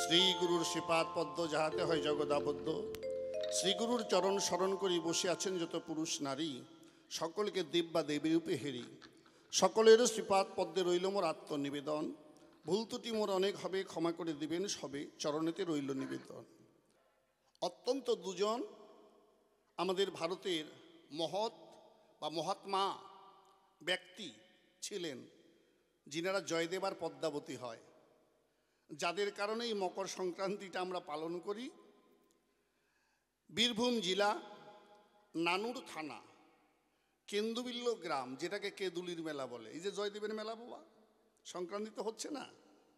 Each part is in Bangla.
শ্রী গুরুর শ্রীপাদ পদ্ম যাহাতে হয় জগদাবদ্ধ। শ্রী গুরুর চরণ স্মরণ করি বসে আছেন যত পুরুষ নারী, সকলকে দেব বা দেবী রূপে হেরি। সকলের শ্রীপাদ পদ্মে রইল মোর আত্মনিবেদন। ভুল ত্রুটি মোর অনেক হবে, ক্ষমা করে দিবেন সবে, চরণেতে রইল নিবেদন। অত্যন্ত দুজন আমাদের ভারতের মহৎ বা মহাত্মা ব্যক্তি ছিলেন, যিনারা জয়দেব আর পদ্মাবতী হয়, যাদের কারণে এই মকর সংক্রান্তিটা আমরা পালন করি। বীরভূম জেলা নানুর থানা কেন্দুবিল্ল গ্রাম, যেটাকে কেদুলির মেলা বলে। এই যে জয়দেবের মেলা বাবা, সংক্রান্তি তো হচ্ছে না,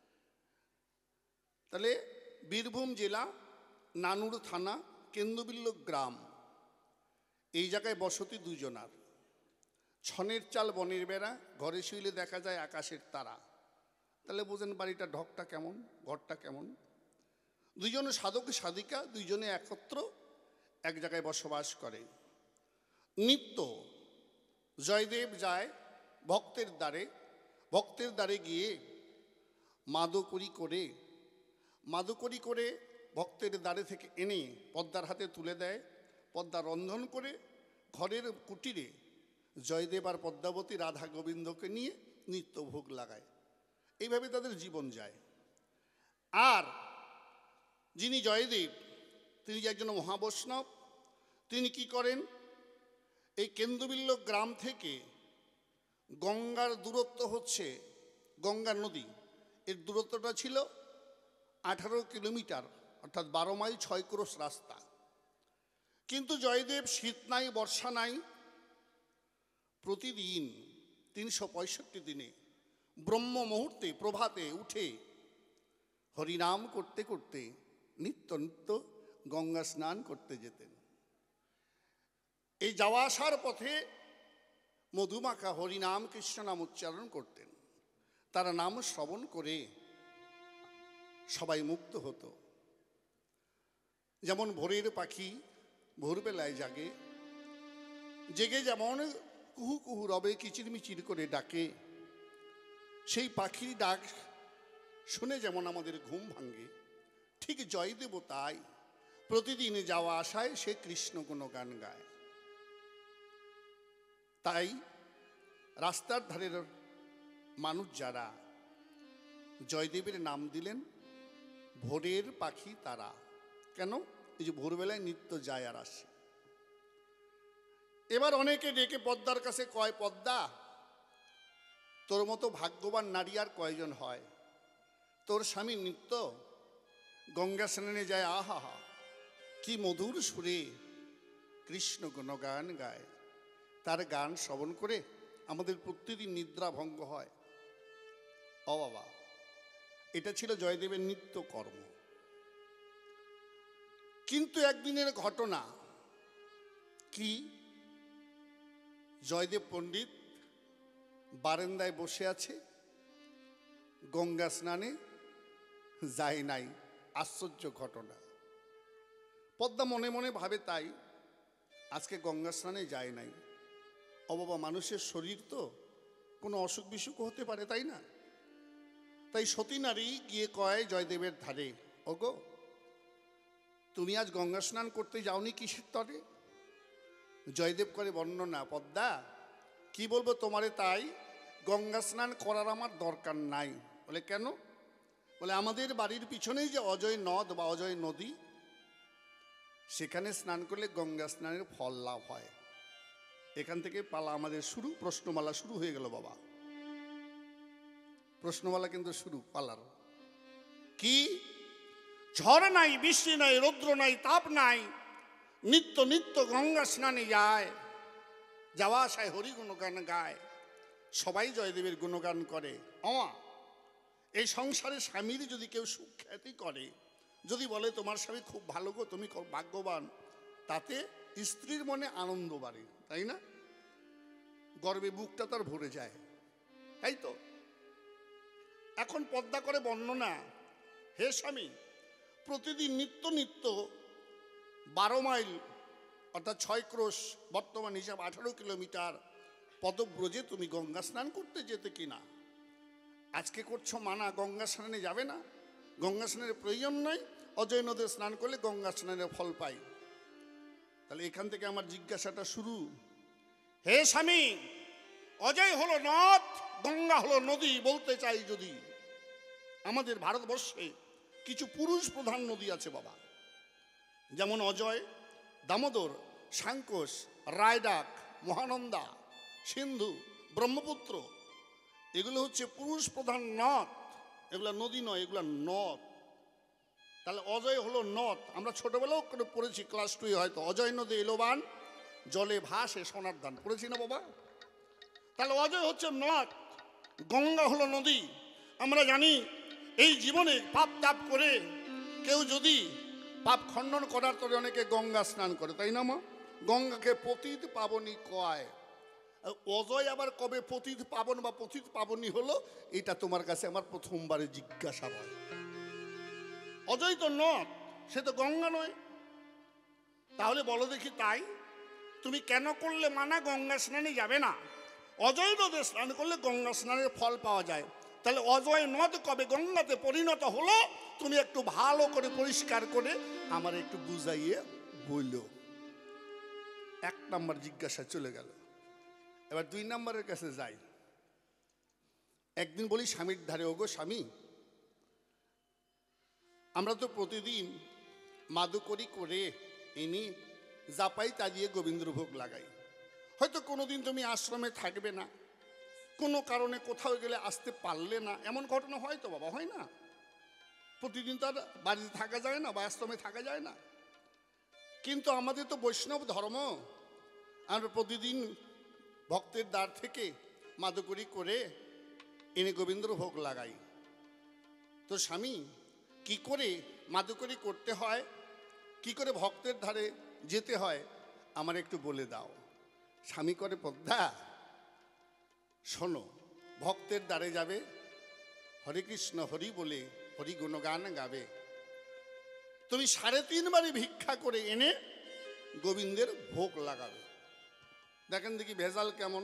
তাহলে বীরভূম জেলা নানুর থানা কেন্দুবিল্ল গ্রাম, এই জায়গায় বসতি দুজনার। ছনের চাল বনের বেড়া, ঘরে শুইলে দেখা যায় আকাশের তারা। তাহলে বোঝেন বাড়িটা ঢকটা কেমন, ঘরটা কেমন। দুইজনে সাধক সাধিকা, দুইজনে একত্র এক জায়গায় বসবাস করে। নিত্য জয়দেব যায় ভক্তের দ্বারে গিয়ে মাদকরি করে ভক্তের দ্বারে থেকে এনে পদ্মার হাতে তুলে দেয়। পদ্মা রন্ধন করে ঘরের কুটিরে জয়দেব আর পদ্মাবতী রাধা গোবিন্দকে নিয়ে নিত্য ভোগ লাগায়। এইভাবে তাদের জীবন যায়। আর যিনি জয়দেব, তিনি একজন মহাবৈষ্ণব। তিনি কি করেন, এই কেন্দুবিল্ল গ্রাম থেকে গঙ্গার দূরত্ব হচ্ছে, গঙ্গা নদী এর দূরত্বটা ছিল 18 কিলোমিটার, অর্থাৎ 12 মাইল 6 ক্রোশ রাস্তা। কিন্তু জয়দেব শীত নাই বর্ষা নাই, প্রতিদিন 365 দিনে ব্রহ্ম মুহূর্তে প্রভাতে উঠে হরিনাম করতে করতে নিত্য নিত্য গঙ্গা স্নান করতে যেতেন। এই যাওয়া আসার পথে মধুমাখা হরিনাম কৃষ্ণ নাম উচ্চারণ করতেন। তারা নাম শ্রবণ করে সবাই মুক্ত হতো। যেমন ভোরের পাখি ভোরবেলায় জাগে, জেগে যেমন কুহু কুহু রবে কিচিরমিচির করে ডাকে, সেই পাখির ডাক শুনে যেমন আমাদের ঘুম ভাঙে, ঠিক জয়দেব তাই প্রতিদিন যাওয়া আসায় সে কৃষ্ণ গুণগান গায়। তাই রাস্তার ধারের মানুষ যারা জয়দেবের নাম দিলেন ভোরের পাখি তারা। কেন? এই যে ভোরবেলায় নিত্য যায় আর আসে। এবার অনেকে ডেকে পদ্মার কাছে কয়, পদ্মা, তোর মতো ভাগ্যবান নারী আর কয়জন হয়? তোর স্বামী নিত্য গঙ্গা স্নানে যায়, আহা হা কি মধুর সুরে কৃষ্ণ গুণগান গায়। তার গান শ্রবণ করে আমাদের প্রতিদিন নিদ্রা ভঙ্গ হয়। ও বাবা, এটা ছিল জয়দেবের নিত্য কর্ম। কিন্তু একদিনের ঘটনা কি, জয়দেব পণ্ডিত বারান্দায় বসে আছে, গঙ্গা স্নানে যায় নাই। আশ্চর্য ঘটনা। পদ্মা মনে মনে ভাবে, তাই আজকে গঙ্গা স্নানে যায় নাই। ও বাবা, মানুষের শরীর তো কোনো অসুখ বিসুখ হতে পারে, তাই না? তাই সতী নারী গিয়ে কয় জয়দেবের ধারে, ওগো, তুমি আজ গঙ্গা স্নান করতে যাওনি কিসের তরে? জয়দেব করে বর্ণনা, পদ্মা, কি বলবো তোমারে, তাই গঙ্গা স্নান করার আমার দরকার নাই। বলে কেন? বলে আমাদের বাড়ির পিছনেই যে অজয় নদ বা অজয় নদী, সেখানে স্নান করলে গঙ্গা স্নানের ফল লাভ হয়। এখান থেকে পালা আমাদের শুরু, প্রশ্নমালা শুরু হয়ে গেল বাবা। প্রশ্নমালা কিন্তু শুরু পালার। কি? ঝড় নাই, বৃষ্টি নাই, রৌদ্র নাই, তাপ নাই, নিত্য নিত্য গঙ্গা স্নানে যায়, যাওয়া আসায় হরি গুণগান গায়। সবাই জয়দেবের গুণগান করে। এই সংসারে স্বামীর যদি কেউ সুখ্যাতি করে, যদি বলে তোমার স্বামী খুব ভালো গো, তুমি ভাগ্যবান, তাতে স্ত্রীর মনে আনন্দ বাড়ে, তাই না? গর্বে বুকটা তার ভরে যায়, তাই তো? এখন পদ্মা করে বর্ণনা, হে স্বামী, প্রতিদিন নিত্য নিত্য 12 মাইল অর্থাৎ 6 ক্রোশ, বর্তমান হিসাব 18 কিলোমিটার পদব্রজে তুমি গঙ্গা স্নান করতে যেতে কিনা? আজকে করছো মানা, গঙ্গা স্নানে যাবে না? গঙ্গা স্নানের প্রয়োজন নাই, অজয় নদে স্নান করলে গঙ্গা স্নানের ফল পাই। তাহলে এখান থেকে আমার জিজ্ঞাসাটা শুরু। হে স্বামী, অজয় হলো নদ, গঙ্গা হলো নদী, বলতে চাই যদি আমাদের ভারতবর্ষে কিছু পুরুষ প্রধান নদী আছে বাবা, যেমন অজয়, দামোদর, সাঙ্কোশ, রায়ডাক, মহানন্দা, সিন্ধু, ব্রহ্মপুত্র, এগুলো হচ্ছে পুরুষ প্রধান নদ। এগুলো নদী নয়, এগুলো নদ। তাহলে অজয় হলো নদ। আমরা ছোটবেলাও করে পড়েছি, ক্লাস 2 হয়তো, অজয় নদী এলোবান জলে ভাসে সোনার দান, পড়েছি না বাবা? তাহলে অজয় হচ্ছে নদ, গঙ্গা হলো নদী। আমরা জানি এই জীবনে পাপ তাপ করে কেউ যদি পাপ খণ্ডন করার তরে অনেকে গঙ্গা স্নান করে, তাই না মা? গঙ্গাকে পতিত পাবনী কয়। অজয় আবার কবে পতিত পাবন বা পতিত পাবনী হলো, এটা তোমার কাছে আমার প্রথমবারে জিজ্ঞাসা হয়। অজয় তো নদ, সে তো গঙ্গা নয়। তাহলে বলো দেখি, তাই তুমি কেন করলে মানা গঙ্গা স্নানে যাবে না? অজয় নদে স্নান করলে গঙ্গা স্নানের ফল পাওয়া যায়। তাহলে অজয় নদ কবে গঙ্গাতে পরিণত হলো, তুমি একটু ভালো করে পরিষ্কার করে আমার একটু বুঝাইয়ে বলল। 1 নম্বর জিজ্ঞাসা চলে গেল। এবার 2 নম্বরের কাছে যাই। একদিন বলি স্বামীর ধারে, ওগো স্বামী, আমরা তো প্রতিদিন মাদুকরি করে এনে যা পাই তা দিয়ে গোবিন্দভোগ লাগাই। হয়তো কোনোদিন তুমি আশ্রমে থাকবে না, কোনো কারণে কোথাও গেলে আসতে পারলে না, এমন ঘটনা হয় তো বাবা, হয় না? প্রতিদিন তো আর বাড়িতে থাকা যায় না বা আশ্রমে থাকা যায় না। কিন্তু আমাদের তো বৈষ্ণব ধর্ম, আমরা প্রতিদিন ভক্তের দ্বার থেকে মাদুকরি করে এনে গোবিন্দভোগ লাগাই। তো স্বামী, কি করে মাদুকরি করতে হয়, কি করে ভক্তের ধারে যেতে হয়, আমার একটু বলে দাও। স্বামী করে, পদ্মা শোনো, ভক্তের দ্বারে যাবে, হরে কৃষ্ণ হরি বলে হরি গুণগান গাবে। তুমি 3.5 বারে ভিক্ষা করে এনে গোবিন্দের ভোগ লাগাবে। দেখেন দেখি ভেজাল কেমন।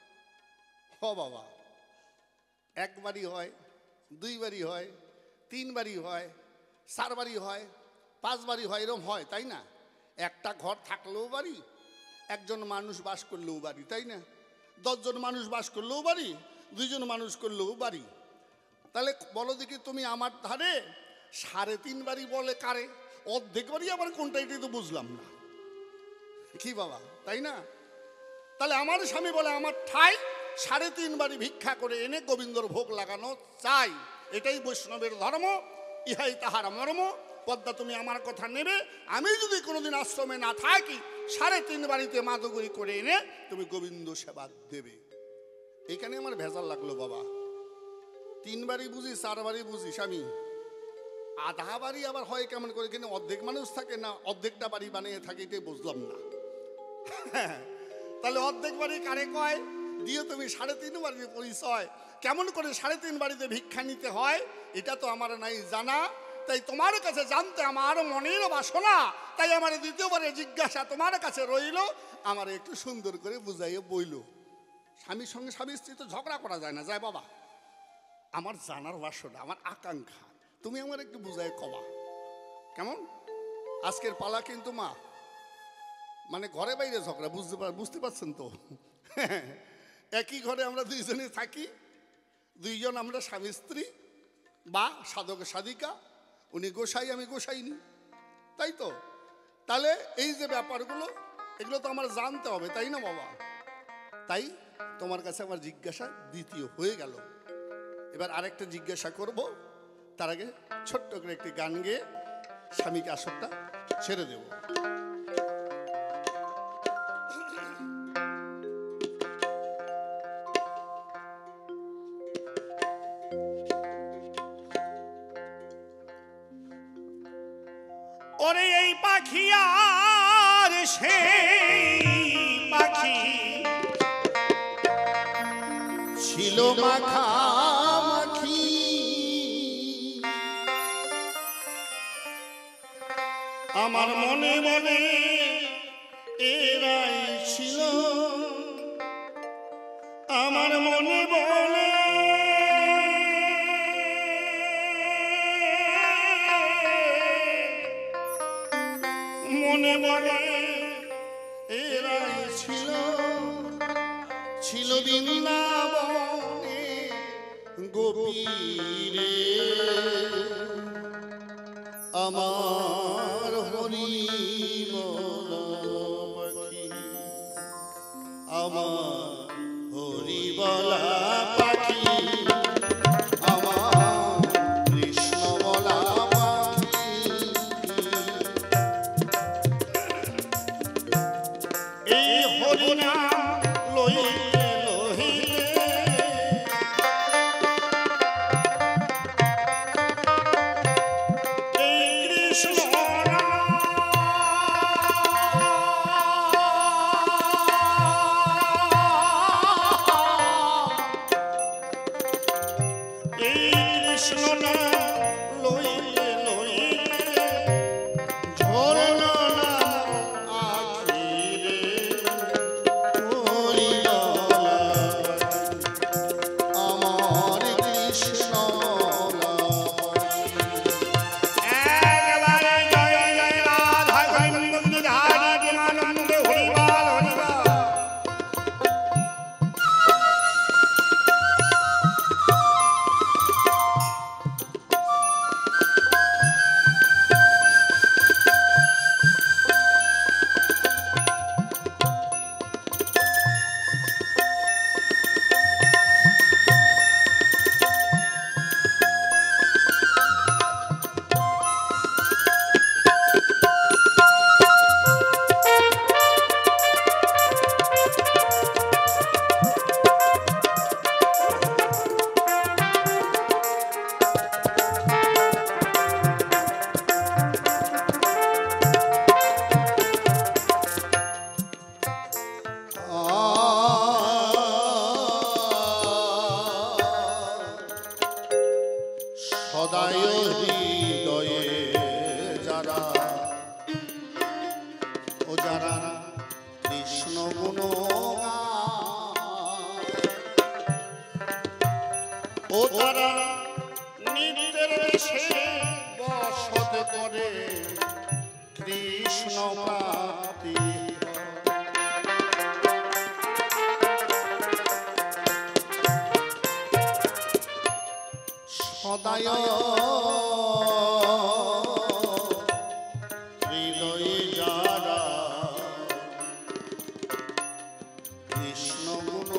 হ বাবা, 1 বারই হয়, 2 বারই হয়, 3 বারই হয়, 4 বারই হয়, 5 বারই হয়, এরকম হয়, তাই না? একটা ঘর থাকলেও বাড়ি, একজন মানুষ বাস করলেও বাড়ি, তাই না? 10 জন মানুষ বাস করলেও বাড়ি, 2 জন মানুষ করলেও বাড়ি। তাহলে বলো দেখি তুমি আমার ধারে 3.5 বারই বলে কারে, অর্ধেক বাড়ি আবার কোনটা, এটাই তো বুঝলাম না। কি বাবা, তাই না? তাহলে আমার স্বামী বলে আমার ঠাই 3.5 বারই ভিক্ষা করে এনে গোবিন্দর ভোগ লাগানো চাই। এটাই বৈষ্ণবের ধর্ম, ইহাই তাহার মর্ম। পদ্মা, তুমি আমার কথা নেবে, আমি যদি কোনোদিন আশ্রমে না থাকি 3.5 বাড়িতে মাদুকরি করে এনে তুমি গোবিন্দ সেবা দেবে। এখানে আমার ভেজাল লাগলো বাবা। 3 বারই বুঝি, 4 বারই বুঝি স্বামী, আধা বাড়ি আবার হয় কেমন করে? কিন্তু অর্ধেক মানুষ থাকে না, অর্ধেকটা বাড়ি বানিয়ে থাকে, এটাই বুঝলাম না। তাহলে অর্ধেক বাড়ি কারে কয়? দিয়ে তুমি 3.5 বাড়ির পরিচয়। কেমন করে 3.5 বাড়িতে ভিক্ষা নিতে হয় এটা তো আমার নাই জানা, তাই তোমার কাছে জানতে আমার মনের বাসনা। তাই আমার দ্বিতীয়বারে জিজ্ঞাসা তোমার কাছে রইল, আমার একটু সুন্দর করে বুঝাইয়ে বইল। স্বামীর সঙ্গে স্বামী স্ত্রী তো ঝগড়া করা যায় না, যায় বাবা? আমার জানার বাসনা, আমার আকাঙ্ক্ষা, তুমি আমার একটু বুঝাই কবা কেমন? আজকের পালা কিন্তু মা, মানে ঘরে বাইরে ঝগড়া, বুঝতে পারছেন তো? একই ঘরে আমরা 2 জনে থাকি, 2 জন আমরা স্বামী স্ত্রী বা সাধক সাধিকা, উনি গোসাই আমি গোসাইনি, তাই তো? তাহলে এই যে ব্যাপারগুলো, এগুলো তো আমার জানতে হবে, তাই না বাবা? তাই তোমার কাছে আমার জিজ্ঞাসা দ্বিতীয় হয়ে গেল। এবার আরেকটা জিজ্ঞাসা করব, তার আগে ছোট্ট করে একটি গান গেয়ে স্বামীকে আসরটা ছেড়ে দেব। ওরে এই পাখি আর সেই পাখি ছিল মাখামাখি, আমার মনে মনে এরাই ছিল, আমার মনে বলে ছিল বৃন্দাবনে গোপীরে আমার হরি বলা পাখি, আমার হরি বলা পাখি, আমার কৃষ্ণ বলা পাখি। এই হরিনাম লইতে লইতে এই কৃষ্ণ এই কৃষ্ণ লইতে লইতে ঝরল নাম আখিরে হরি বলা আমার কৃষ্ণ বলা একবারে জয় জয় রাধা গোবিন্দ ধারি প্রেমানন্দে হরিবাল হরিবাল। সদায় হৃদয়ে যারা ও যারা কৃষ্ণ গুণ ও তারা নিত্যের দেশে বসত করে কৃষ্ণ প্রাপ্তি সদায় হৃদয়ে যারা কৃষ্ণ গুণ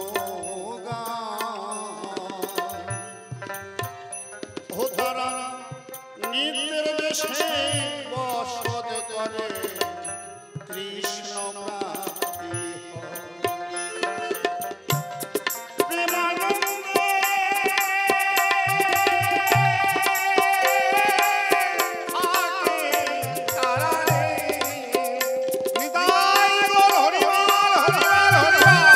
ও তারা নিত্যের দেশে বসত করে কৃষ্ণ প্রাপ্তি প্রেমানন্দে থাকে তারা রে। নিতাই গৌর হরিবাল হরিবাল হরিবাল।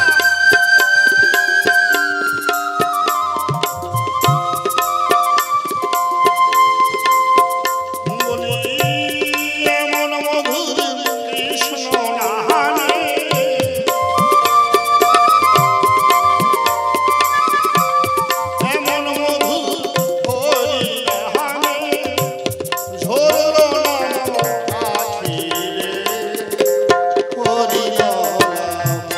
বলি এমন মধুর কৃষ্ণ নাহানে এমন মধুর হরি নাহানে ঝরল নাম আখিরে হরি বলা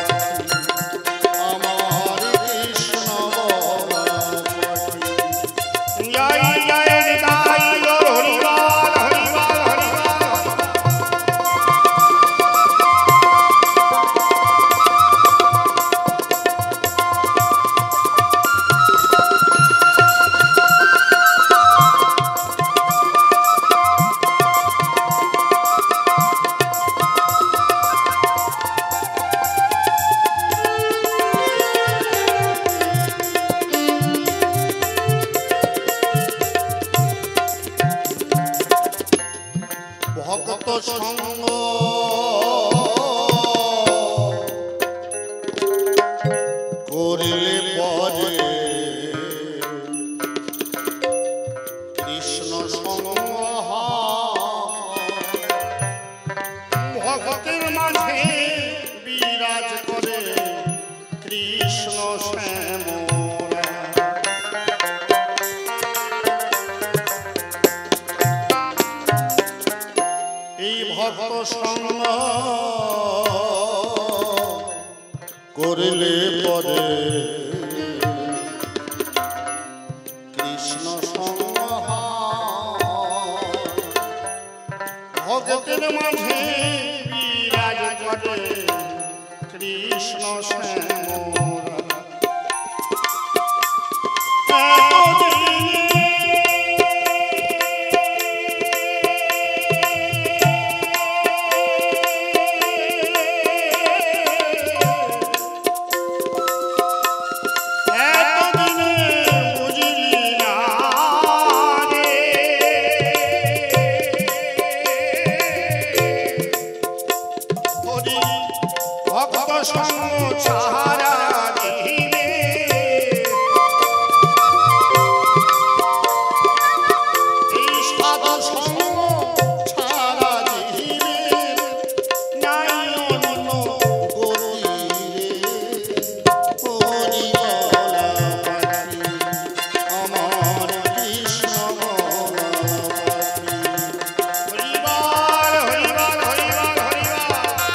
আমার কৃষ্ণ বলা পাখি। জয় জয় নিতাই গৌর হরিবাল হরিবাল হরিবাল। ভক্ত সঙ্গ করিলে পরে কৃষ্ণ সঙ্গ ভক্তের মাঝে বিরাজ করে কৃষ্ণ শ্যামলা। এই ভক্ত সঙ্গ করলে পরে কৃষ্ণ সঙ্গ ভক্তের মাঝে বিরাজ করে কৃষ্ণ শ্যামরা। ভক্ত সঙ্গ ছাড়া দিলে এই সাধু সঙ্গ ছাড়া দিলে নাই অন্য গতি হরি বলা পাখি আমার কৃষ্ণ বলা পাখি। হরিবাল হরিবাল হরিবাল হরিবাল।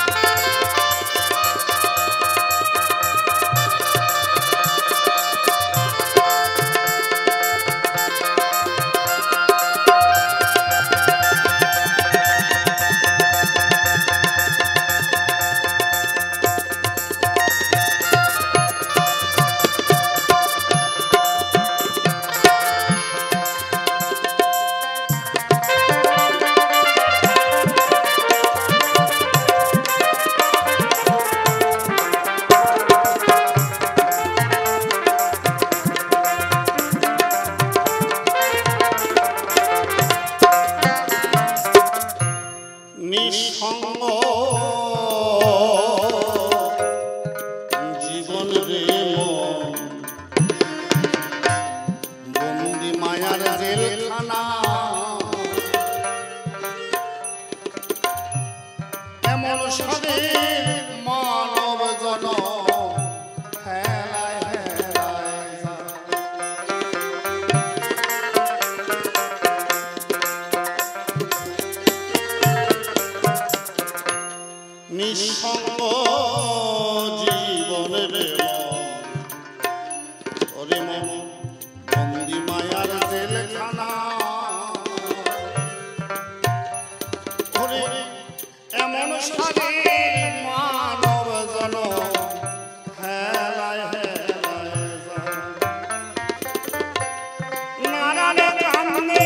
নিঃসঙ্গ জীবন রে মন বন্দি মায়ার জেলখানা এমন সাধে মানব জন হেলায় হেলায় যায়। নিঃসঙ্গ জীবন রে ওরে মন বন্দি মায়ার জেলখানা ওরে এমন সাধে মানব জন হেলায় হেলায় যায়। নারায়ণ কামনে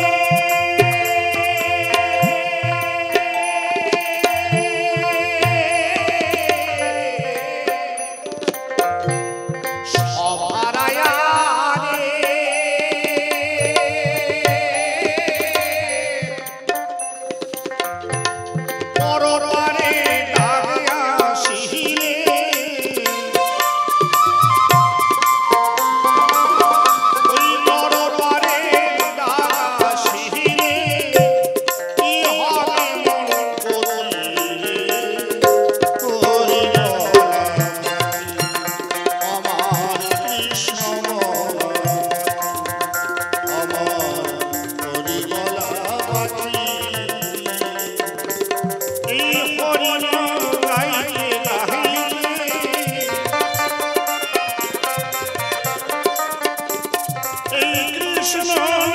সভারায়া রে পরপারে ডাকিয়া শিহিলে ওই পরপারে ডাকা শিহিলে কি হবে মন করিলে হরি বলা আমার কৃষ্ণ বলা আমার হরি বলা পাখি। এই হরিণ গাইতে গাইতে এই কৃষ্ণ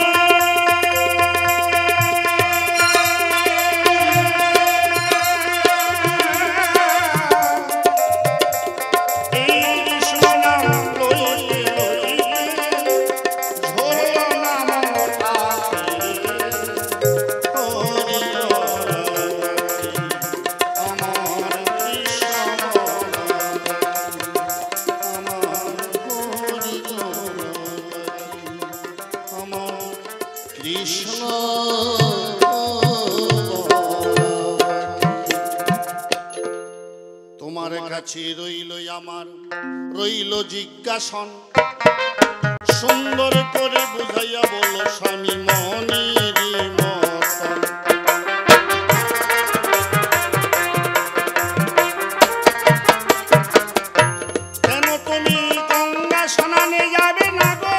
এই কৃষ্ণ নাম লইতে লইতে ঝোল নাম পাখি হরি বলা পাখি আমার কৃষ্ণ বলা পাখি আমার হরি বলা পাখি আমার কৃষ্ণ তোমার কাছে রইল আমার রইল জিজ্ঞাসন সুন্দর করে বুঝাইয়া বলো স্বামী মনির মতন। কেন তুমি গঙ্গা স্নানে যাবে না গো?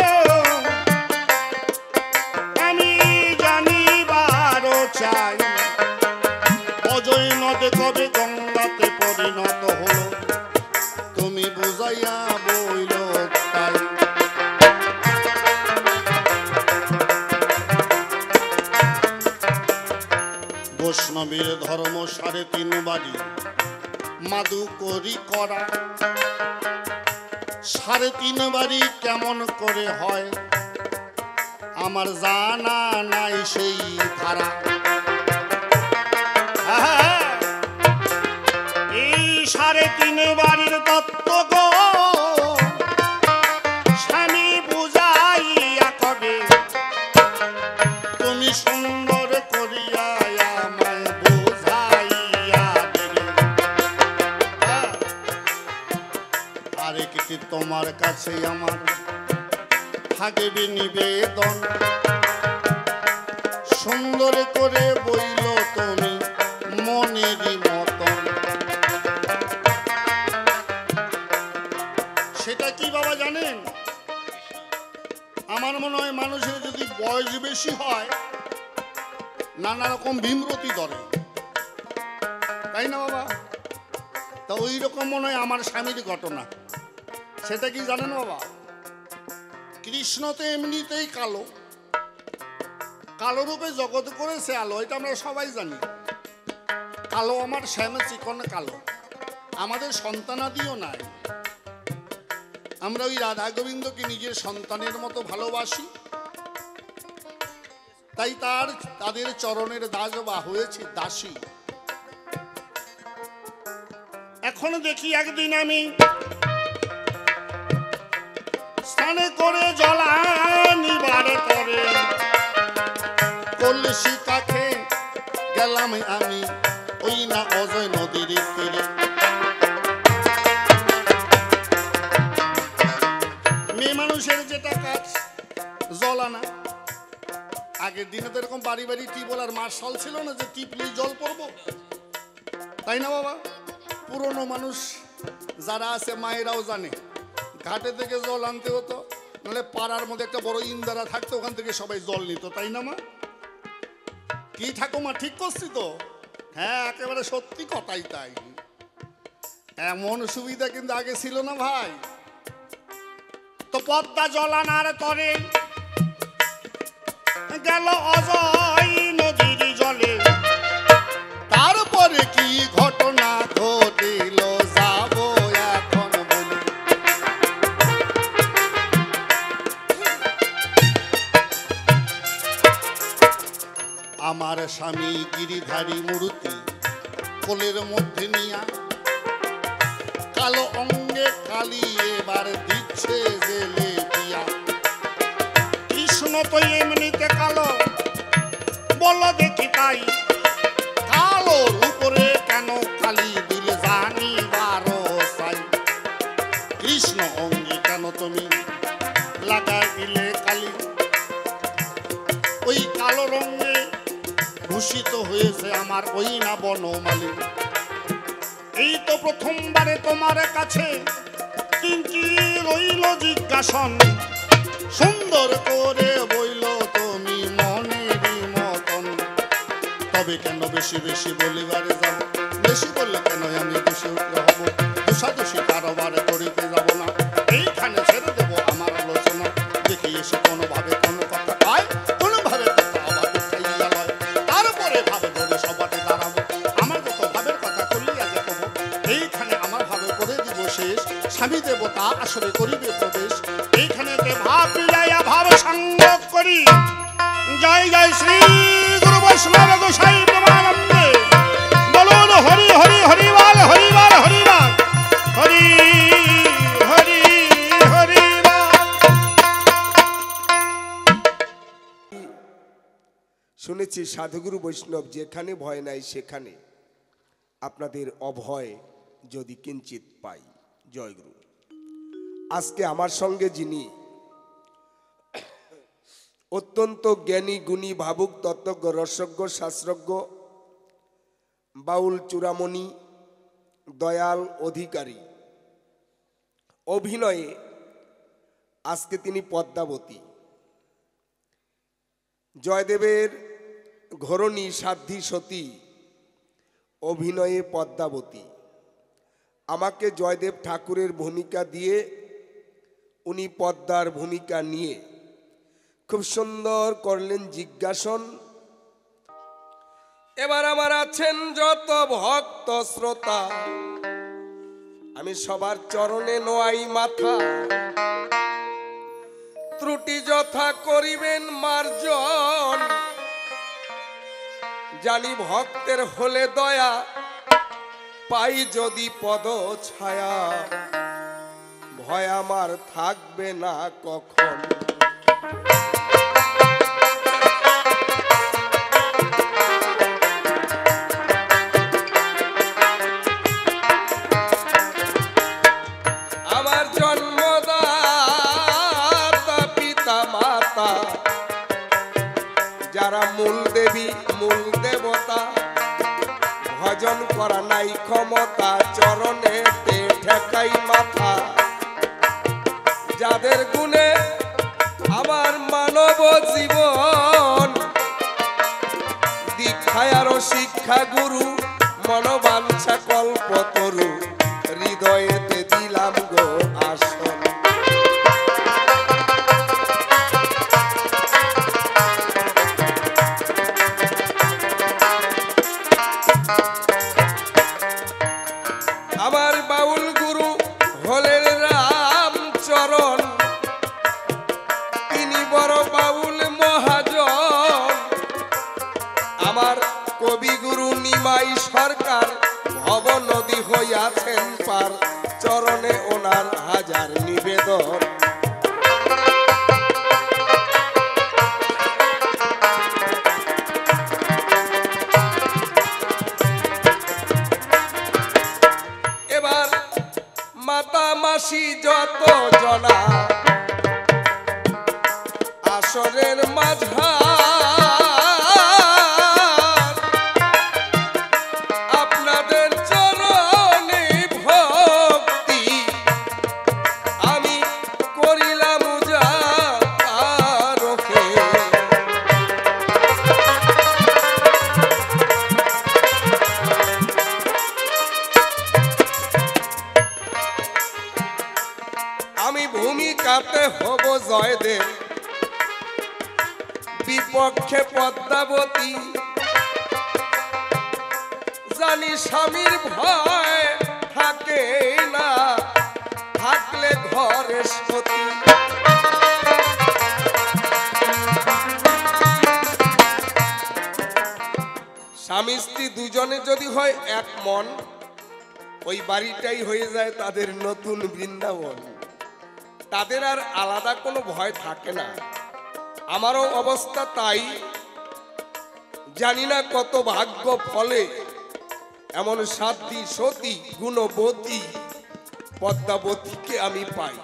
আমি জানিবারও চাই অজয় নদে কবে গঙ্গাতে পরিণত হলো। তুমি স্বামী বুঝাইয়া বইল তাই। বৈষ্ণবীর ধর্ম 3.5 বাড়ি মাদু করি করা, 3.5 বাড়ি কেমন করে হয় আমার জানা নাই সেই ধারা। এই 3.5 বাড়ির তত্ত্ব গো স্বামী বুঝাইয়া কবে, তুমি সুন্দর করিয়া আমায় বুঝাইয়া দিলে। আরে কি তোমার কাছে আমার থাকবে নিবেদন, সুন্দর করে বইল তুমি মনেরই মতন। সেটা কি বাবা জানেন? আমার মনে হয় মানুষের যদি বয়স বেশি হয় নানা রকম ভীমরতি ধরে, তাই না বাবা? তা ওই রকম মনে হয় আমার স্বামীর ঘটনা। সেটা কি জানেন বাবা? কৃষ্ণ তো এমনিতেই কালো, কালো রূপে জগৎ করেছে আলো, এটা আমরা সবাই জানি। কালো আমার শ্যামে চিকন কালো, আমাদের সন্তানাদিও নাই। আমরা ওই রাধা গোবিন্দকে নিজের সন্তানের মতো ভালোবাসি, তাই তাদের চরণের দাস বা হয়েছে দাসী। এখন দেখি একদিন আমি স্নানে করে জলানিবার করে কলসি কাছে গেলাম আমি ওই না অজয় নদীর তীরে। মেয়ে মানুষের যেটা কাজ জল আনা। আগের দিনে তো এরকম বাড়ি বাড়ি টিউবওয়েল আর মার্শাল ছিল না যে টিপলেই জল পড়বো, তাই না বাবা? পুরনো মানুষ যারা আছে মায়েরাও জানে ঘাটে থেকে জল আনতে হতো, নাহলে পাড়ার মধ্যে একটা বড় ইন্দারা থাকতো, ওখান থেকে সবাই জল নিত, তাই না মা? কি ঠাকুমা ঠিক করছি তো? হ্যাঁ, একেবারে সত্যি কথাই তাই। এমন সুবিধা কিন্তু আগে ছিল না ভাই। তো পদ্মা জলানার তরে গেল অজয় নদীর জলে, তারপরে কি ঘটনা ঘটিল যাব এখন বলি। আমার স্বামী গিরিধারী মূর্তি কোলের মধ্যে নিয়া, কালো অঙ্গে কালি এবার দিচ্ছে জেলে দিয়া। কৃষ্ণ তো এমনিতে কালো, বলো দেখি তাই কালোর উপরে কেন কালি দিলে জানিবারও চাই। কৃষ্ণ অঙ্গে কেন তুমি লাগাই দিলে কালি? ওই কালো রঙে ভূষিত হয়েছে আমার ওই না বনমালী। এই তো প্রথমবারে তোমার কাছে কিঞ্চি রইল জিজ্ঞাসন, সুন্দর করে বইল তুমি মনেরই মতন। তবে কেন বেশি বেশি বলিবারে যাব? বেশি বললে কেন আমি দোষে উঠলে হব? দোষাদোষী কারবার করিতে যাব না, এইখানে ছেড়ে দেবো আমার আলোচনা। দেখি এসে কোনোভাবে কোনো কথা হয়, কোনোভাবে কথা আবার উঠাইয়া লয়, তারপরে ভাবে ধরে সবাতে দাঁড়াবো। আমার যত ভাবের কথা করলেই আগে কব, এইখানে আমার ভাবে করে দিব শেষ। স্বামী দেবতা আসলে করিবে প্রবেশ, এইখানে ভাব মিলাইয়া ভাব সংযোগ করি। জয় জয় শ্রী গুরু বৈষ্ণব গোসাই প্রেমানন্দে। বলুন হরি হরি হরিবাল হরিবাল হরিবাল হরি হরি হরিবাল। শুনেছি সাধুগুরু বৈষ্ণব যেখানে ভয় নাই সেখানে আপনাদের অভয় যদি কিঞ্চিত পাই। জয়গুরু। আজকে আমার সঙ্গে যিনি অত্যন্ত জ্ঞানী গুণী ভাবুক তত্ত্বজ্ঞ রসজ্ঞ শাস্ত্রজ্ঞ বাউল চূড়ামণি দয়াল অধিকারী, অভিনয়ে আজকে তিনি পদ্মাবতী, জয়দেবের ঘরণী সাধ্বী সতী, অভিনয়ে পদ্মাবতী। আমাকে জয়দেব ঠাকুরের ভূমিকা দিয়ে উনি পদ্মার ভূমিকা নিয়ে খুব সুন্দর করলেন জিজ্ঞাসন। এবার আমার আছেন যত ভক্ত শ্রোতা, আমি সবার চরণে নোয়াই মাথা, ত্রুটি যথা করিবেন মার্জন, জানি ভক্তের হলে দয়া, পাই যদি পদ ছায়া, ভয় আমার থাকবে না কখন। আমার জন্মদাতা পিতা মাতা, যারা মূল দেবী মূল দেবতা, ভজন করা নাই ক্ষমতা, চরণে ঠেকাই মাথা, যাদের গুণে আমার মানব জীবন, দীক্ষায় আরো শিক্ষা গুরু, মনোবাঞ্ছা কল্পতরু, হৃদয়েতে দিলাম গো আসন। আমার বাউল গুরু হলেন রামচরণ, তিনি বড় বাউল মহাজন। আমার কবিগুরু নিমাই সরকার, ভব নদী হইয়াছেন পার, চরণে ওনার হাজার নিবেদন। এবার মাতা মাসি যত জনা, আসরের মাঝার, আপনাদের চরণে ভক্তি আমি করিলাম উজাড়কে। আমি ভূমিকাতে হব জয়দেব, বিপক্ষে পদ্মাবতী, জানি স্বামীর ভয় থাকে না, থাকলে ঘরে সতী। স্বামী স্ত্রী দুজনে যদি হয় এক মন, ওই বাড়িটাই হয়ে যায় তাদের নতুন বৃন্দাবন, তাদের আর আলাদা কোনো ভয় থাকে না। আমারও অবস্থা তাই, জানি না কত ভাগ্য ফলে এমন সাধ্বী সতী গুণবতী পদ্মাবতীকে আমি পাই।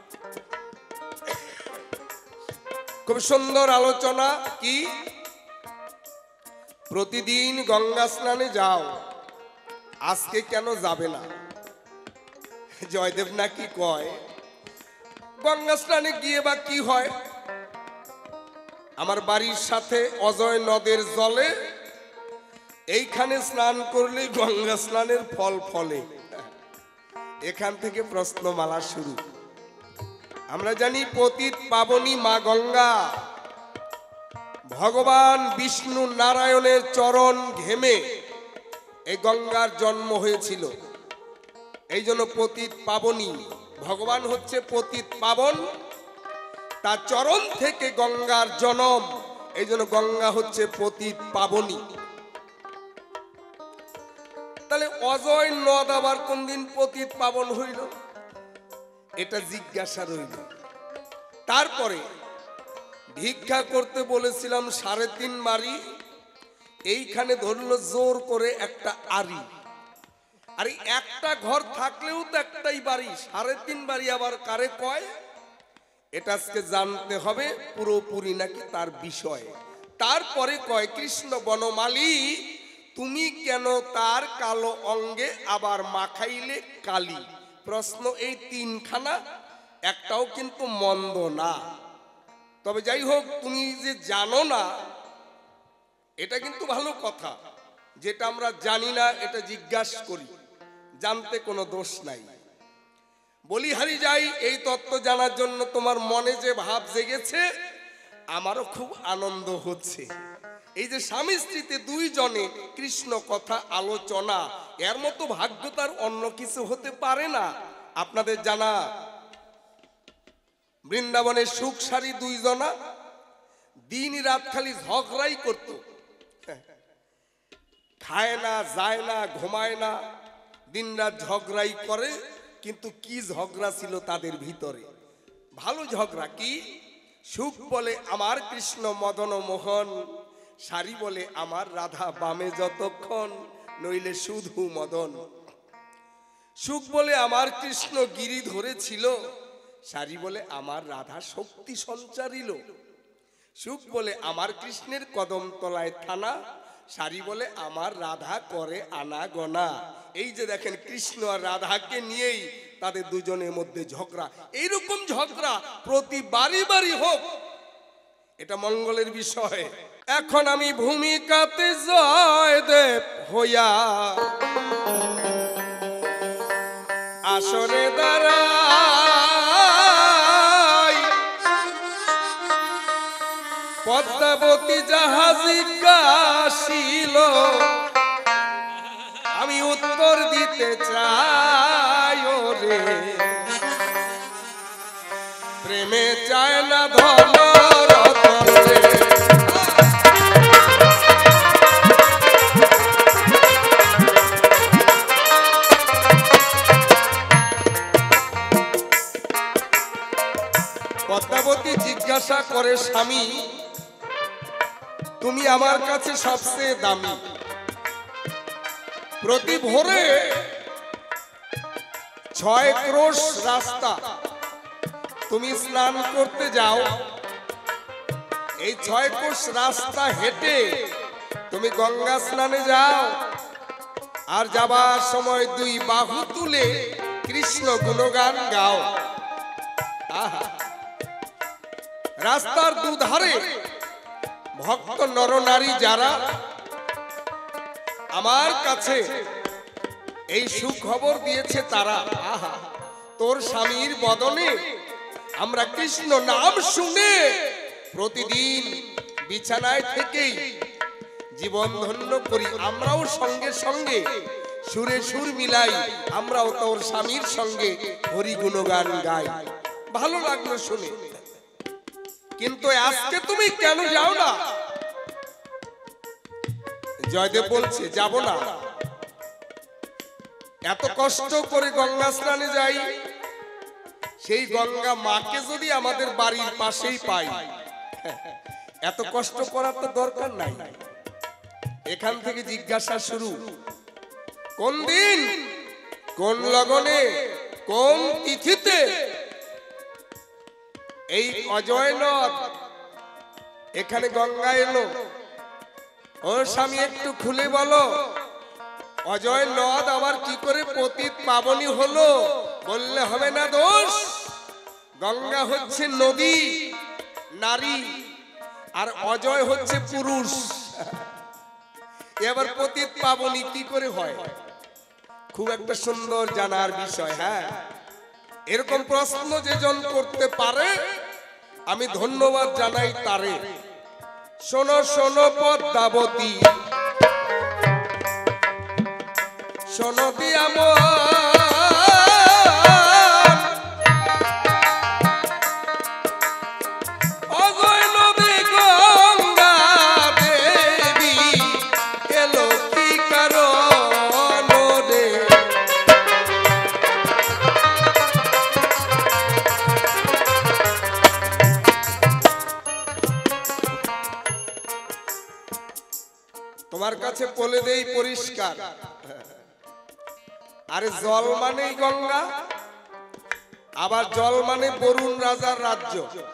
খুব সুন্দর আলোচনা। কি প্রতিদিন গঙ্গা স্নানে যাও, আজকে কেন যাবে না? জয়দেব নাকি কয় গঙ্গা স্নানে গিয়ে বা কি হয়? আমার বাড়ির সাথে অজয় নদের জলে এইখানে স্নান করলে গঙ্গা স্নানের ফল ফলে। এখান থেকে প্রশ্নমালা শুরু। আমরা জানি পতিত পাবনী মা গঙ্গা, ভগবান বিষ্ণু নারায়ণের চরণ ঘেমে এই গঙ্গার জন্ম হয়েছিল। এই জন্য পতিত পাবনী, ভগবান হচ্ছে পতিত পাবন, তার চরণ থেকে গঙ্গার জন্ম, এই জন্য গঙ্গা হচ্ছে পতিত পাবনী। তাহলে অজয় নদ আবার কোন দিন পতিত পাবন হইল? এটা জিজ্ঞাসা রইল। তারপরে ভিক্ষা করতে বলেছিলাম 3.5 বাড়ি, এইখানে ধরলো জোর করে একটা আড়ি। আর একটা ঘর থাকলেও তো একটাই বাড়ি, 3.5 বাড়ি আবার কারে কয়? এটা আজকে জানতে হবে পুরোপুরি নাকি তার বিষয়। তারপরে কয় কৃষ্ণ বনমালী, তুমি কেন তার কালো অঙ্গে আবার মাখাইলে কালি? প্রশ্ন এই 3খানা, একটাও কিন্তু মন্দ না। তবে যাই হোক, তুমি যে জানো না এটা কিন্তু ভালো কথা, যেটা আমরা জানি না এটা জিজ্ঞাসা করি জানতে কোনো দোষ নাই। বলিহারি যাই এই তত্ত্ব জানার জন্য তোমার মনে যে ভাব জেগেছে আমারও খুব আনন্দ হচ্ছে। এই যে স্বামী স্ত্রীতে দুইজনে কৃষ্ণ কথা আলোচনা, এর মতো ভাগ্য তার অন্য কিছু হতে পারে না। আপনাদের জানা বৃন্দাবনের সুখসারী দুইজনা দিন রাত খালি ঝগড়াই করত, খায় না, যায় না, ঘুমায় না, দিন রাত ঝগড়াই করে। কিন্তু কি ঝগড়া ছিল তাদের ভিতরে, ভালো ঝগড়া। কি? সুখ বলে আমার কৃষ্ণ মদন মোহন, সারি বলে আমার রাধা বামে যতক্ষণ, নইলে শুধু মদন। সুখ বলে আমার কৃষ্ণ গিরি ধরেছিল, সারি বলে আমার রাধা শক্তি সঞ্চারিল। সুখ বলে আমার কৃষ্ণের কদম তলায় থানা, সারি বলে আমার রাধা করে আনাগোনা। এই যে দেখেন কৃষ্ণ আর রাধাকে নিয়েই তাদের দুজনের মধ্যে ঝগড়া। এইরকম ঝগড়া প্রতি বাড়ি বাড়ি হোক, এটা মঙ্গলের বিষয়। এখন আমি ভূমিকাতে জয়দেব হইয়া আসরে দাঁড়াই, পদ্মাবতী জাহাজি কাশিল আমি উত্তর দিতে চাই, ওরে প্রেমে চায় না ধন রতন রে। পদ্মাবতী জিজ্ঞাসা করে স্বামী, তুমি আমার কাছে সবচেয়ে দামি। প্রতি ভোরে 6 ক্রোশ রাস্তা তুমি স্নান করতে যাও, এই 6 ক্রোশ রাস্তা হেঁটে তুমি গঙ্গা স্নানে যাও, আর যাবার সময় 2 বাহু তুলে কৃষ্ণ গুণগান গাও। আহা, রাস্তার দুধারে ভক্ত নরনারী যারা আমার কাছে এই সুখবর দিয়েছে তারা, আহা, তোর স্বামীর বদনে আমরা কৃষ্ণ নাম শুনে প্রতিদিন বিছানায় থেকেই জীবন ধন্য করি। আমরাও সঙ্গে সঙ্গে সুরে সুর মিলাই, আমরাও তোর স্বামীর সঙ্গে হরি গুণগান গাই। ভালো লাগলো শুনে। কিন্তু আজকে তুমি কেন যাও না? জয়দেব বলছে যাব না। এত কষ্ট করে গঙ্গা স্নানে যাই, সেই গঙ্গা মাকে যদি আমাদের বাড়ির পাশেই পাই, এত কষ্ট করার তো দরকার নাই। এখান থেকে জিজ্ঞাসা শুরু, কোন দিন, কোন লগনে, কোন তিথিতে এই অজয় নদ এখানে গঙ্গা এলো? ও স্বামী একটু খুলে বলো, অজয় নদ আবার কি করে পতিত পাবনী হলো? বললে হবে না দোষ। গঙ্গা হচ্ছে নদী, নারী, আর অজয় হচ্ছে পুরুষ। এবার পতিত পাবনী কি করে হয়? খুব একটা সুন্দর জানার বিষয়। হ্যাঁ, এরকম প্রশ্ন যেজন করতে পারে আমি ধন্যবাদ জানাই তারে। শোনো শোনো পদ্মাবতী, শোনো দিয়া অজয় নদী গঙ্গা দেবী এলো কি কারণ রে? তোমার কাছে বলে দেই পরিষ্কার, আরে জল মানেই গঙ্গা, আবার জল মানে বরুণ রাজার রাজ্য।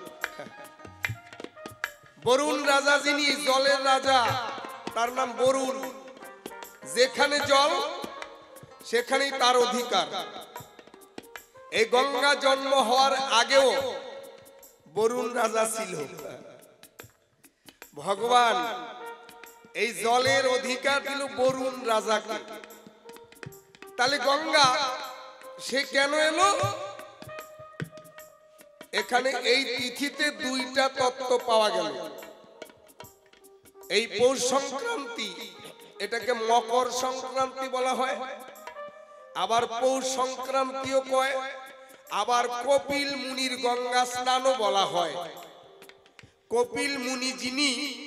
বরুণ রাজা যিনি জলের রাজা, তার নাম বরুণ। যেখানে জল সেখানেই তার অধিকার। এই গঙ্গা জন্ম হওয়ার আগেও বরুণ রাজা ছিল। ভগবান এই জলের অধিকার দিল বরুণ রাজাকে। তাহলে গঙ্গা সে কেন এলো? এখানে এই তিথিতে দুইটা তত্ত্ব পাওয়া গেল। এই পৌষ সংক্রান্তি, এটাকে মকর সংক্রান্তি বলা হয়, আবার পৌষ সংক্রান্তিও কয়, আবার কপিল মুনির গঙ্গা স্নানও বলা হয়। কপিল মুনি যিনি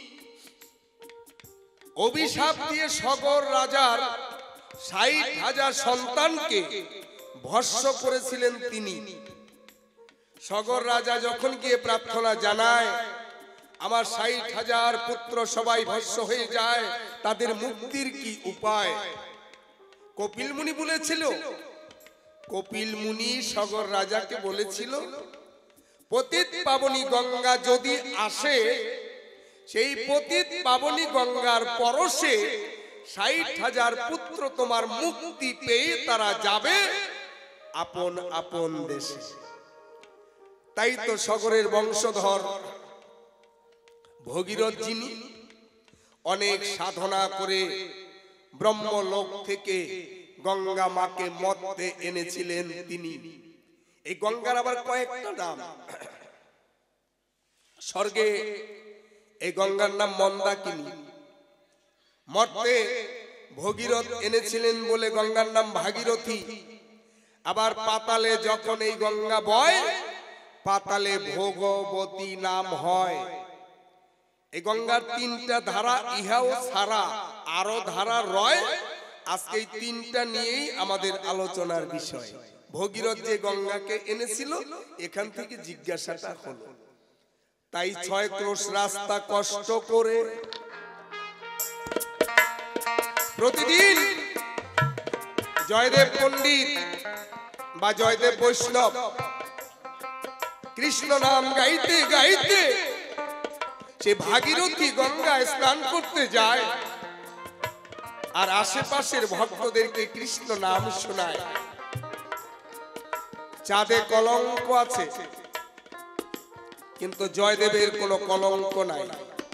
অভিশাপ দিয়ে সগর রাজার ৬০,০০০ সন্তানকে ভস্ম করেছিলেন, তিনি সগর রাজা যখন গিয়ে প্রার্থনা জানায় আমার ৬০,০০০ পুত্র সবাই ভস্ম হয়ে যায়, তাদের মুক্তির কি উপায়? কপিল মুনি বলেছিল, কপিল মুনি সগর রাজাকে বলেছিল, পতিত পাবনী গঙ্গা যদি আসে, সেই পতিত পাবনী গঙ্গার পরশে ৬০,০০০ পুত্র তোমার মুক্তি পেয়ে তারা যাবে আপন আপন দেশে। তাই তো সগরের বংশধর ভগীরথ যিনি অনেক সাধনা করে ব্রহ্মলোক থেকে গঙ্গা মাকে মর্তে এনেছিলেন তিনি। এই গঙ্গার আবার কয়েকটা নাম। স্বর্গে এই গঙ্গার নাম মন্দাকিনী, মর্তে ভগীরথ এনেছিলেন বলে গঙ্গার নাম ভাগীরথী। আবার পাতালে যখন এই গঙ্গা বয়, পাতালে ভোগবতী নাম হয়। এই গঙ্গার ৩টা ধারা, ইহাও ছাড়া আরো ধারা রয়। আজকে এই ৩টা নিয়েই আমাদের আলোচনার বিষয়। ভগীরথ যে গঙ্গাকে এনেছিল, এখান থেকে জিজ্ঞাসাটা হলো। তাই ৬ ক্রোশ রাস্তা কষ্ট করে প্রতিদিন জয়দেব পণ্ডিত বা জয়দেব বৈষ্ণব কৃষ্ণ নাম গাইতে গাইতে সে ভাগীরথী গঙ্গায় স্নান করতে যায়, আর আশেপাশের ভক্তদেরকে কৃষ্ণ নাম শোনায়। চাঁদে কলঙ্ক আছে, কিন্তু জয়দেবের কোনো কলঙ্ক নাই।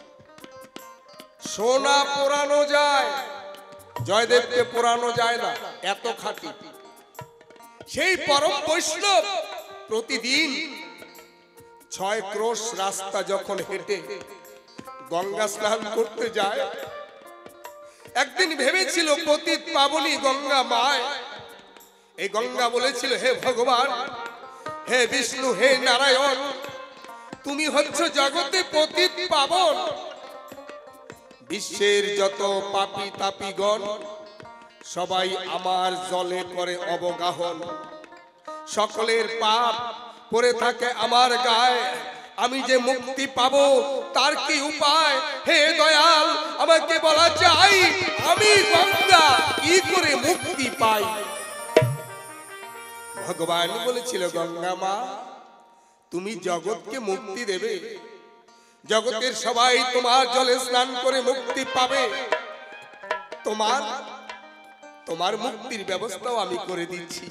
সোনা পোড়ানো যায়, জয়দেবকে পোড়ানো যায় না, এত খাঁটি। সেই পরম বৈষ্ণব প্রতিদিন ৬ ক্রোশ রাস্তা যখন হেঁটে গঙ্গা স্নান করতে যায়, একদিন ভেবেছিল পতিত পাবনী গঙ্গা মায়। এই গঙ্গা বলেছিল, হে ভগবান, হে বিষ্ণু, হে নারায়ণ, তুমি হচ্ছ জগতে পতিত পাবন। বিশ্বের যত পাপী তাপীগণ সবাই আমার জলে করে অবগাহন। সকলের পাপ পড়ে থাকে আমার গায়ে, আমি যে মুক্তি পাবো তার কি উপায়? হে দয়াল, আমাকে বলা চাই, আমি গঙ্গা কি করে মুক্তি পাই? ভগবান বলেছিল, গঙ্গা মা, তুমি জগৎকে মুক্তি দেবে, জগতের সবাই তোমার জলে স্নান করে মুক্তি পাবে। তোমার মুক্তির ব্যবস্থাও আমি করে দিচ্ছি।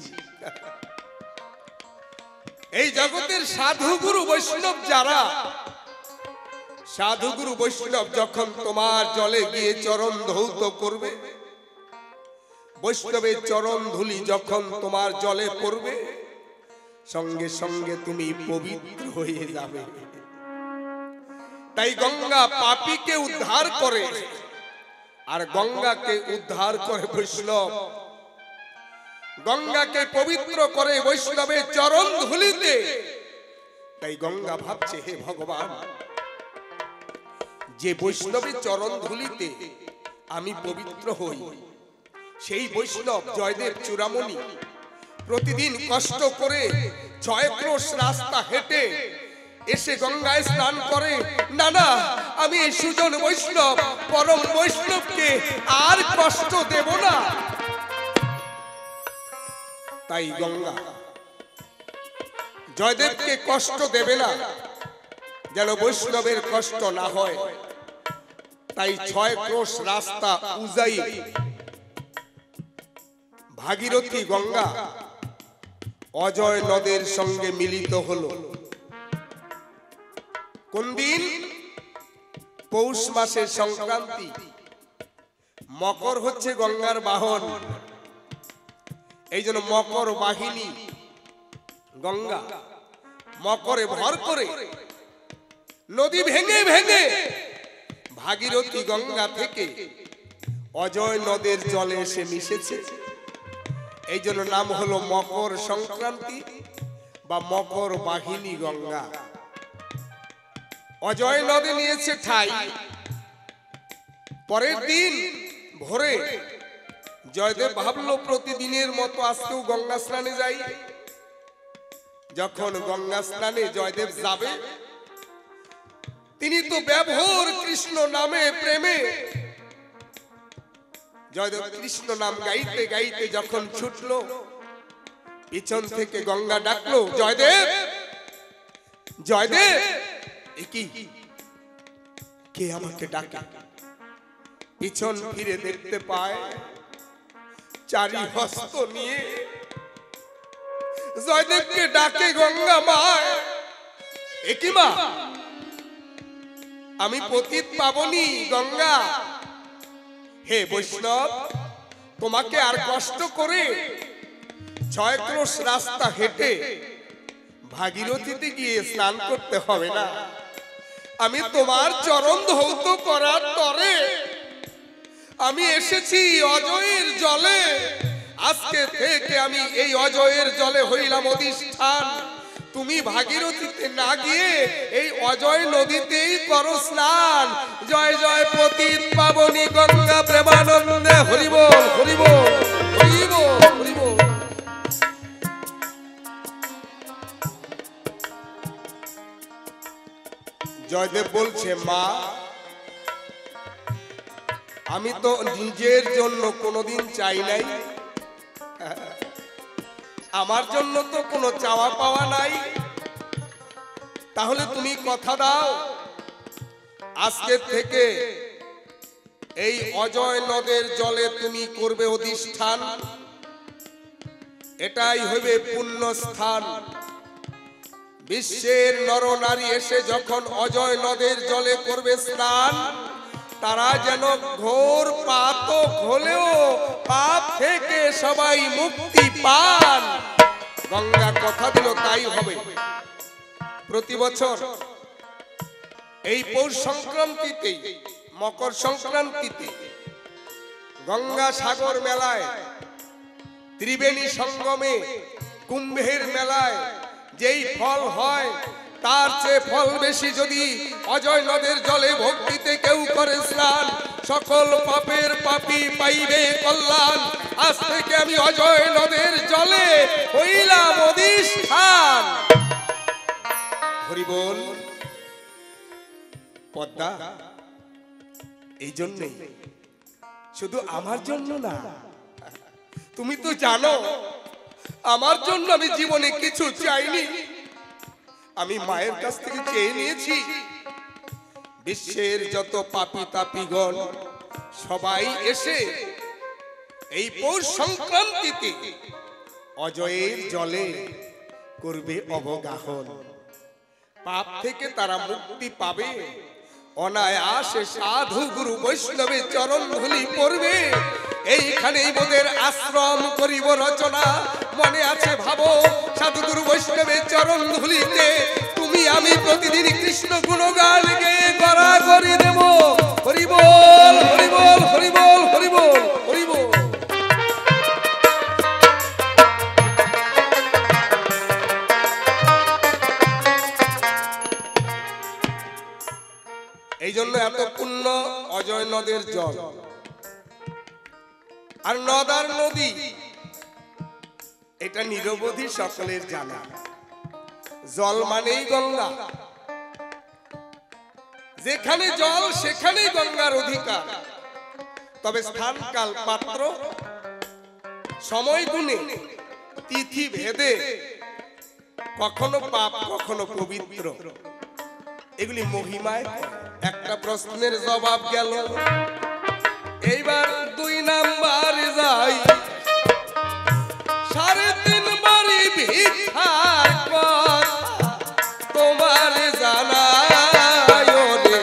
এই জগতের সাধুগুরু বৈষ্ণব যারা, সাধুগুরু বৈষ্ণব যখন তোমার জলে গিয়ে চরণ ধৌত করবে, বৈষ্ণবের চরণ ধুলি যখন তোমার জলে পড়বে, সঙ্গে সঙ্গে তুমি পবিত্র হয়ে যাবে। তাই গঙ্গা পাপীকে উদ্ধার করে, আর গঙ্গাকে উদ্ধার করে বৈষ্ণব। গঙ্গাকে পবিত্র করে বৈষ্ণবের চরণ ধুলিতে। তাই গঙ্গা ভাবছে, হে ভগবান, যে বৈষ্ণবের চরণ ধুলিতে আমি পবিত্র হই, সেই বৈষ্ণব জয়দেব চূড়ামণি প্রতিদিন কষ্ট করে ৬ ক্রোশ রাস্তা হেঁটে এসে গঙ্গায় স্নান করে। না না, আমি এই সুজন বৈষ্ণব, পরম বৈষ্ণবকে আর কষ্ট দেব না। তাই গঙ্গা জয়দেবকে কষ্ট দেবে না, যেন বৈষ্ণবের কষ্ট না হয়। তাই ৬ ক্রোশ রাস্তা উজাই ভাগীরথী গঙ্গা অজয় নদের সঙ্গে মিলিত হলো। কোন দিন? পৌষ মাসের সংক্রান্তি। মকর হচ্ছে গঙ্গার বাহন। এই জন্য মকর বাহিনী গঙ্গা মকরে ভর করে নদী ভেঙে ভেঙে ভাগীরথী গঙ্গা থেকে অজয় নদের জলে এসে মিশেছে। এই জন্য নাম হলো মকর সংক্রান্তি বা মকর বাহিনী গঙ্গা। অজয় নদে নিয়েছে ঠাই। পরের দিন ভোরে জয়দেব ভাবলো প্রতিদিনের মতো আজকেও গঙ্গা স্নানে যাই। যখন গঙ্গা স্নানে জয়দেব যাবে, তিনি তো ব্যবহার কৃষ্ণ নামে প্রেমে জয়দেব কৃষ্ণ নাম গাইতে গাইতে যখন ছুটলো, পিছন থেকে গঙ্গা ডাকলো, জয়দেব জয়দেব। কি কে আমাকে ডাকে? পিছন ফিরে দেখতে পায় চারি হস্ত নিয়ে জয়দেবকে ডাকে গঙ্গা মায়। একি মা, আমি পতিত পাবনি গঙ্গা। হে বৈষ্ণব, তোমাকে আর কষ্ট করে 6 ক্রোশ রাস্তা হেঁটে ভাগীরথীতে গিয়ে স্নান করতে হবে না। আমি তোমার চরণ ধৌত করার তরে আমি এসেছি অজয়ের জলে। আজকে থেকে আমি এই অজয়ের জলে হইলাম অধিষ্ঠান। তুমি ভাগীরথীতে না গিয়ে এই অজয় নদীতেই করো স্নান। জয় জয় পতিত পাবনী গঙ্গা প্রেমানন্দে হরিবোল হরিবোল হরিবোল হরিবোল। জয়দেব বলছে, মা আমি তো নিজের জন্য কোনোদিন চাই নাই, আমার জন্য তো কোনো চাওয়া পাওয়া নাই। তাহলে তুমি কথা দাও, আজকে থেকে এই অজয় নদের জলে তুমি করবে অধিষ্ঠান। এটাই হবে পুণ্য স্থান। বিশ্বের নরনারী এসে যখন অজয় নদের জলে করবে স্নান, তারা যেন ঘোর পাতক হলেও পাপ থেকে সবাই মুক্তি পান। গঙ্গা কথা দিল তাই হবে। প্রতি বছর এই পৌষ সংক্রান্তিতে, মকর সংক্রান্তিতে গঙ্গা সাগর মেলায়, ত্রিবেণী সঙ্গমে, কুম্ভের মেলায় যেই ফল হয় তার চেয়ে ফল বেশি যদি অজয় নদের জলে ভক্তিতে কেউ করে স্নান, সকল পাপের পাপী পাইবে কল্যাণ। আজ থেকে আমি অজয় নদের জলে হইলাম অধিষ্ঠান। হরি বল। পদ্মা এই জন্যই, শুধু আমার জন্য না, তুমি তো জানো আমার জন্য আমি জীবনে কিছু চাইনি। আমি মায়ের কাছ থেকে চেয়ে নিয়েছি বিশ্বের যত পাপী তাপীগণ সবাই এসে এই পৌষ সংক্রান্তিতে অজয়ের জলে করবে অবগাহন। পাপ থেকে তারা মুক্তি পাবে, অনায়াসে সাধু গুরু বৈষ্ণবের চরণ ধুলি পড়বে। এইখানেই মোদের আশ্রম করিব রচনা। মনে আছে ভাবো, সাধু গুরু বৈষ্ণবের চরণ ধুলিতে তুমি আমি প্রতিদিন কৃষ্ণ গুণগান গেয়ে গড়া করি দেব। হরিবোল হরিবোল হরিবোল হরিবোল হরিবোল। এই জন্য এত পুণ্য অজয় নদের জল। আর নদ আর নদী এটা নিরবধি সকলের জানা। জল মানেই গঙ্গা, যেখানে জল সেখানেই গঙ্গার অধিকার। তবে স্থান কাল পাত্র সময় গুণে তিথি ভেদে কখনো পাপ কখনো পবিত্র, এগুলি মহিমায়। একটা প্রশ্নের জবাব গেল, এইবার 2 নাম্বার যাই। 3.5 বারি ভিক্ষার কথা তোমার জানায় রে।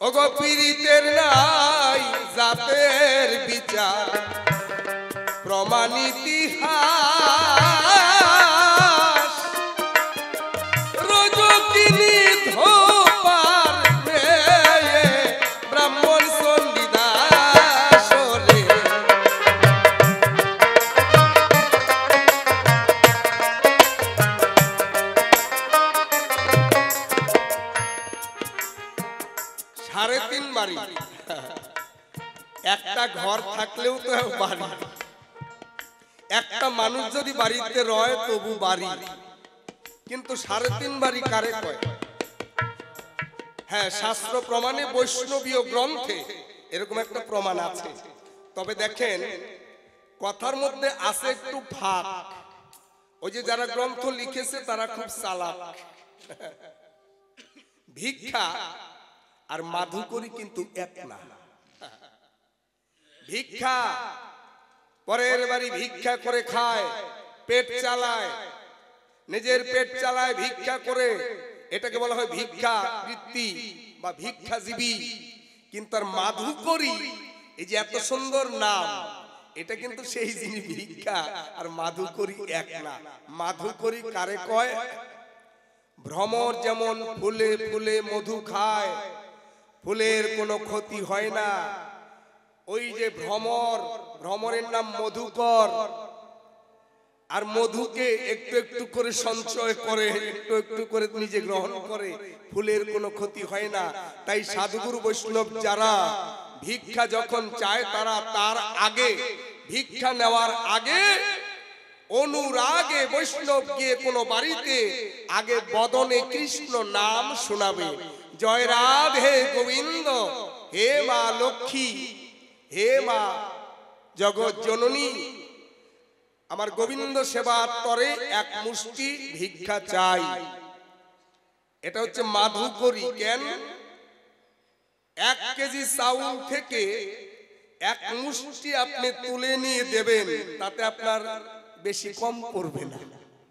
ওগো পীড়িতের নাই জাতের বিচার প্রমাণ ইতিহাস রজকিনী ধোপার মেয়ে ব্রাহ্মণ চণ্ডীদাস রে। সাড়ে তিন বাড়ি, একটা ঘর থাকলেও তো বাড়ি, একটা মানুষ যদি বাড়িতে রয় তবু বাড়ি, কিন্তু সাড়ে তিন বাড়ি কারে কয়? হ্যাঁ, শাস্ত্র প্রমাণে বৈষ্ণবীয় গ্রন্থে এরকম একটা প্রমাণ আছে। তবে দেখেন কথার মধ্যে আছে একটু ফাঁক। ওই যে যারা গ্রন্থ লিখেছে তারা খুব চালাক। ভিক্ষা আর মাধুকরী কিন্তু এক না। ভিক্ষা পরের বাড়ি ভিক্ষা করে খায়, পেট চালায়, নিজের পেট চালায় ভিক্ষা করে, এটাকে বলা হয় ভিক্ষা বৃত্তি বা ভিক্ষাজীবী। কিন্তু আর মাধুকরী, এই যে এত সুন্দর নাম, এটা কিন্তু সেই জিনিস ভিক্ষা আর মাধুকরী এক না। মাধুকরী কারে কয়? ভ্রমর যেমন ফুলে ফুলে মধু খায়, ফুলের কোনো ক্ষতি হয় না, ওই যে ভ্রমর, ভ্রমরের নাম মধুকর, আর মধুকে একটু একটু করে সঞ্চয় করে, একটু একটু করে নিজে গ্রহণ করে, ফুলের কোনো ক্ষতি হয় না। তাই সাধুগুরু বৈষ্ণব যারা ভিক্ষা যখন চায়, তারা তার আগে, ভিক্ষা নেওয়ার আগে অনুরাগে বৈষ্ণব গিয়ে কোনো বাড়িতে আগে বদনে কৃষ্ণ নাম শোনাবে। জয় রাধে গোবিন্দ, হে মা লক্ষ্মী, হে মা জগৎ জননী, আমার গোবিন্দ সেবার তরে এক মুষ্টি ভিক্ষা চাই। এটা হচ্ছে মাধুকরী। কেন? 1 কেজি চাউল থেকে 1 মুষ্টি আপনি তুলে নিয়ে দেবেন, তাতে আপনার বেশি কম পড়বে না।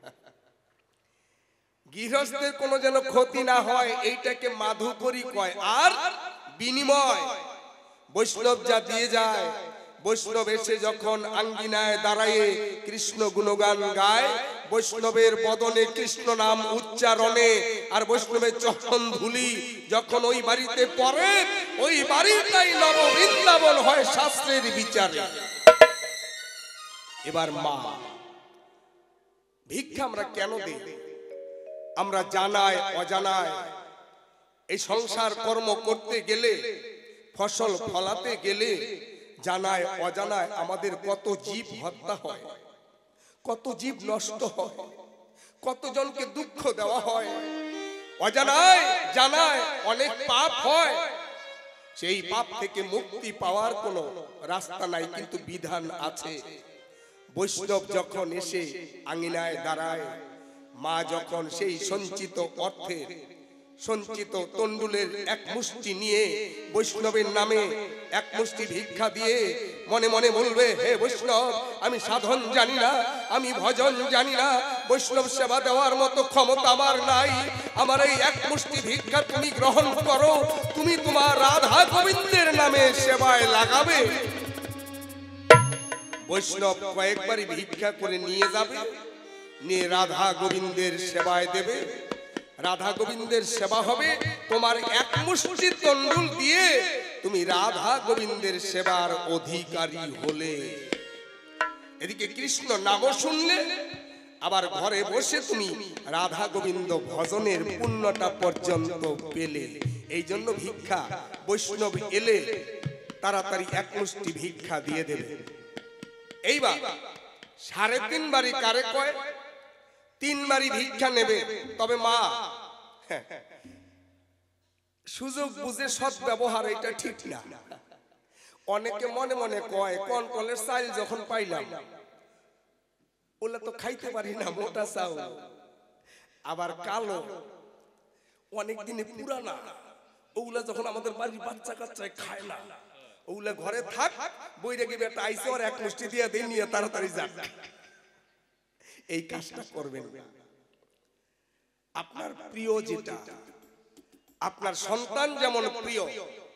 গৃহস্থের কোনো যেন ক্ষতি না হয়, এইটাকে মাধুকরী কয়। আর বিনিময় বৈষ্ণব যা দিয়ে যায়, বৈষ্ণব এসে যখন আঙ্গিনায় দাঁড়ায় কৃষ্ণ গুণগান গায়, বৈষ্ণবের বদনে কৃষ্ণ নাম উচ্চারণে আর বৈষ্ণবের চরণ ধুলি যখন ওই বাড়িতে পড়ে, ওই বাড়িটাই নব বৃন্দাবন হয় শাস্ত্রের বিচারে। এবার মা, ভিক্ষা আমরা কেন দিই? আমরা জানায় অজানায় এই সংসার কর্ম করতে গেলে, ফসল ফলাতে গেলে, জানায় অজানায় আমাদের কত জীব হত্যা হয়, কত জীব নষ্ট হয়, কতজনকে দুঃখ দেওয়া হয়। অজানায় জানায় অনেক পাপ হয়। সেই পাপ থেকে মুক্তি পাওয়ার কোনো রাস্তা নাই, কিন্তু বিধান আছে। বৈষ্ণব যখন এসে আঙিনায় দাঁড়ায়, মা যখন সেই সঞ্চিত অর্থের, সঞ্চিত তন্ডুলের 1 মুষ্টি নিয়ে বৈষ্ণবের নামে 1 মুষ্টি ভিক্ষা দিয়ে মনে মনে বলবে, হে বৈষ্ণব, আমি সাধন জানি না, আমি ভজন জানি না, বৈষ্ণব সেবা দেওয়ার মতো ক্ষমতা আমার নাই, আমার এই 1 মুষ্টি ভিক্ষা তুমি গ্রহণ করো, তুমি তোমার রাধা গোবিন্দের নামে সেবায় লাগাবে। বৈষ্ণব কয়েকবারই ভিক্ষা করে নিয়ে যাবে, নিয়ে রাধা গোবিন্দের সেবায় দেবে। রাধা গোবিন্দের সেবা হবে, তোমার 1 মুষ্টি তন্ডুল দিয়ে তুমি রাধা গোবিন্দের সেবার অধিকারী হলে। এদিকে কৃষ্ণ নাম শুনলে, আবার ঘরে বসে তুমি রাধা গোবিন্দ ভজনের পুণ্যটা পর্যন্ত পেলে। এই জন্য ভিক্ষা, বৈষ্ণব এলে তাড়াতাড়ি 1 মুষ্টি ভিক্ষা দিয়ে দেবে। এইবার 3.5 বাড়ি কারে কয়? 3 বাড়ি ভিক্ষা নেবে। তবে মা, সুযোগ বুঝে সৎ ব্যবহার, এটা ঠিক না। অনেকে মনে মনে কয়, কন্ট্রোলের চাল যখন পাইলাম, ওলা তো খাইতে পারি না, মোটা চাউল, আবার কালো, অনেক দিনে পুরানা, ওগুলা যখন আমাদের বাড়ির বাচ্চা কাচ্চায় খায় না, ওগুলা ঘরে থাক, বৈরাগী বেটা আইসে আর 1 মুষ্টি দিয়ে দেন, নিয়ে তাড়াতাড়ি যাক। এই কাজটা করবেন। আপনার প্রিয় যেটা, আপনার সন্তান যেমন প্রিয়,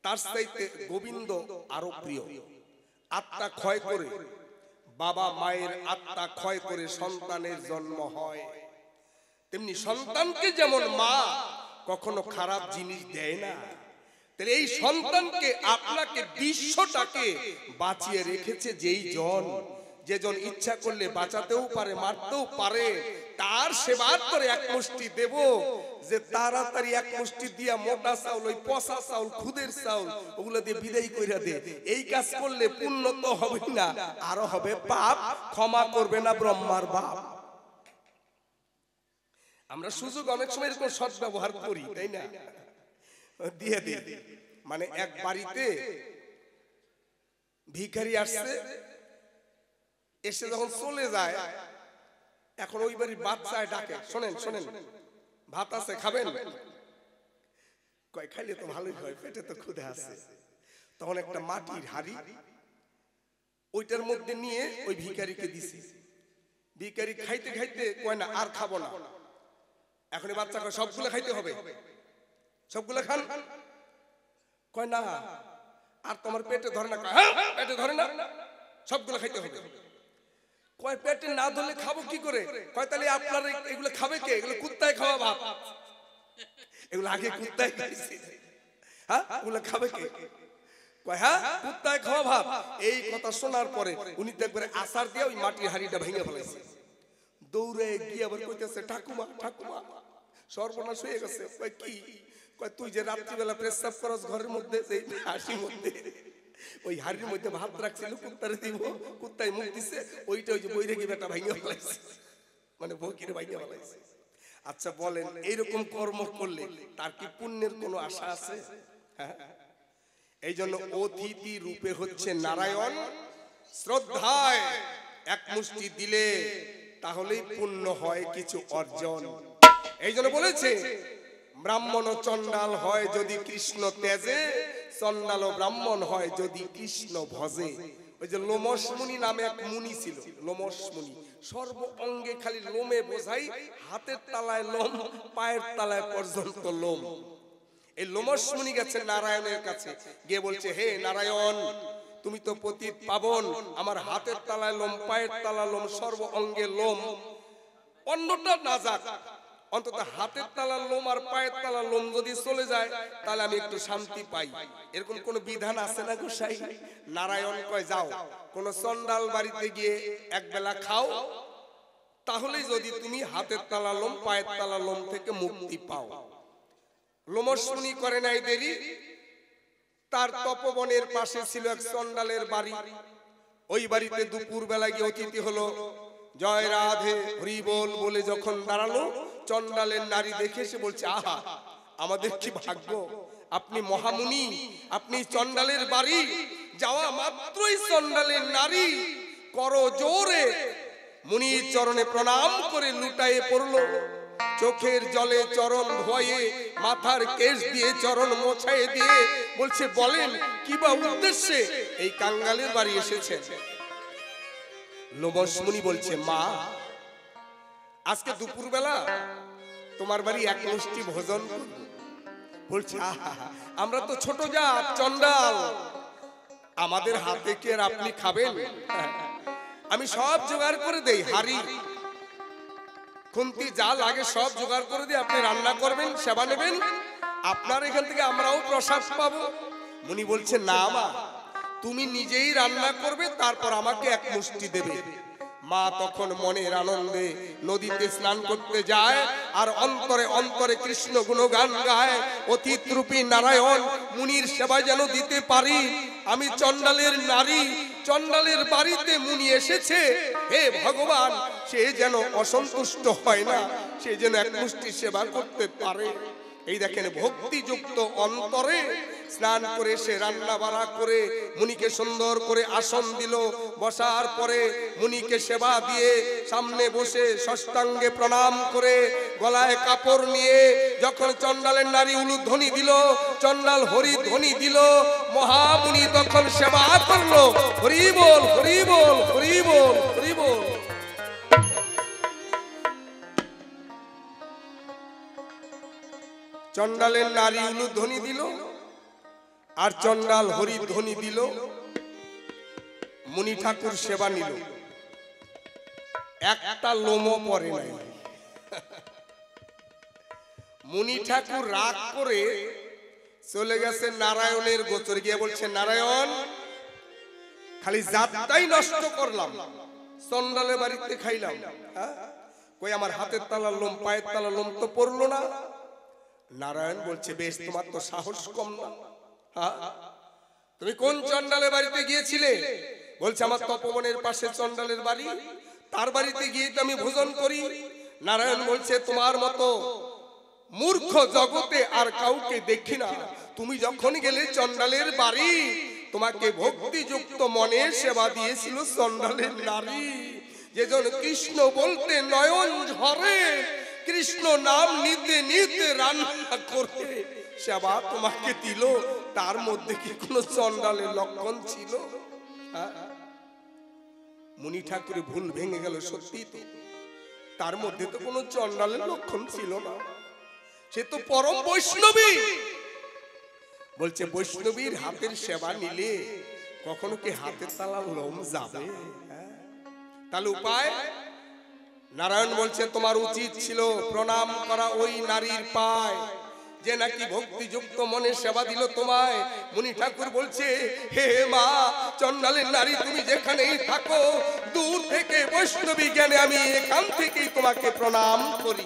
তার চাইতে গোবিন্দ আরো প্রিয়। আত্মা ক্ষয় করে, বাবা মায়ের আত্মা ক্ষয় করে সন্তানের জন্ম হয়, তেমনি সন্তানকে যেমন মা কখনো খারাপ জিনিস দেয় না, তাহলে এই সন্তানকে আপনাকে বিশ্বটাকে বাঁচিয়ে রেখেছে যেই জন, যে জন ইচ্ছা করলে বাঁচাতেও পারে, মারতেও পারে, তার সেবার করে এক মুষ্টি দেব, যে তাড়াতাড়ি এক মুষ্টি দিয়া মোটা চাউল, ওই পচা চাউল, খুদের চাউল, ওগুলো দিয়ে বিদায় কইরা দে। এই কাজ করলে পুণ্য তো হবে না, আরো হবে পাপ, ক্ষমা করবে না ব্রহ্মার বাপ। আমরা সুযোগ অনেক সময় এরকম সৎ ব্যবহার করি, তাই না? দিয়ে দিয়ে মানে এক বাড়িতে ভিখারি আসছে, এসে যখন চলে যায়, এখন ওই বাড়ির বাচ্চায় ডাকে, শোনেন শোনেন, ভাত আছে খাবেন? কয় খাইলে তো ভালোই হয়, পেটে তো ক্ষুধা আছে। তখন একটা মাটির হাড়ি, ওইটার মধ্যে নিয়ে ওই ভিখারিকে দিছি। ভিখারি খাইতে খাইতে কয় না আর খাবো না। এখন বাচ্চা কয় সবগুলো খাইতে হবে, সবগুলো খান। কয় না আর তোমার পেটে ধরে না। হ্যাঁ পেটে ধরে না, সবগুলো খাইতে হবে। কয় পেটে না ধরলে খাবো কি করে? কয় তাহলে আপনার এগুলো খাবে কে? এগুলো কুত্তায় খাওয়া ভাত, এগুলো আগে কুত্তায় খাইছে, হ্যাঁ ওগুলো খাবে কে? কয় হ্যাঁ কুত্তায় খাওয়া ভাত। এই কথা শোনার পরে উনি তো একবারে আসার দিয়ে ওই মাটির হাড়িটা ভেঙে ফেলেছে। দৌড়ে গিয়ে আবার কইতেছে ঠাকুমা ঠাকুমা সর্বনাশ হয়ে গেছে। কয় কি? কয় তুই যে রাত্রিবেলা প্রস্রাব করস ঘরের মধ্যে, সেই হাসির মধ্যে ওই হাড়ির মধ্যে ভাত রাখছিল, কুত্তারে দিব, কুত্তায় মুখ দিছে, ওইটা ওই যে বৈরাগী বেটা ভাঙিয়ে ফেলাইছে, মানে বউকিরে ভাঙিয়ে ফেলাইছে। আচ্ছা বলেন, এইরকম কর্ম করলে তার কি পুণ্যের কোনো আশা আছে? হ্যাঁ, এই জন্য অতিথি রূপে হচ্ছে নারায়ণ, শ্রদ্ধায় এক মুষ্টি দিলে তাহলেই পুণ্য হয় কিছু অর্জন। এই জন্য বলেছে ব্রাহ্মণ ও চণ্ডাল হয় যদি কৃষ্ণ তেজে, চণ্ডাল ও ব্রাহ্মণ হয় যদি কৃষ্ণ ভজে। ওই যে লোমস মুনি নামে এক মুনি ছিল, লোমস মুনি, সর্ব অঙ্গে খালি লোমে বোঝাই, হাতের তালায় লোম, পায়ের তালায় পর্যন্ত লোম। এই লোমস মুনি গেছে নারায়ণের কাছে, গিয়ে বলছে হে নারায়ণ, তুমি তো পতিত পাবন, আমার হাতের তালায় লোম, পায়ের তালা লোম, সর্ব অঙ্গে লোম, অন্যটা না যাক, অন্তত হাতের তালা লোম আর পায়ের তালা লোম যদি চলে যায় তাহলে আমি একটু শান্তি পাই। এরকম কোন বিধান আছে না গোসাই? নারায়ণ কয় যাও, কোন চণ্ডাল বাড়িতে গিয়ে এক বেলা খাও, তাহলে যদি তুমি হাতের তালা লোম, পায়ের তালা লোম থেকে মুক্তি পাও। লোমস্মুনি করে নাই দেরি, তার তপবনের পাশে ছিল এক চণ্ডালের বাড়ি। ওই বাড়িতে দুপুর বেলা গিয়ে অতিথি হলো। জয় রাধে হরি বল বলে যখন দাঁড়ালো, চণ্ডালের নারী দেখে সে বলছে আহা আমাদের কি ভাগ্য, আপনি মহামুনি, আপনি চণ্ডালের বাড়ি। যাওয়া মাত্রই চণ্ডালের নারী কর জোরে মুনির চরণে প্রণাম করে লুটায়ে পড়লো। চোখের জলে চরণ ধোয়ে, মাথার কেশ দিয়ে চরণ মোছায়ে দিয়ে বলছে বলেন কি বা উদ্দেশ্যে এই কাঙ্গালের বাড়ি এসেছেন? লোমস মুনি বলছে মা, আজকে দুপুর বেলা তোমার বাড়ি এক মুষ্টি ভোজন করব। বলছে আমরা তো ছোট জাত চণ্ডাল, আমাদের হাতে কি আর আপনি খাবেন? আমি সব জোগাড় করে দেই, হাড়ি খুন্তি যা লাগে সব জোগাড় করে দিয়ে আপনি রান্না করবেন, সেবা নেবেন, আপনার এখান থেকে আমরাও প্রসাদ পাবো। মুনি বলছে না মা, তুমি নিজেই রান্না করবে, তারপর আমাকে এক মুষ্টি দেবে। মা তখন মনের আনন্দে নদীতে স্নান করতে যায় আর অন্তরে অন্তরে কৃষ্ণ গুণগান গায়। অতিথি রূপী নারায়ণ মুনির সেবা যেন দিতে পারি। আমি চণ্ডালের নারী, চণ্ডালের বাড়িতে মুনি এসেছে, হে ভগবান সে যেন অসন্তুষ্ট হয় না, সে যেন এক মুষ্টি সেবা করতে পারে। এই দেখেন ভক্তিযুক্ত অন্তরে স্নান করে সে রান্না বাড়া করে মুনিকে সুন্দর করে আসন দিল। বসার পরে মুনিকে সেবা দিয়ে সামনে বসে ষষ্ঠাঙ্গে প্রণাম করে গলায় কাপড় নিয়ে যখন চণ্ডালের নারী উলুধ্বনি দিল, চণ্ডাল হরি ধ্বনি দিল, মহামুনি তখন সেবা করলো। হরি বল হরি বল হরি বল হরি বল। চণ্ডালের নারী উলুধ্বনি দিল, আর চন্ডাল হরিধ্বনি দিল, মুনি ঠাকুর সেবা নিল, একটা লোমও পরে নাই। মুনি ঠাকুর রাগ করে চলে গেছে নারায়ণের গোচরে, গিয়ে বলছে, নারায়ণ, খালি জাতটাই নষ্ট করলাম, চন্ডালের বাড়িতে খাইলাম, কই আমার হাতের তালার লোম, পায়ের তালার লোম তো পড়লো না। নারায়ণ বলছে, বেশ, তোমার তো সাহস কম না। তুমি কোন চন্ডালের বাড়িতে গিয়েছিলে? বলছে, আমার তপবনের পাশে চন্ডালের বাড়ি, তার বাড়িতে গিয়ে তো আমি ভোজন করি। নারায়ণ বলছে, তোমার মতো মূর্খ জগতে আর কাউকে দেখি না। তুমি যখন গেলে চন্ডালের বাড়ি, তোমাকে ভক্তিযুক্ত মনে সেবা দিয়েছিল চন্ডালের নারী, যেজন কৃষ্ণ বলতে নয়ন ঝরে, কৃষ্ণ নাম নিতে নিতে রান্না করে সেবা তোমাকে দিল। তার মধ্যে কি কোনো চন্ডালের লক্ষণ ছিল? মুনি ঠাকুরের ভুল ভেঙে গেল। সত্যি তো, তার মধ্যে তো কোনো চন্ডালের লক্ষণ ছিল না। সে তো পরম বৈষ্ণবী। বলছে, বৈষ্ণবীর হাতের সেবা নিলে কখনো কি হাতের তালার লোম যাবে? তাহলে উপায়? নারায়ণ বলছে, তোমার উচিত ছিল প্রণাম করা ওই নারীর পায়, যে নাকি ভক্তিযুক্ত মনে সেবা দিল তোমায়। মুনি ঠাকুর বলছে, হে মা, চন্ডালের নারী, তুমি যেখানেই থাকো, দূর থেকে বৈষ্ণবী জ্ঞানে আমি এখান থেকেই তোমাকে প্রণাম করি।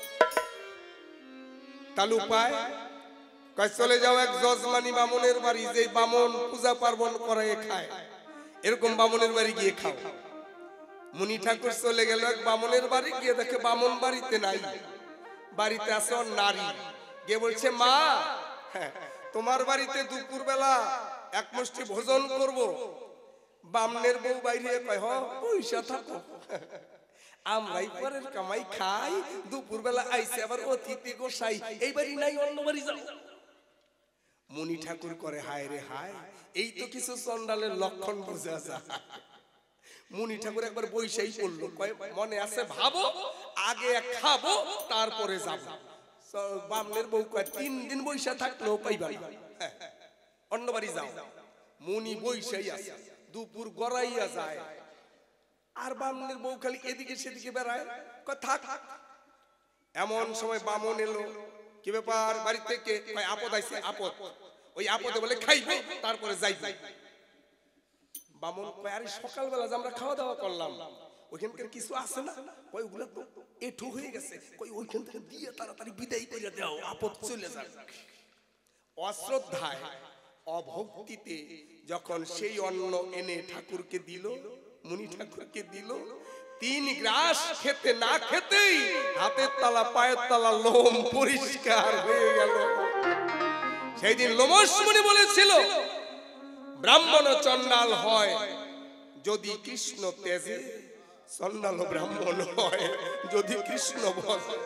তাহলে উপায়? চলে যাও এক যজমানি বামনের বাড়ি, যে বামন পূজা পার্বণ করায় খায়, এরকম বামনের বাড়ি গিয়ে খাও। মুনি ঠাকুর চলে গেল এক বামনের বাড়ি, গিয়ে দেখে বামন বাড়িতে নাই, বাড়িতে আছে ওর নারী। গিয়ে বলছে, মা, তোমার বাড়িতে দুপুর বেলা এক মুষ্টি ভোজন করব। বামনের বউ বাইরে কয়, হ, পয়সা থাকো, আমরাই পরের কামাই খাই, দুপুর বেলা আইসে আবার অতিথি গোসাই, এই বাড়ি নাই, অন্য বাড়ি যাও। মুনি ঠাকুর করে, হায় রে হায়, এই তো কিছু চন্ডালের লক্ষণ বোঝা যায়। মুনি ঠাকুর একবার বৈশাই পড়লো, কয়, মনে আছে ভাবো, আগে খাবো তারপরে যাবো। বামনের বউ কয়, 3 দিন বৈশা থাকলেও পাইবা না, অন্য বাড়ি যাও। মুনি বৈশাই আছে, দুপুর গড়াইয়া যায়, আর বামনের বউ খালি এদিকে সেদিকে বেড়ায়, কয় থাক। এমন সময় বামন এলো, কি ব্যাপার, বাড়ি থেকে? কয়, আপদ আইছে, আপদ। ওই আপদে বলে খাইবে তারপরে যাই। বামন কয়, আরে সকালবেলা যে আমরা খাওয়া দাওয়া করলাম, ওইখানকার কিছু আছে না? কয়, ওগুলা তো এঠু হয়ে গেছে। কয়, ওইখান থেকে দিয়ে তাড়াতাড়ি বিদায় করে দাও, আপদ চলে যাক। অশ্রদ্ধায়, অভক্তিতে যখন সেই অন্ন এনে ঠাকুরকে দিল, মুনি ঠাকুরকে দিল, 3 গ্রাস খেতে না খেতেই হাতের তালা, পায়ের তালা, লোম পরিষ্কার হয়ে গেল। সেই দিন লোমস মুনি বলেছিল, ব্রাহ্মণ চন্ডাল হয় যদি কৃষ্ণ তেজে, চন্ডাল ব্রাহ্মণ হয় যদি কৃষ্ণ ভজে।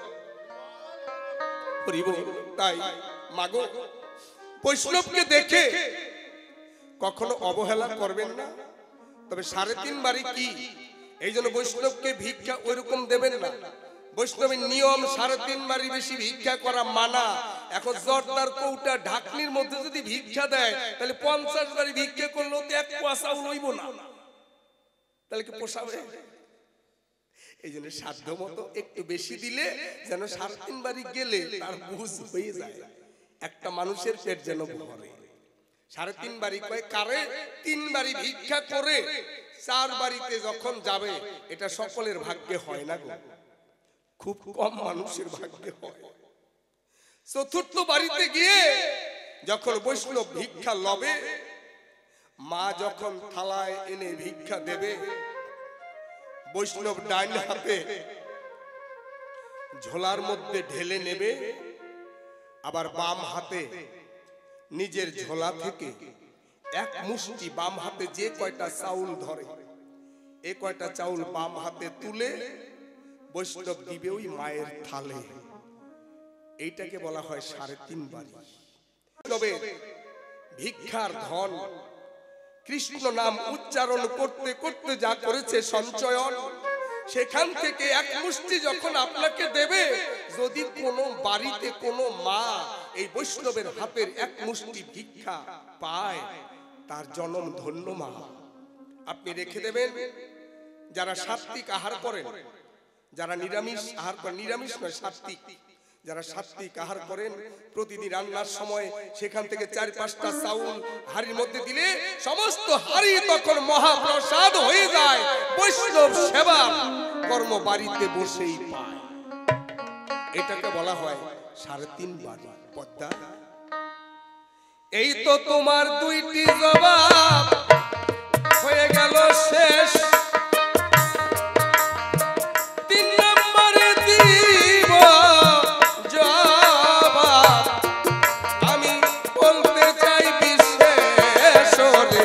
তাই মাগো, বৈষ্ণবকে দেখে কখনো অবহেলা করবেন না। তবে 3.5 বাড়ি কি, এই জন্য বৈষ্ণবকে ভিক্ষা ওইরকম দেবেন না। বৈষ্ণবের নিয়ম 3.5 বাড়ি বেশি ভিক্ষা করা মানা। এখন জর্দার কৌটা ঢাকনির মধ্যে যদি ভিক্ষা দেয়, তাহলে 50 বাড়ি ভিক্ষা করলেও তো 1 পোয়া চাউল হইব না, তাহলে কি পোষাবে? এই জন্য সাধ্য মতো একটু বেশি দিলে যেন 3.5 বাড়ি গেলে তার বুঝ হয়ে যায়, একটা মানুষের পেট যেন ভরে। 3.5 বাড়ি কয় কারে 3 বাড়ি ভিক্ষা করে 4 বাড়িতে যখন যাবে, এটা সকলের ভাগ্যে হয় না গো, খুব কম মানুষের ভাগ্যে হয়। 4র্থ বাড়িতে গিয়ে যখন বৈষ্ণব ভিক্ষা লবে, মা যখন থালায় এনে ভিক্ষা দেবে, বৈষ্ণব ডাইন হাতে ঝোলার মধ্যে ঢেলে নেবে, আবার বাম হাতে নিজের ঝোলা থেকে 1 মুষ্টি বাম হাতে যে কয়টা চাউল ধরে, এ কয়টা চাউল বাম হাতে তুলে বৈষ্ণব দিবে ওই মায়ের থালে। এইটাকে বলা হয় 3.5 বাড়ি। বৈষ্ণবের ভিক্ষার ধন কৃষ্ণ নাম উচ্চারণ করতে করতে যা করেছে সঞ্চয়ন, সেখান থেকে এক মুষ্টি যখন আপনাকে দেবে, যদি কোনো বাড়িতে কোনো মা এই বৈষ্ণবের হাতের এক মুষ্টি ভিক্ষা পায়, তার জন্ম ধন্য মা। আপনি রেখে দেবেন। যারা সাত্বিক আহার করেন, যারা নিরামিষ আহার করেন, নিরামিষ নয় সাত্বিক, যারা সাত্বিক আহার করেন, প্রতিদিন রান্নার সময় সেখান থেকে 4-5টা চাউল হাড়ির মধ্যে দিলে সমস্ত হাড়ি তখন মহাপ্রসাদ হয়ে যায়। বৈষ্ণব সেবা কর্ম বাড়িতে বসেই পায়। এটাকে বলা হয় 3.5 বাড়ি। পদ্মা, এই তো তোমার 2টি জবাব হয়ে গেল শেষ। 3 নম্বরে দিব জবাব, আমি বলতে চাই বিশেষ রে।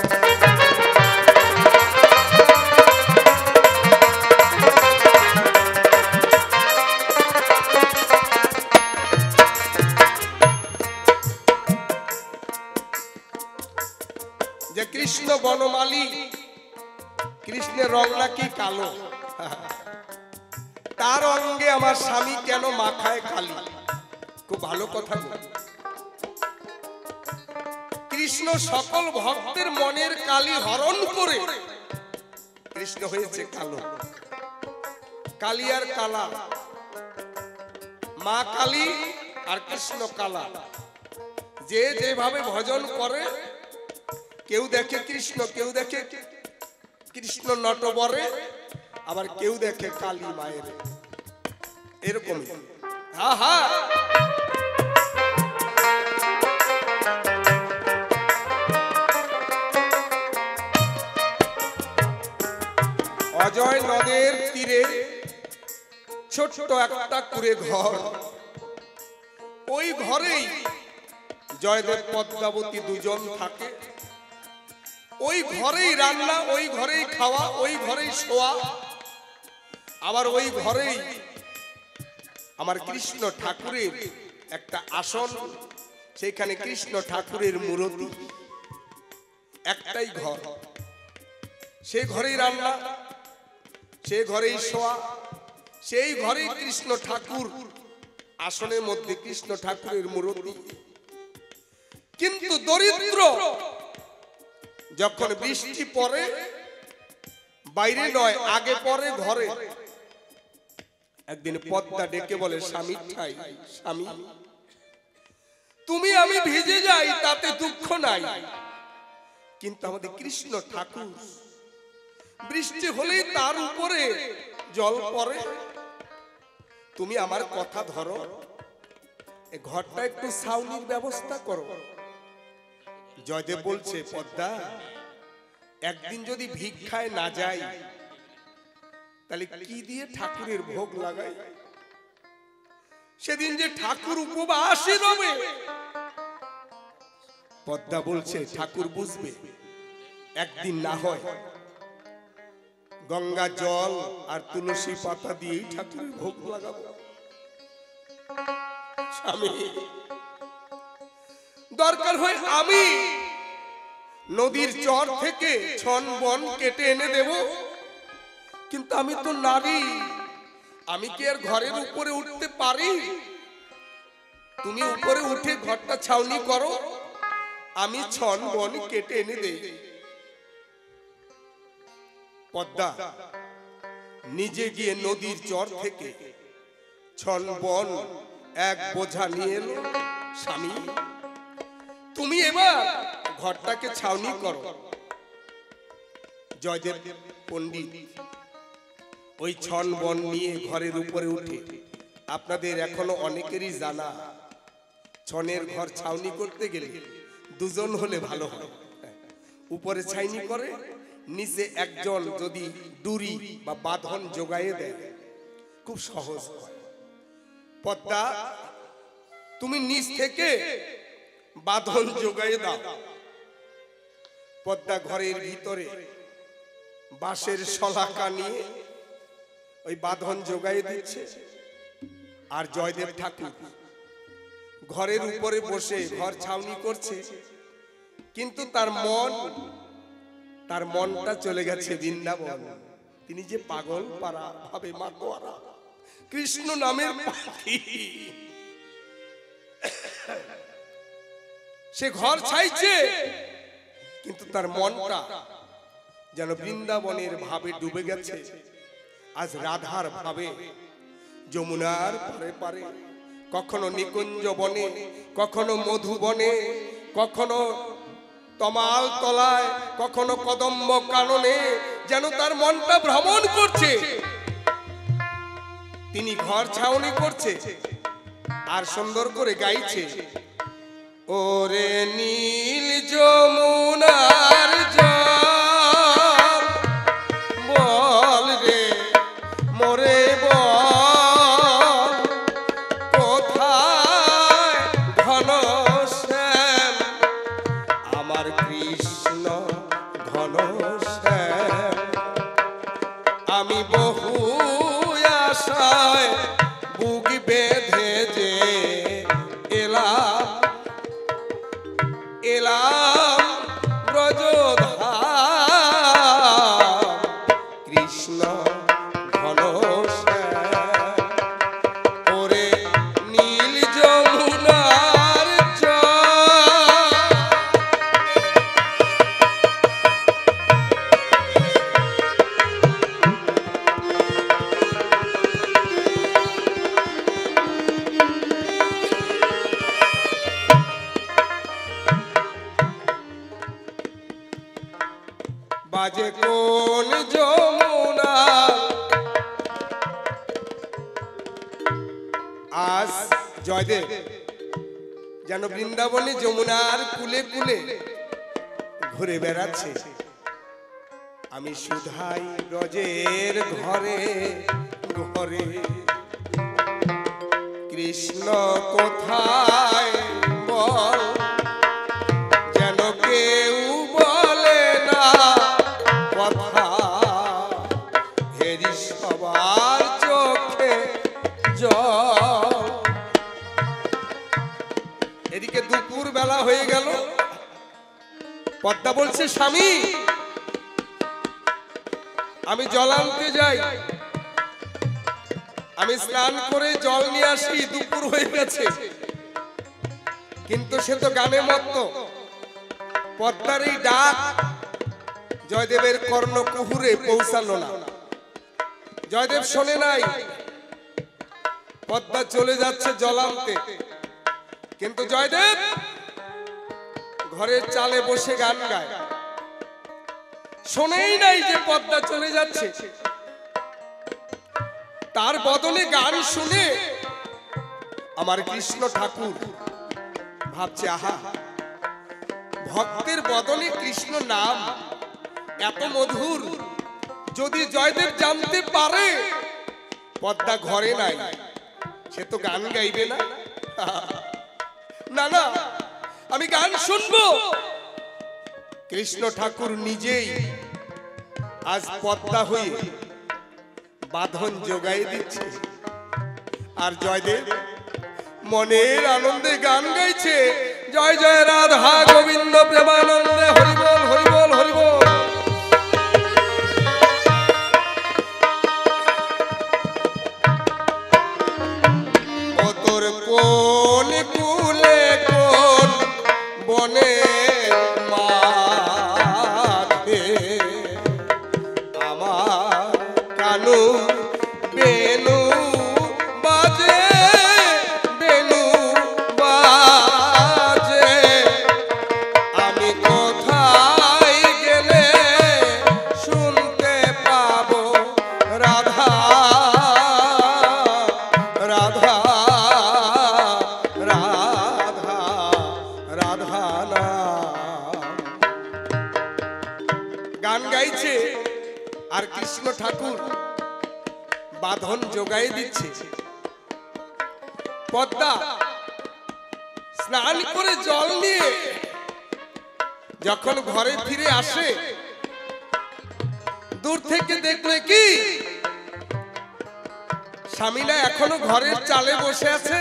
যে কৃষ্ণ বনমালী, কৃষ্ণের রং নাকি কালো, তার অঙ্গে আমার স্বামী কেন মাখায় কালি? খুব ভালো কথা। কৃষ্ণ সকল ভক্তের মনের কালি হরণ করে কৃষ্ণ হয়েছে কালো। কালি আর কালা, মা কালী আর কৃষ্ণ কালা। যে যেভাবে ভজন করে, কেউ দেখে কৃষ্ণ, কেউ দেখে কৃষ্ণ নটবরে, আবার কেউ দেখে কালী মায়ের। এরকম অজয় নদের তীরে ছোট্ট একটা কুঁড়ে ঘর। ওই ঘরেই জয়দেব পদ্মাবতী দুজন থাকে। ওই ঘরেই রান্না, ওই ঘরেই খাওয়া, ওই ঘরেই শোয়া, আবার ওই ঘরেই আমার কৃষ্ণ ঠাকুরের একটা আসন, সেখানে কৃষ্ণ ঠাকুরের মূর্তি। একটাই ঘর, সে ঘরেই রান্না, সে ঘরেই শোয়া, সেই ঘরেই কৃষ্ণ ঠাকুর, আসনের মধ্যে কৃষ্ণ ঠাকুরের মূর্তি। কিন্তু দরিদ্র, যখন বৃষ্টি পড়ে, বাইরে নয় আগে পরে ঘরে। একদিন পদ্মা ডেকে বলে, স্বামী ঠাই, স্বামী তুমি আমি ভিজে যাই তাতে দুঃখ নাই, কিন্তু আমাদের কৃষ্ণ ঠাকুর বৃষ্টি হলেই তার উপরে জল পড়ে। তুমি আমার কথা ধরো, এই ঘরটা একটু ছাউনির ব্যবস্থা করো। জয়দেব বলছে, পদ্মা একদিন যদি ভিক্ষায় না যাই, তাহলে কি দিয়ে ঠাকুরের ভোগ লাগাই? সেদিন যে ঠাকুর উপবাসী রবে। পদ্মা বলছে, ঠাকুর বুঝবে, একদিন না হয় গঙ্গা জল আর তুলসী পাতা দিয়েই ঠাকুরের ভোগ লাগাবো। স্বামী, দরকার হয় আমি নদীর চর থেকে ছন বন কেটে এনে দেব, কিন্তু আমি তো নারী, আমি কি আর ঘরের উপরে উঠতে পারি? তুমি উপরে উঠে ঘরটা ছাউনি করো, আমি ছন বন কেটে এনে দেই। পদ্মা নিজে গিয়ে নদীর চর থেকে ছন বন এক বোঝা নিয়ে এলো। স্বামী, তুমি এবার ঘরটাকে ছাউনি করো। জয়দেব পণ্ডিত ওই ছন বন নিয়ে ঘরের উপরে উঠে, আপনাদের এখনো অনেকেরই জানা, ছনের ঘর ছাউনি করতে গেলে দুজন হলে ভালো হয়। উপরে ছাইনি করে, নিচে একজন যদি ডুরি বা বাঁধন জোগাইয়ে দেয়, খুব সহজ হয়। পদ্মা, তুমি নিচ থেকে বাঁধন জোগাইয়ে দাও। পদ্মা ঘরের ভিতরে বাঁশের শলাকা নিয়ে ওই বাঁধন জোগাইয়ে দিচ্ছে, আর জয়দেব ঠাকুর ঘরের উপরে বসে ঘর ছাউনি করছে। কিন্তু তার মনটা চলে গেছে বৃন্দাবন। তিনি যে পাগল পারা ভাবে মাতোয়ারা কৃষ্ণ নামের পাখি। সে ঘর ছাইছে, কিন্তু তার মনটা যেন বৃন্দাবনের ভাবে ডুবে গেছে। আজ রাধার ভাবে যমুনার পারে পারে, কখনো নিকুঞ্জ বনে, কখনো মধুবনে, কখনো তমাল তলায়, কখনো কদম্ব কাননে, যেন তার মনটা ভ্রমণ করছে। তিনি ঘর ছাউনি করছে আর সুন্দর করে গাইছে, ওরে নীল যমুনার জল বল রে মোরে বল, কোথায় ঘনশ্যাম আমার কৃষ্ণ ঘনশ্যাম। আমি বহু আশায় বুক বেঁধে যে এলাম এলাম ব্রজধাম, কৃষ্ণ ঘনশ্যাম। ওরে নীল যমুনার জল, বাজে কোন যমুনা আজ জয়দেব যেন বৃন্দাবনে যমুনার কুলে কুলে ঘুরে বেড়াচ্ছে। আমি সুধাই ব্রজের ঘরে ঘরে, কৃষ্ণ কোথায় বল, যেন কেউ বলে না কথা, হেরি সবার চোখে জল। এদিকে দুপুর বেলা হয়ে গেল, পদ্মা বলছে স্বামী আমি জল আনতে যাই, আমি স্নান করে জল নিয়ে আসি, দুপুর হয়ে গেছে। কিন্তু সে তো গানে মত্ত, পদ্মার এই ডাক জয়দেবের কর্ণকুহুরে পৌঁছালো না। জয়দেব শোনে নাই, পদ্মা চলে যাচ্ছে জল আনতে, কিন্তু জয়দেব ঘরের চালে বসে গান গায়, শোনেই নাই যে পদ্মা চলে যাচ্ছে। তার বদলে গান শুনে আমার কৃষ্ণ ঠাকুর ভাবছে, আহা ভক্তের বদলে কৃষ্ণ নাম এত মধুর, যদি জয়দেব জানতে পারে পদ্মা ঘরে নাই, সে তো গান গাইবে না। না না, আমি গান শুনবো। কৃষ্ণ ঠাকুর নিজেই আজ পদ্মা হয়ে বাঁধন যোগাই দিচ্ছে, আর জয়দেব মনের আনন্দে গান গাইছে, জয় জয় রাধা গোবিন্দ প্রেমানন্দে, হরিবল হরিবল হরিবল। ও তোর কোন কুলে কোন বনে মাঝে আমার কানু বেনু বাজে, বেনু বাজে, আমি কোথায় গেলে শুনতে পাবো রাধা রাধা রাধা রাধা নাম। গান গাইছে আর কৃষ্ণ ঠাকুর বাঁধন যোগাই দিচ্ছে। পদ্মা স্নান করে জল নিয়ে যখন ঘরে ফিরে আসে, দূর থেকে দেখলে কি স্বামীরা এখনো ঘরের চালে বসে আছে।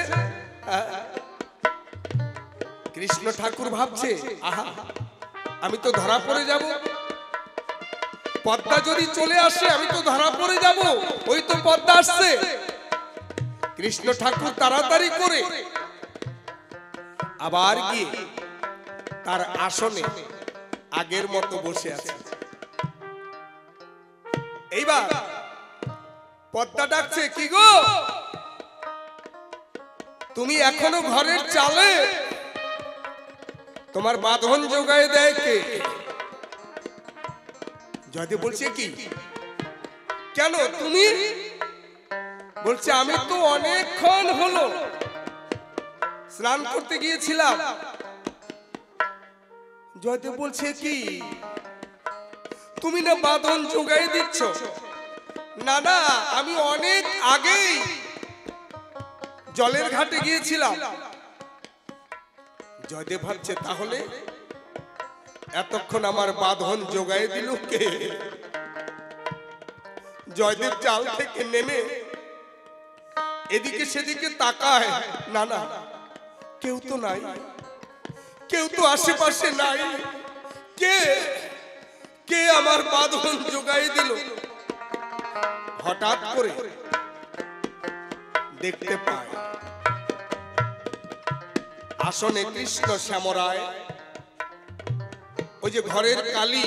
কৃষ্ণ ঠাকুর ভাবছে, আহা আমি তো ধরা পড়ে যাব, পদ্মা যদি চলে আসে আমি তো ধরা পড়ে যাব। ওই তো পদ্মা আসছে। কৃষ্ণ ঠাকুর তাড়াতাড়ি করে আবার গিয়ে তার আসনে আগের মতো বসে আছে। এইবার পদ্মা ডাকছে, কি গো তুমি এখনো ঘরের চালে? তোমার বাঁধন জোগায় দেয় কে? জয়দেব বলছে, কি কেন তুমি? বলছে, আমি তো অনেকক্ষণ হলো স্নান করতে গিয়েছিলাম। জয়দেব বলছে, কি তুমি না বাঁধন জোগাই দিচ্ছ? না না, আমি অনেক আগেই জলের ঘাটে গিয়েছিলাম। জয়দেব ভাবছে, তাহলে এতক্ষণ আমার বাঁধন জোগাই দিল কে? জয়দেব জাল থেকে নেমে এদিকে সেদিকে তাকায়, না না, কেউ তো নাই, কেউ তো আশেপাশে নাই। কে কে আমার বাঁধন জোগাই দিল? হঠাৎ করে দেখতে পায় আসনে কৃষ্ণ শ্যামরায়, ওই যে ঘরের কালী,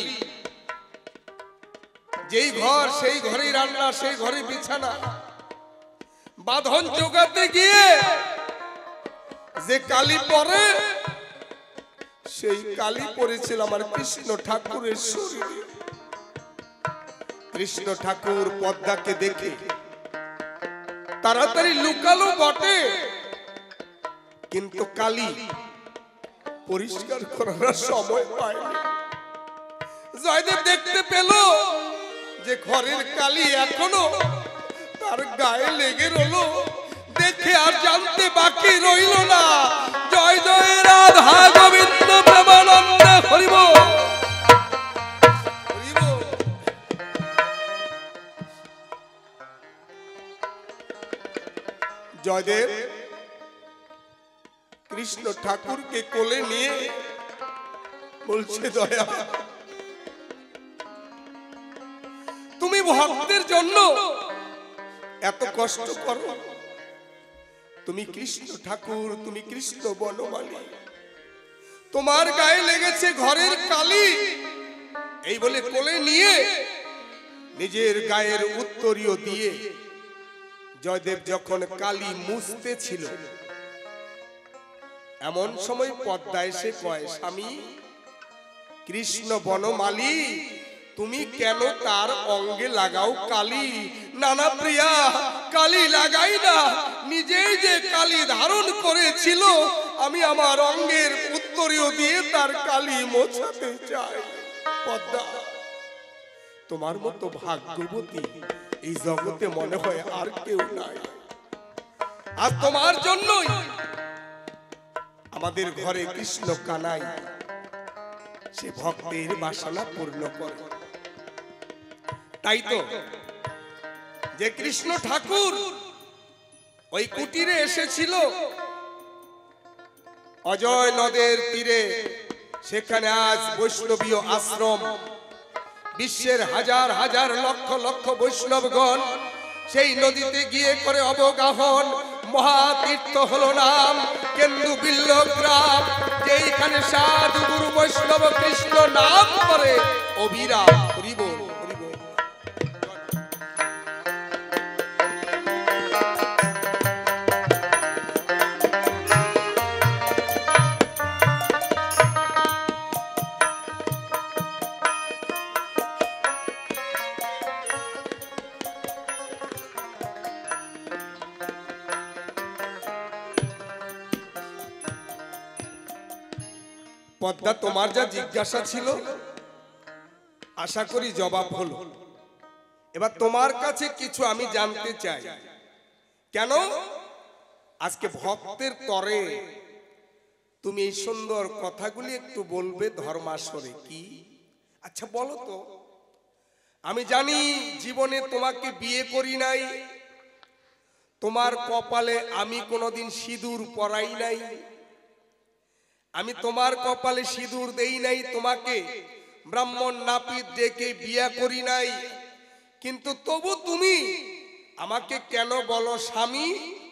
যেই ঘর সেই ঘরেই রান্না, সেই ঘরে বিছানা। বাঁধন জোগাতে গিয়ে যে কালী পরে, সেই কালী পড়েছিল আমার কৃষ্ণ ঠাকুরের শরীরে। কৃষ্ণ ঠাকুর পদ্মাকে দেখে তাড়াতাড়ি লুকালো বটে, কিন্তু কালী পরিষ্কার করার সময় পায়নি। জয়দেব দেখতে পেল যে ঘরের কালী এখনো তার গায়ে লেগে রইল। দেখে আর জানতে বাকি রইল না। জয় জয় রাধা গোবিন্দ প্রেমানন্দে হরি বল। জয়দেব কৃষ্ণ ঠাকুরকে কোলে নিয়ে বলছে, দয়া, তুমি ভক্তের জন্য এত কষ্ট করো। তুমি কৃষ্ণ ঠাকুর, তুমি কৃষ্ণ বনমালী, তোমার গায়ে লেগেছে ঘরের কালী। এই বলে কোলে নিয়ে নিজের গায়ের উত্তরীয় দিয়ে জয়দেব যখন কালী মুছতে ছিল, এমন সময় পদ্মা এসে কয়, স্বামী কৃষ্ণ বনমালী, তুমি কেন তার অঙ্গে লাগাও কালী? নানা প্রিয়া, কালী লাগাই না, নিজেই যে কালী ধারণ করেছিল, আমি আমার অঙ্গের উত্তরীয় দিয়ে তার কালী মোছাতে চাই। পদ্মা, তোমার মতো ভাগ্যবতী এই জগতে মনে হয় আর কেউ নাই। আর তোমার জন্যই আমাদের ঘরে কৃষ্ণ কানাই সে ভক্তের বাসনা পূর্ণ করে। তাই তো যে কৃষ্ণ ঠাকুর ওই কুটিরে এসেছিল অজয় নদের তীরে, সেখানে আজ বৈষ্ণবীয় আশ্রম, বিশ্বের হাজার হাজার লক্ষ লক্ষ বৈষ্ণবগণ সেই নদীতে গিয়ে করে অবগাহন। মহাতীর্থ হলো নাম কেন্দু বিল্ল গ্রাম, যেইখানে সাধু গুরু বৈষ্ণব কৃষ্ণ নাম করে অবিরাম। হরি বল, হরি বল। পদ্মা, তোমার যা জিজ্ঞাসা ছিল আশা করি জবাব হলো। এবার তোমার কাছে কিছু আমি জানতে চাই। কেন আজকে ভক্তের তরে তুমি এই সুন্দর কথাগুলি একটু বলবে ধর্মাসরে? কি আচ্ছা বলো তো। আমি জানি জীবনে তোমাকে বিয়ে করি নাই, তোমার কপালে আমি কোনোদিন সিঁদুর পরাই নাই, আমি তোমার কপালে সিঁদুর দেই নাই, তোমাকে ব্রাহ্মণ নাপিত ডেকে বিয়া করি নাই, কিন্তু তবু তুমি আমাকে কেন বলো স্বামী?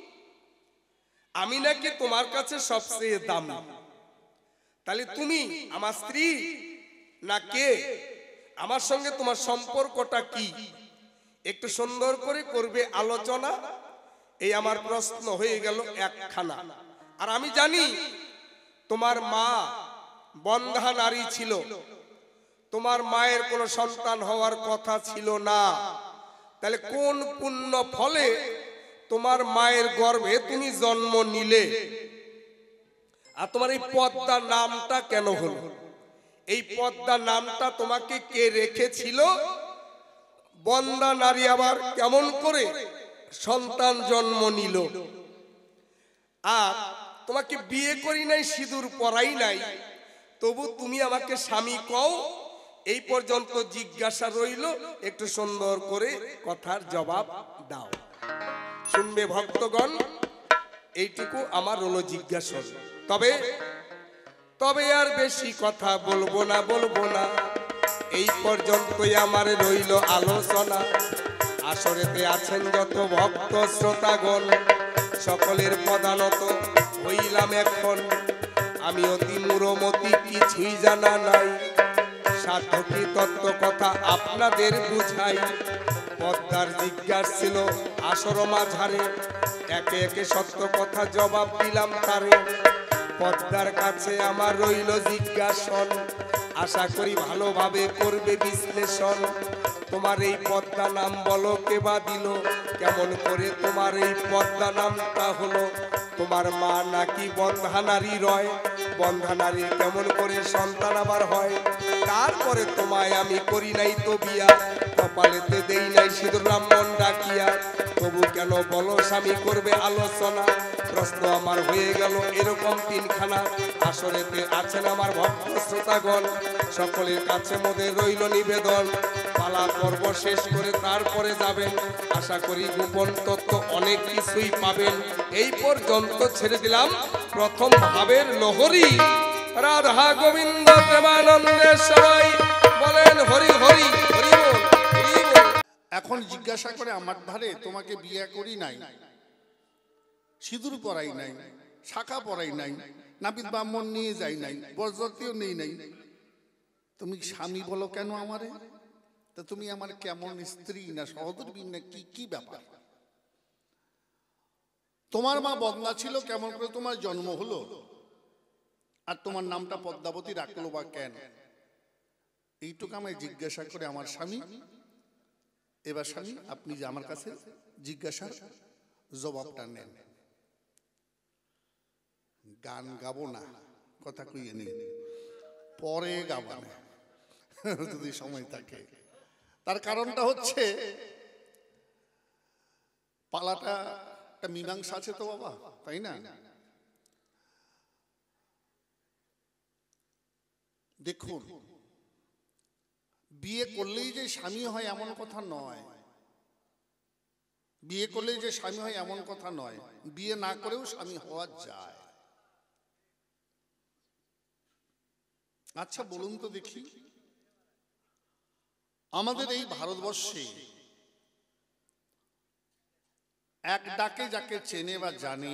আমি নাকি তোমার কাছে সবচেয়ে দামি? তাহলে তুমি আমার স্ত্রী না কে? আমার সঙ্গে তোমার সম্পর্কটা কি? একটু সুন্দর করে করবে আলোচনা। এই আমার প্রশ্ন হয়ে গেল একখানা। আর আমি জানি তোমার মা বন্ধা নারী ছিল, তোমার মায়ের কোনো সন্তান হওয়ার কথা ছিল না। তাহলে কোন পুণ্য ফলে তোমার মায়ের গর্ভে তুমি জন্ম নিলে? আর তোমার এই পদ্মা নামটা কেন হলো? এই পদ্মা নামটা তোমাকে কে রেখেছিল? বন্ধা নারী আবার কেমন করে সন্তান জন্ম নিল? আর তোমাকে বিয়ে করি নাই, সিঁদুর পরাই নাই, তবু তুমি আমাকে স্বামী কও। এই পর্যন্ত জিজ্ঞাসা রইল, একটু সুন্দর করে কথার জবাব দাও। শুনবে ভক্তগণ, এইটুকু আমার হলো জিজ্ঞাসা। তবে তবে আর বেশি কথা বলবো না। এই পর্যন্তই আমার রইল আলোচনা। আসরেতে আছেন যত ভক্ত শ্রোতাগণ, সকলের পদানত হইলাম এখন। আমি অতি মূঢ়মতি, কিছুই জানা নাই, সাধকি তত্ত্ব কথা আপনাদের বুঝাই। পদ্মার জিজ্ঞাসা ছিল আসর মাঝারে, একে একে সত্য কথা জবাব দিলাম তারে। পদ্মার কাছে আমার রইল জিজ্ঞাসন, আশা করি ভালোভাবে করবে বিশ্লেষণ। তোমার এই পদ্মা নাম বলো কে বা দিল? কেমন করে তোমার এই পদ্মা নামটা হলো? তোমার মা নাকি বন্ধা নারী রয়? বন্ধা নারী কেমন করে সন্তান আবার হয়? তারপরে তোমায় আমি করি নাই তো বিয়া, কপালেতে দেই নাই সিঁদুর ব্রাহ্মণ ডাকিয়া। তবু কেন বলো স্বামী করবে আলোচনা? প্রশ্ন আমার হয়ে গেল এরকম তিনখানা। আসরেতে আছেন আমার ভক্ত শ্রোতাগণ, সকলের কাছে মোদের রইল নিবেদন। পালা পর্ব শেষ করে তারপরে যাবেন, আশা করি গোপন তত্ত্ব অনেক কিছুই পাবেন। এই পর্যন্ত ছেড়ে দিলাম প্রথম ভাবের লহরী। রাধা গোবিন্দ প্রেমানন্দে সবাই বলেন হরি হরি হরি বল, হরি বল। এখন জিজ্ঞাসা করে আমার ধারে, তোমাকে বিয়ে করি নাই, সিঁদুর পরাই নাই, শাখা পরাই নাই, নাপিত ব্রাহ্মণ নিয়ে যাই নাই, বরযাত্রীও নেই নাই, তুমি স্বামী বলো কেন আমারে? তা তুমি আমার কেমন স্ত্রী না সহধর্মী না কি? কি ব্যাপার? তোমার মা বদনা ছিল, কেমন করে তোমার জন্ম হলো? আর তোমার নামটা পদ্মাবতী রাখলো বা কেন? এইটুকু আমায় জিজ্ঞাসা করে আমার স্বামী। এবার স্বামী, আপনি যে আমার কাছে জিজ্ঞাসার জবাবটা নেন। গান গাবো না, কথা কইয়ে নি, পরে গাবো না যদি সময় থাকে। তার কারণটা হচ্ছে পালাটা একটা মীমাংসা আছে তো বাবা, তাই না? দেখুন, বিয়ে করলেই যে স্বামী হয় এমন কথা নয়। বিয়ে করলেই যে স্বামী হয় এমন কথা নয়। বিয়ে না করেও স্বামী হওয়া যায়। আচ্ছা বলুন তো দেখি, আমাদের এই ভারতবর্ষে এক ডাকে যাকে চেনে বা জানে,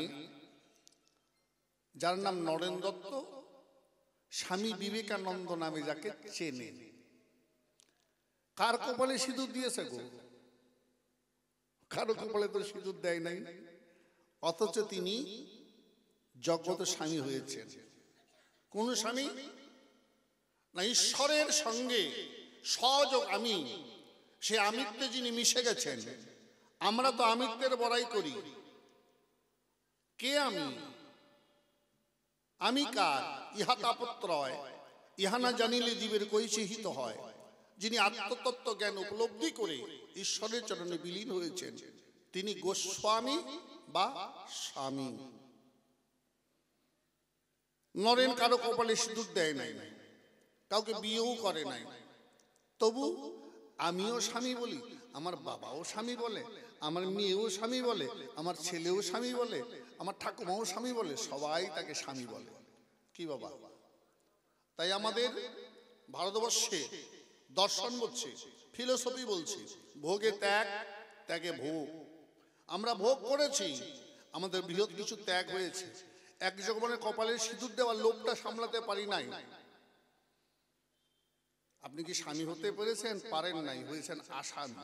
যার নাম নরেন দত্ত, স্বামী বিবেকানন্দ নামে যাকে চেনে, কার কপালে সিঁদুর দিয়েছে গো? কারো কপালে তো সিঁদুর দেয় নাই, অথচ তিনি জগৎ স্বামী হয়েছেন। কোন স্বামী না? ঈশ্বরের সঙ্গে সহযোগ আমি, সে আমিত্বে যিনি মিশে গেছেন। আমরা তো আমিত্বের বড়াই করি। কে আমি? আমি কার? ইহা তাপত্রয়, ইহা না জানিলে জীবের কৈছে হিত হয়। যিনি আত্মতত্ত্ব জ্ঞান উপলব্ধি করে ঈশ্বরের চরণে বিলীন হয়েছেন, তিনি গোস্বামী বা স্বামী। নরেন কারো কপালে সিঁদুর দেয় নাই, কাউকে বিয়েও করে নাই, তবু আমিও স্বামী বলি, আমার বাবাও স্বামী বলে, আমার মেয়েও স্বামী বলে, আমার ছেলেও স্বামী বলে, আমার ঠাকুমাও স্বামী বলে, সবাই তাকে স্বামী বলে। কি বাবা? তাই আমাদের ভারতবর্ষে দর্শন বলছে, ফিলোসফি বলছে, ভোগে ত্যাগ, ত্যাগে ভোগ। আমরা ভোগ করেছি, আমাদের বৃহৎ কিছু ত্যাগ হয়েছে। এক যৌবনের কপালে সিঁদুর দেওয়ার লোভটা সামলাতে পারি নাই। আপনি কি স্বামী হতে পেরেছেন? পারেন নাই, হয়েছেন আসামি।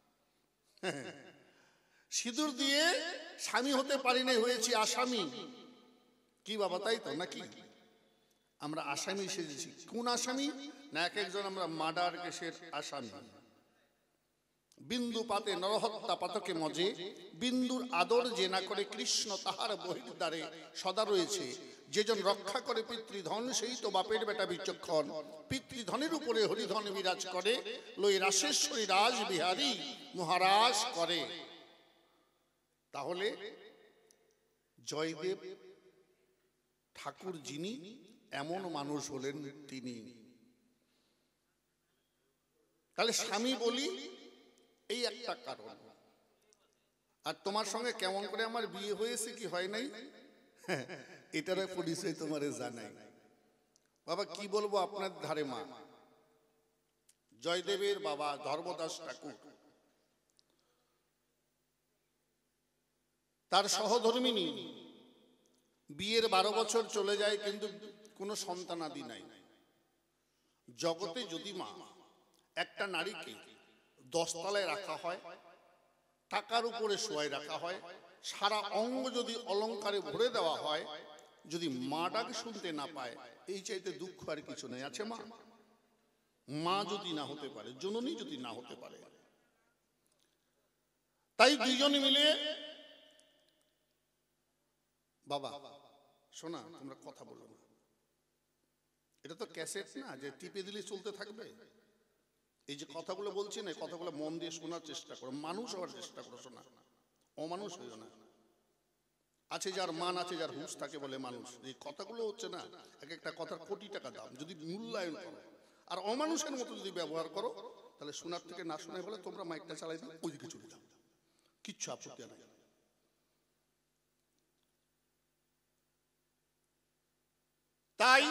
সিঁদুর দিয়ে স্বামী হতে পারি নাই, হয়েছি আসামি। কি বাবা, তাই তো নাকি? আমরা আসামি সেজেছি। কোন আসামি? না, এক একজন আমরা মার্ডার কেসের আসামি। বিন্দু পাতে নরহত্যা পাতকে মজে, বিন্দুর আদর যে না করে কৃষ্ণ তাহার বহির্দ্বারে সদা রয়েছে। যেজন রক্ষা করে পিতৃধন, সেই তো বাপের বেটা বিচক্ষণ। পিতৃধনের উপরে হরিধন বিরাজ করে, লই রাসেশ্বরী রাজ বিহারী মহারাজ করে। তাহলে জয়দেব ঠাকুর যিনি, এমন মানুষ হলেন তিনি। তাহলে স্বামী বলি এই একটা কারণ। আর তোমার সঙ্গে কেমন করে আমার বিয়ে হয়েছে কি হয় নাই, এটার পরিচয় তোমারে জানাই। বাবা কি বলবো, আপনার ধারে মা জয়দেবের বাবা ধর্মদাস ঠাকুর, তার সহধর্মিনী বিয়ের 12 বছর চলে যায়, কিন্তু কোনো সন্তানাদি নাই। জগতে যদি মা একটা নারীকে 10 তলায় রাখা হয়, টাকার উপরে শোয়াই রাখা হয়, সারা অঙ্গ যদি অলংকারে ভরে দেওয়া হয়, যদি মা ডাক শুনতে না পায়, এই চাইতে দুঃখ আর কিছু নেই। আছে মা? মা যদি না হতে পারে, জননী যদি না হতে পারে। তাই দুইজনে মিলে, বাবা শোনা, তোমরা কথা বলো না, এটা তো ক্যাসেট না যে টিপে দিলে চলতে থাকবে। এই যে কথাগুলো বলছি না, কথাগুলো মন দিয়ে শোনার চেষ্টা করো, মানুষ হওয়ার চেষ্টা করো। শোনা, অমানুষ হইও না। আছে যার মান আছে, যার হুঁশ থাকে বলে মানুষ। এই কথাগুলো হচ্ছে না, এক একটা কথার কোটি টাকা দাম। যদি মূল্যায়ন করো আর অমানুষের মতো যদি ব্যবহার করো, তাহলে শোনার থেকে না শোনায় বলে তোমরা মাইকটা চালাই দাও, ওইদিকে চলে যাও, কিচ্ছু আপত্তি নাই। তাই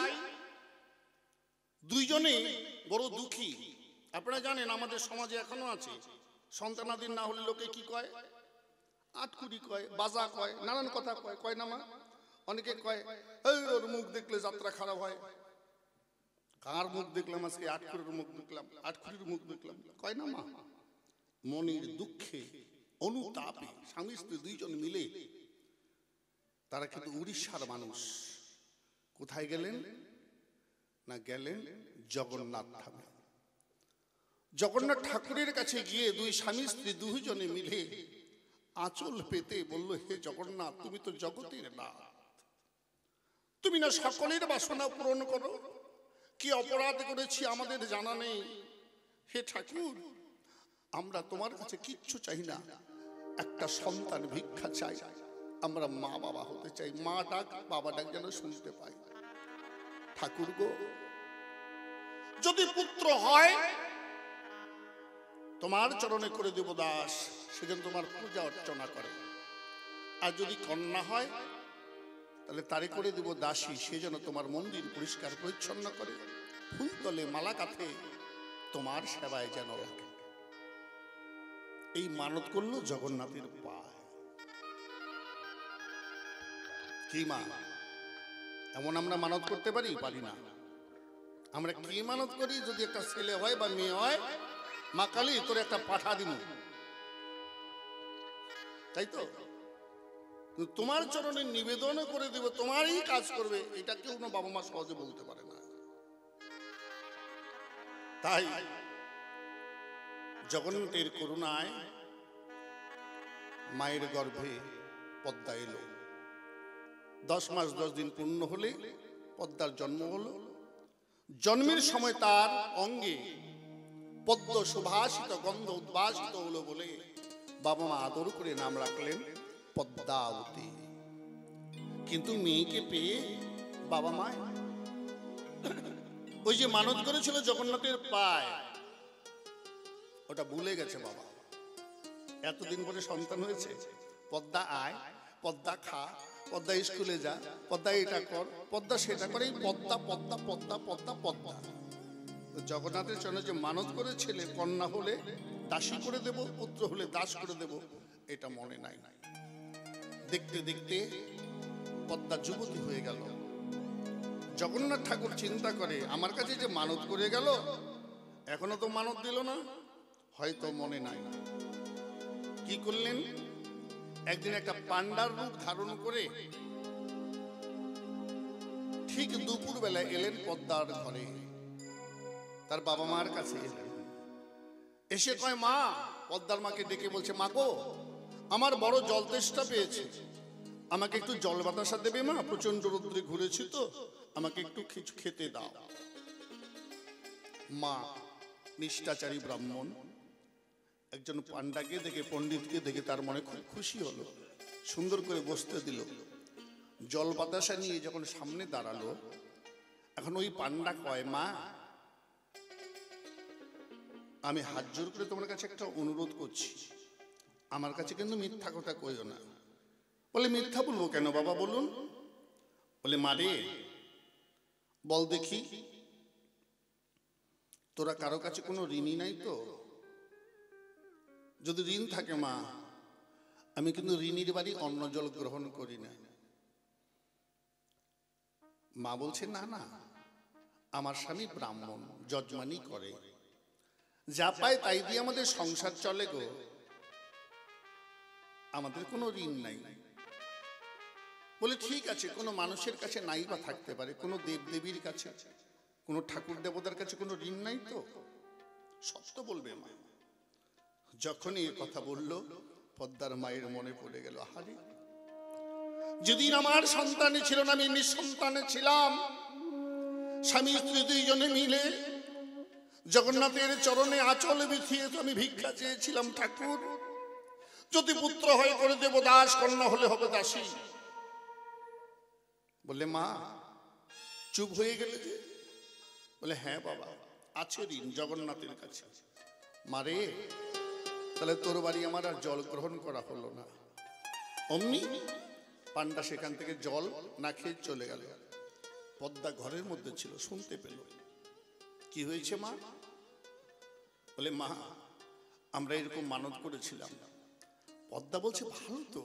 দুইজনে বড় দুঃখী। আপনারা জানেন আমাদের সমাজে এখনো আছে, সন্তানাদিন না হলে লোকে কি কয়? আটকুড়ি কয়, বাজা কয়, নানান কথা কয়। কয় না মা? অনেকে কয় ওর মুখ দেখলে যাত্রা খারাপ হয়। কার মুখ দেখলাম আজকে? আটকুড়ির মুখ দেখলাম, আটকুড়ির মুখ দেখলাম, কয় না মা? মনের দুঃখে অনুতাপে স্বামী স্ত্রী দুইজন মিলে তারা কিন্তু উড়িষ্যার মানুষ। কোথায় গেলেন? না, গেলেন জগন্নাথ ধামে। জগন্নাথ ঠাকুরের কাছে গিয়ে দুই স্বামী স্ত্রী দুইজনে মিলে আঁচল পেতে বলল, হে জগন্নাথ, তুমি তো জগতের নাথ, তুমি না সকলের বাসনা পূরণ করো। কি অপরাধ করেছি আমাদের জানা নেই। হে ঠাকুর, আমরা তোমার কাছে কিচ্ছু চাই না, একটা সন্তান ভিক্ষা চাই। আমরা মা বাবা হতে চাই, মা ডাক বাবা ডাক যেন শুনতে পাই। ঠাকুর গো, যদি পুত্র হয় তোমার চরণে করে দেব দাস, সেজন্য তোমার পূজা অর্চনা করে। আর যদি কন্যা হয় তাহলে তারে করে দেব দাসী, সে যেন তোমার মন্দির পরিষ্কার পরিচ্ছন্ন করে, ফুল তলে মালা কাঁথে তোমার সেবায় যেন রাখে। এই মানত করলো জগন্নাথের পায়। কি মা, এমন আমরা মানত করতে পারি? পারি না। আমরা কি মানত করি? যদি একটা ছেলে হয় বা মেয়ে হয়, মা কালী তোর একটা পাঠা দিব, তাই তো? তোমার চরণে নিবেদন করে দেব, তোমারই কাজ করবে, এটা কেউ না বাবা মা সহজে বলতে পারে না। তাই জগন্নাথের করুণায় মায়ের গর্ভে পদ্মা এলো। 10 মাস 10 দিন পূর্ণ হলে পদ্মার জন্ম হলো। জন্মের সময় তার অঙ্গে পদ্ম সুভাষিত গন্ধ উদ্ভাসিত হলো বলে বাবা মা আদর করে নাম রাখলেন পদ্মাবতী। কিন্তু মেয়েকে পেয়ে বাবা মা ওই যে মানত করেছিল জগন্নাথের পায়, ওটা ভুলে গেছে বাবা। এতদিন পরে সন্তান হয়েছে, পদ্মা আয়, পদ্মা খা, পদ্মা স্কুলে যা, পদ্মা এটা কর, পদ্মা সেটা করে, এই পদ্মা পদ্মা পদ্মা পদ্মা পদ্মা। তো জগন্নাথের চরণে যে মানত করেছিলে কন্যা হলে দাসী করে দেব, পুত্র হলে দাস করে দেব, এটা মনে নাই। দেখতে দেখতে পদ্মা যুবতী হয়ে গেল। জগন্নাথ ঠাকুর চিন্তা করে, আমার কাছে যে মানত করে গেল, এখনো তো মানত দিল না, হয়তো মনে নাই। কি করলেন? একদিন একটা পান্ডার রূপ ধারণ করে ঠিক দুপুর বেলা এলেন পদ্মার ঘরে, তার বাবা মার কাছে এলেন। এসে কয়, মা, পদ্মার মাকে ডেকে বলছে, মা গো, আমার বড় জল তেষ্টা পেয়েছে, আমাকে একটু জল বাতাসা দেবে মা? প্রচন্ড রৌদ্রে ঘুরেছি তো, আমাকে একটু কিছু খেতে দাও। মা নিষ্ঠাচারী ব্রাহ্মণ, একজন পান্ডাকে দেখে, পণ্ডিতকে দেখে তার মনে খুব খুশি হলো, সুন্দর করে বসতে দিল। জল বাতাসা নিয়ে যখন সামনে দাঁড়ালো, এখন ওই পান্ডা কয়, মা, আমি হাত জোর করে তোমার কাছে একটা অনুরোধ করছি, আমার কাছে কিন্তু মিথ্যা কথা কইও না। বলে, মিথ্যা বলবো কেন বাবা, বলুন। বলে, মারে, বল দেখি, তোরা কারো কাছে কোনো ঋণই নাই তো? যদি ঋণ থাকে মা, আমি কিন্তু ঋণীর বাড়ি অন্ন জল গ্রহণ করি না। মা বলছে, না না, আমার স্বামী ব্রাহ্মণ, যজমানি করে, যা পায় তাই দিয়ে আমাদের সংসার চলে গো, আমাদের কোনো ঋণ নাই। বলে, ঠিক আছে, কোনো মানুষের কাছে নাই বা থাকতে পারে, কোনো দেবদেবীর কাছে, কোনো ঠাকুর দেবতার কাছে কোনো ঋণ নাই তো? সত্য বলবে মা। যখনই এ কথা বলল, পদ্মার মায়ের মনে পড়ে গেল, আহারে, যেদিন আমার সন্তানই ছিল না, আমি নিঃসন্তানে ছিলাম, স্বামী স্ত্রী দুইজনে মিলে জগন্নাথের চরণে আঁচল বিছিয়ে তো আমি ভিক্ষা চেয়েছিলাম, ঠাকুর যদি পুত্র হয় করে দেব দাস, কন্যা হলে হবে দাসী। বললে, মা চুপ হয়ে গেলে যে? বলে, হ্যাঁ বাবা, আছে ঋণ জগন্নাথের কাছে। মারে, তাহলে তোর বাড়ি আমার আর জল গ্রহণ করা হলো না। অমনি পান্ডা সেখান থেকে জল না খেয়ে চলে গেল। পদ্মা ঘরের মধ্যে ছিল, শুনতে পেল। কি হয়েছে মা? বলে, মা, আমরা এরকম মানত করেছিলাম। পদ্মা বলছে, ভালো তো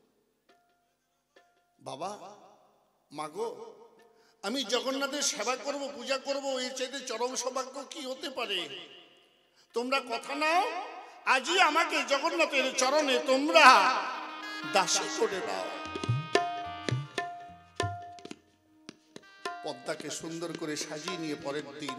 বাবা, মাগো, আমি জগন্নাথের সেবা করব, পূজা করব, এর চাইতে চরম সৌভাগ্য কি হতে পারে? তোমরা কথা নাও, আজই আমাকে জগন্নাথের চরণে তোমরা দাসী করে দাও। পদ্মাকে সুন্দর করে সাজিয়ে নিয়ে পরের দিন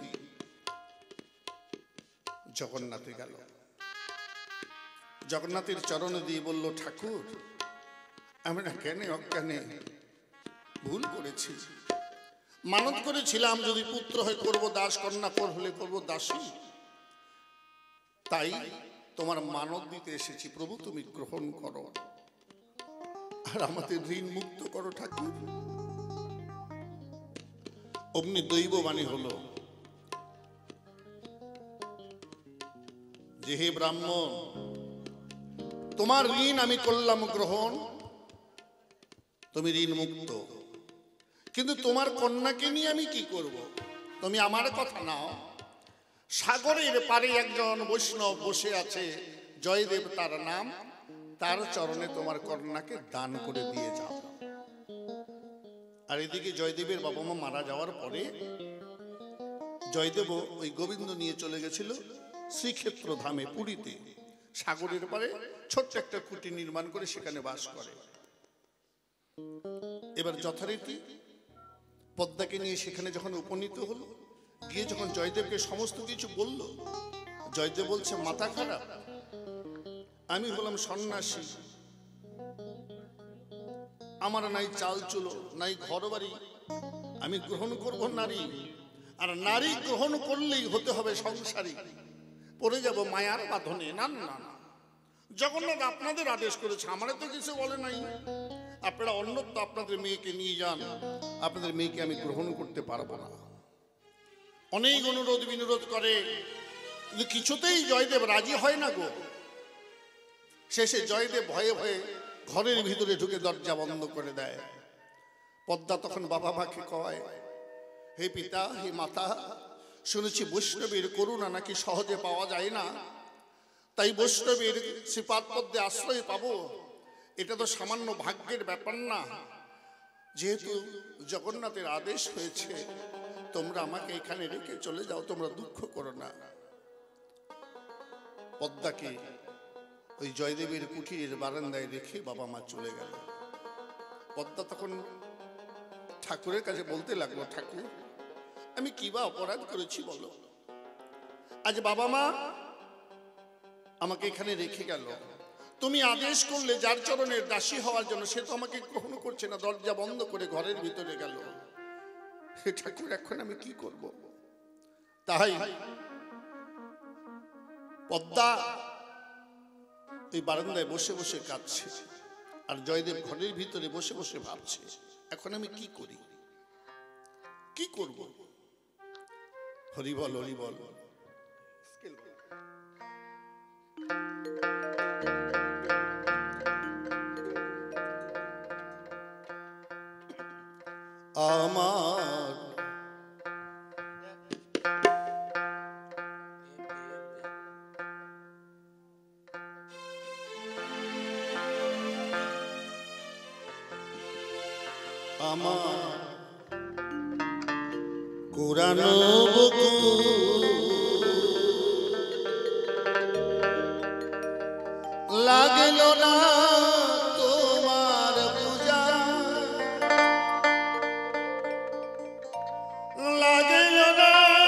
জগন্নাথে গেল। জগন্নাথের চরণে দিয়ে বলল, ঠাকুর, আমি না জ্ঞানে অজ্ঞানে ভুল করেছি, মানত করেছিলাম যদি পুত্র হয় করবো দাস, কন্যা হলে করবো দাসী, তাই তোমার মানত দিতে এসেছি, প্রভু তুমি গ্রহণ করো আর আমাদের ঋণ মুক্ত করো ঠাকুর। অমনি দৈববাণী হলো যে, হে ব্রাহ্মণ, তোমার ঋণ আমি করলাম গ্রহণ, তুমি ঋণ মুক্ত, কিন্তু তোমার কন্যাকে নিয়ে আমি কি করব? তুমি আমার কথা নাও, সাগরের পারে একজন বৈষ্ণব বসে আছে, জয়দেব তার নাম, তার চরণে তোমার কন্যাকে দান করে দিয়ে যাও। আর এদিকে জয়দেবের বাবা মা মারা যাওয়ার পরে জয়দেব ওই গোবিন্দ নিয়ে চলে গেছিল শ্রীক্ষেত্র ধামে, পুরীতে, সাগরের পারে ছোট্ট একটা কুটি নির্মাণ করে সেখানে বাস করে। এবার যথারীতি পদ্মাকে নিয়ে সেখানে যখন উপনীত হলো, গিয়ে যখন জয়দেবকে সমস্ত কিছু বলল, জয়দেব বলছে, মাথা খারাপ, আমি হলাম সন্ন্যাসী, আমার নাই চাল চুলো, নাই ঘর বাড়ি, আমি গ্রহণ করব নারী, আর নারী গ্রহণ করলেই হতে হবে সংসারী, পড়ে যাব মায়ার বাঁধনে। না না না, জগন্নাথ আপনাদের আদেশ করেছে, আমার তো কিছু বলে নাই, আপনারা অন্যত্র আপনাদের মেয়েকে নিয়ে যান, আপনাদের মেয়েকে আমি গ্রহণ করতে পারবো না। অনেক অনুরোধ বিনোরোধ করে, কিন্তু কিছুতেই জয়দেব রাজি হয় না গো। শেষে জয়দেব ভয়ে ভয়ে ঘরের ভিতরে ঢুকে দরজা বন্ধ করে দেয়। পদ্মা তখন বাবা মাকে কয়, হে পিতা, হে মাতা, শুনেছি বৈষ্ণবের করুণা নাকি সহজে পাওয়া যায় না, তাই বৈষ্ণবের শ্রীপাদ পদ্মে আশ্রয় পাবো এটা তো সামান্য ভাগ্যের ব্যাপার না। যেহেতু জগন্নাথের আদেশ হয়েছে তোমরা আমাকে এখানে রেখে চলে যাও, তোমরা দুঃখ করো না। পদ্মাকে ওই জয়দেবের কুঠিরের বারান্দায় রেখে বাবা মা চলে গেল। পদ্মা তখন ঠাকুরের কাছে বলতে লাগলো, ঠাকুর আমি কি বা অপরাধ করেছি বলো, আজ বাবা মা আমাকে এখানে রেখে গেল, তুমি আদেশ করলে যার চরণের দাসী হওয়ার জন্য সে তো আমাকে গ্রহণ করছে না, দরজা বন্ধ করে ঘরের ভিতরে গেল। হে ঠাকুর এখন আমি কি করব? তাই পদ্মা এই বারান্দায় বসে বসে কাঁদছে, আর জয়দেব ঘরের ভিতরে বসে বসে ভাবছে এখন আমি কি করি, কি করব? হরিবল হরিবল। আমার আমার কোরানো বুকু লাগলো না তোমার পূজা, লাগলো না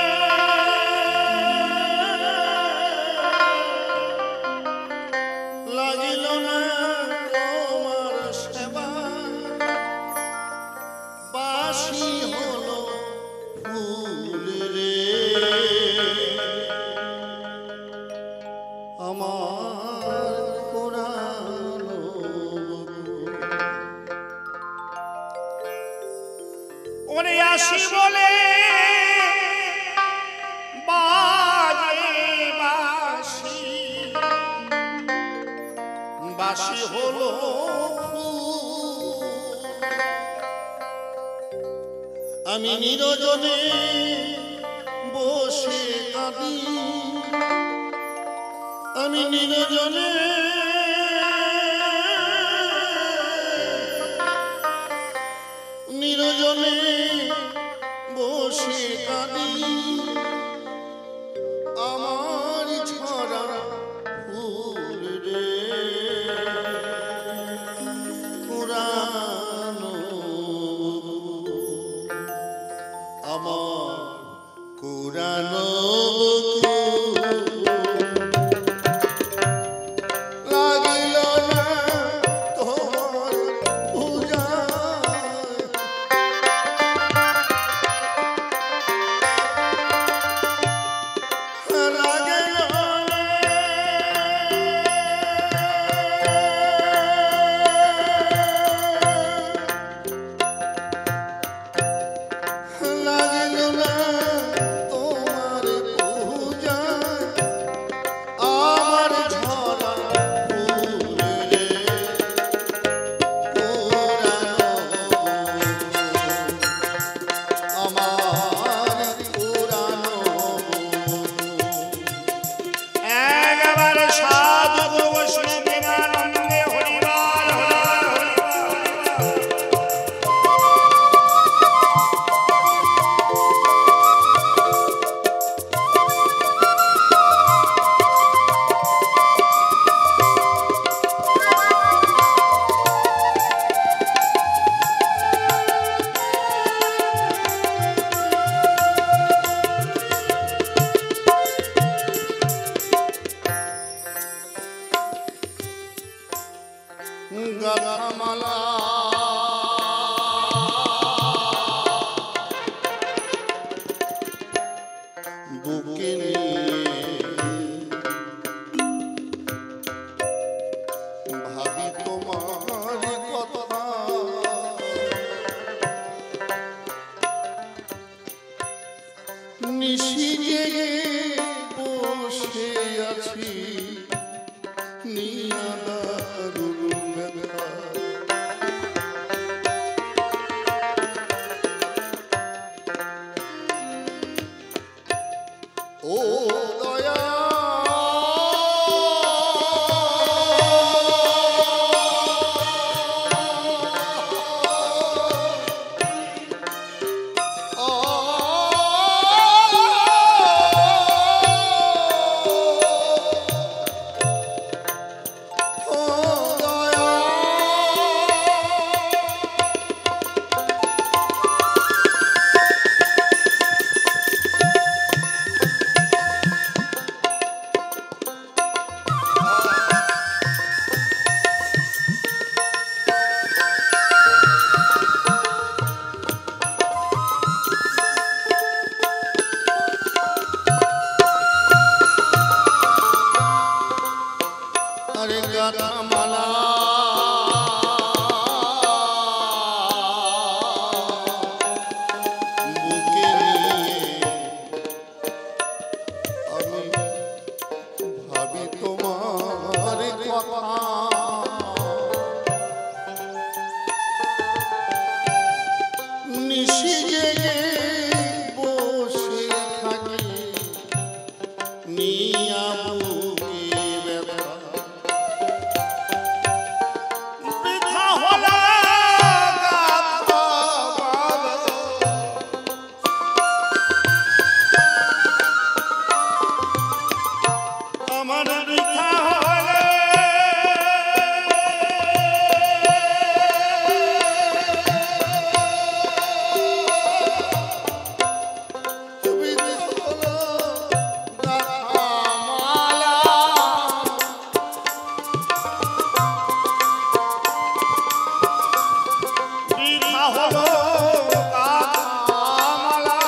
লাগিল না তোমার সেবা, বাসি হলো ফুল রে আমার কোরানো ওরে আসি বলে বাজে বাঁশি, বাসি হলো আমি নিরজনে বসে কাঁদি, আমি নিরজনে নিরজনে বসে কাঁদি, আমার ছড়া ফুল রে কোরানো আমার কোরানো লাগিল না তোমার পূজা, লাগিল লাগিল না তোমার পূজা, আমার ঝরা ফুল রে কোরানো আমার কোরানো একবার সাধু বৈষ্ণব প্রেমানন্দে হরিবল গাথামালা বুকে নিয়ে ভাবি তোমার কথা, নিশি জেগে বসে আছি নিয়া দারুণ ব্যথা, গাথা মালা বুকে নিয়ে আমি ভাবি তোমার কথা নিশি জেগে বসে থাকি নিয়া বুকে ব্যথা বৃথা হলো গাথা মালা আমার বৃথা হলো বৃথা হলো কামালা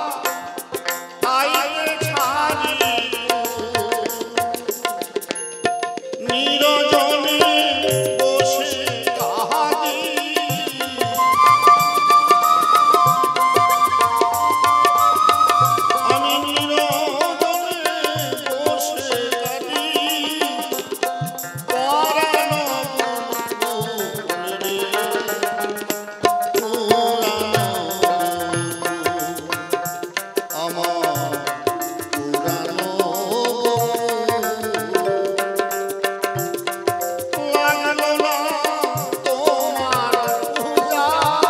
তাইতে ছাড়ি নিরজনে বসে কাহাদি আমি নিরজনে বসে কাঁদি পরানো রে আমার পুরানো লাগলো না তোমার পূজা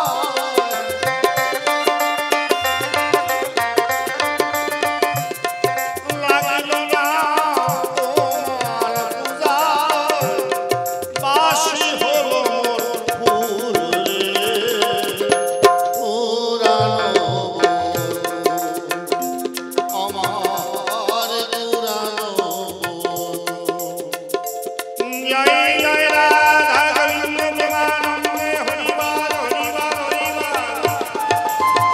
লাগলো না তোমার পূজা বাসি হলো মোর ফুল রে পুরানো আমার পুরানো জয় জয় রাধা গোবিন্দ প্রেমানন্দে হরিবার হরিবার হরিবার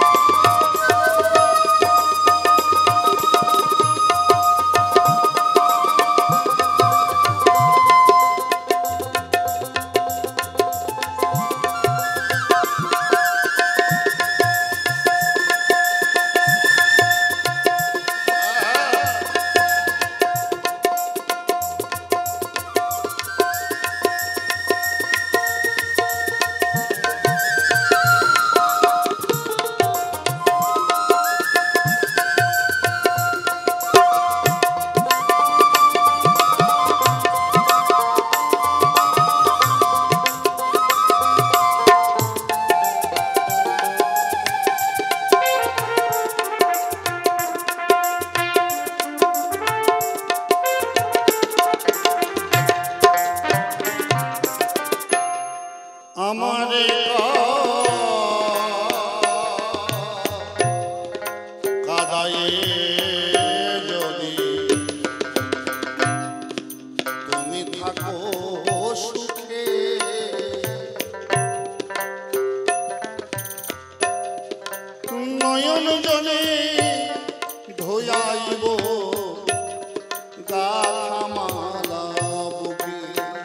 আমারে কাদায়ে যদি তুমি থাকো সুখে নয়ন জলে ধোয়াইব গাথা মালা বুকে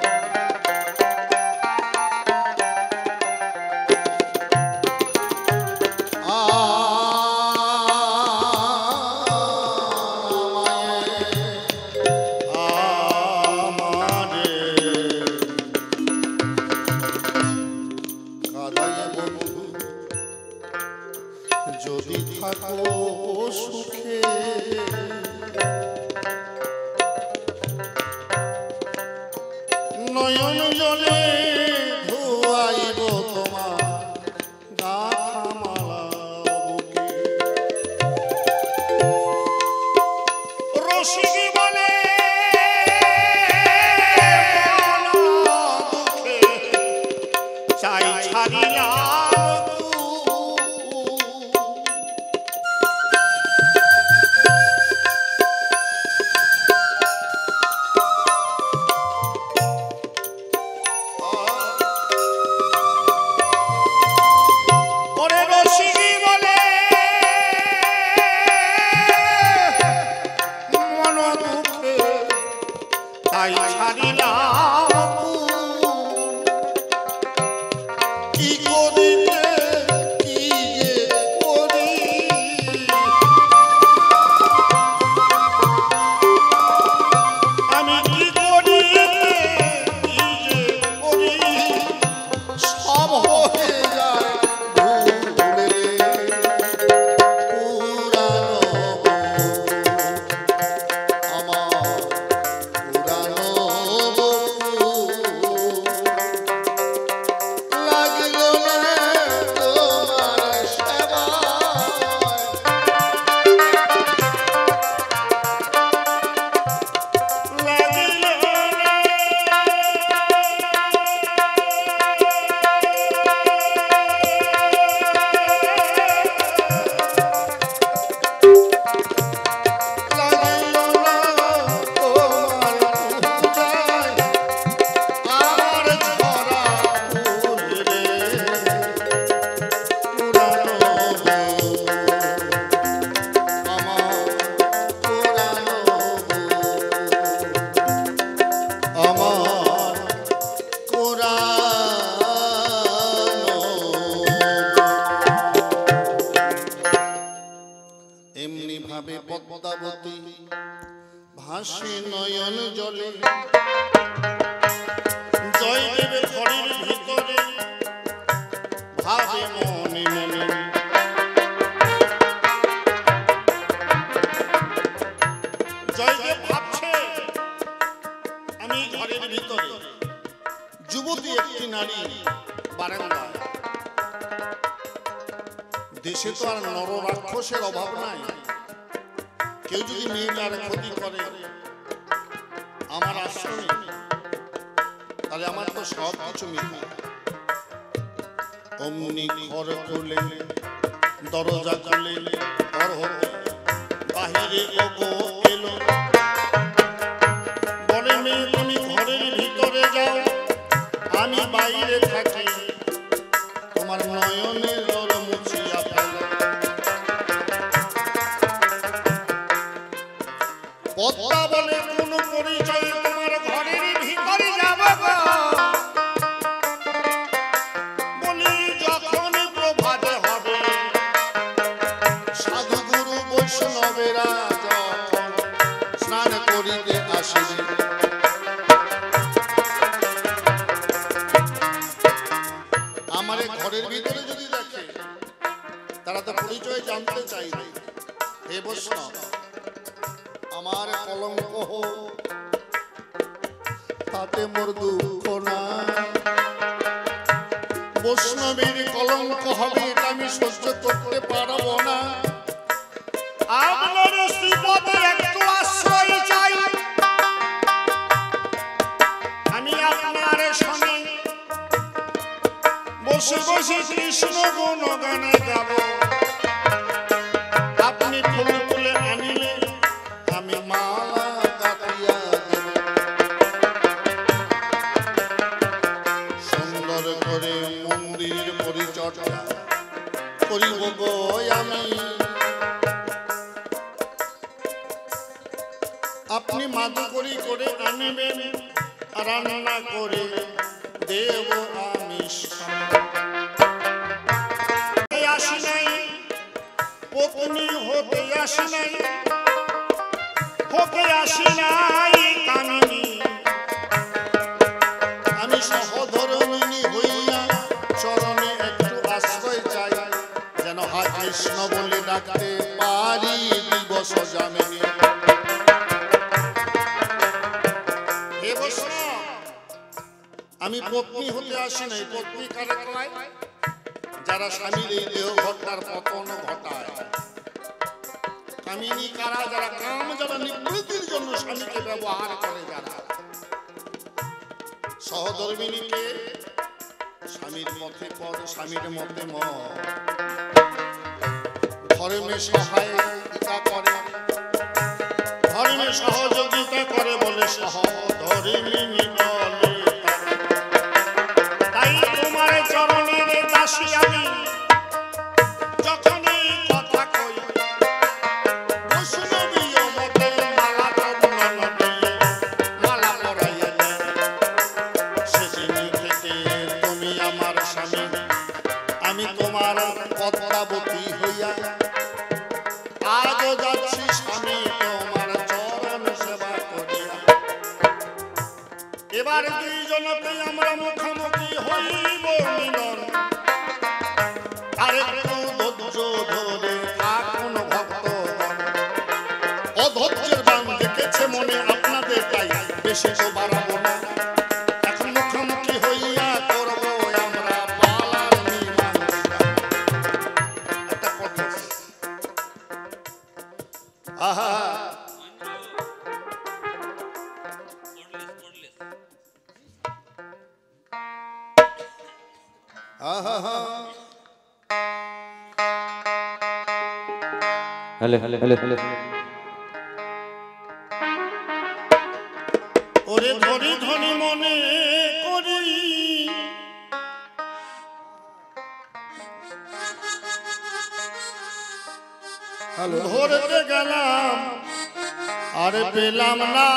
আমারে কাদায় বন্ধু যদি থাকো সুখে নয়ন জলে ধোয়াইব তোমার গাথা মালা বুকে রসিক বলে দুঃখে চাই ছাড়িলাম ভাবে পদ্মাবতী ভাসে নয়ন জলে জয়দেবের ঘরের ভিতরে ভাবে মনে মনে জয়দেব ভাবছে আমি ঘরের ভিতরে, যুবতী একটি নারী বারান্দায়। দেশে তো আর নর রাক্ষসের অভাব নাই, কেউ যদি মেয়েটার ক্ষতি করে আমার আশ্রমে, তাহলে আমার তো সব কিছু মিথ্যা। অমনি ঘর খুলে দরজা খুলে ঘর হতে বাহিরে ওগো এলো, বলে মেয়ে তুমি ঘরের ভিতরে যাও, আমি বাইরে থাকি। তোমার নয়নের জল মুছিয়া ফেলো। পদ্মা বলে কোন পরিচয় তোমার ঘরের ভিতরে যাব গো। বলি যখন প্রভাত হবে, সাধু গুরু বৈষ্ণবেরা যখন স্নান করিতে আসিবে, আমার ঘরের ভিতরে যদি দেখে, তারা তো পরিচয় জানতে চাইবে। হে বৈষ্ণব, আমার কলঙ্ক হোক, তাতে মোর দুঃখ না। বৈষ্ণবের কলঙ্ক হবে, এটা আমি সহ্য করতে পারবো না। আপনার শ্রীপদে একটু আশ্রয় চাই, আমি আপনার সঙ্গে বসে বসে কৃষ্ণ গুণগানে গাব। আপনি ফুল তুলে আনিলে আমি মালা কাটিয়া দেব, সুন্দর করে মন্দির পরিচর্যা করিব গো আমি। আপনি মাদু করি করে আনবেন, রান্না করে দেব আমি। আসি নাই পত্নী হতে, আসি নাই হতে, আসি নাই কামিনী। আমি সহধর্মিণী হইয়া চরণে একটু আশ্রয় চাই, যেন হা কৃষ্ণ বলে ডাকতে পারি দিবস যামিনী। হে বৈষ্ণব, আমি পত্নী হতে আসি নাই। পত্নী কারে কয়? যারা স্বামীর এই দেহ ঘটার পতন ঘটায়। কামিনী কারা? যারা কাম, যারা নিবৃত্তির জন্য স্বামীকে ব্যবহার করে। যারা সহধর্মিণীকে স্বামীর পথে পথ, স্বামীর মতে মত, ধর্মে সহায়িতা করে, ধর্মে সহযোগিতা করে বলে সহধর্মিণী বলে। তাই তোমার চরণের দাসী আমি, যখনই কথা কই বৈষ্ণবীয় মতে মালা চন্দন দিয়ে মালা পরাইয়া দেন। সেদিন থেকে তুমি আমার স্বামী, আমি তোমার পদ্মাবতী হইয়া আজও যাচ্ছি স্বামী তোমার চরণ সেবা করিয়া। এবার দুইজনতে আমরা মুখোমুখি হইব মিলন। আর একটু ধৈর্য ধরে থাকুন ভক্তগণ। অধৈর্যের বান দেখেছে মনে আপনাদের, তাই বেশি তো বাড়াবো না। এখন মুখোমুখি হইয়া করব আমরা পালার মীমাংসা। একটা কথা, আহা আহা हेलो हेलो हेलो हेलो ওরে ধরি ধরি মনে করি ধরতে গেলাম আর পেলাম না।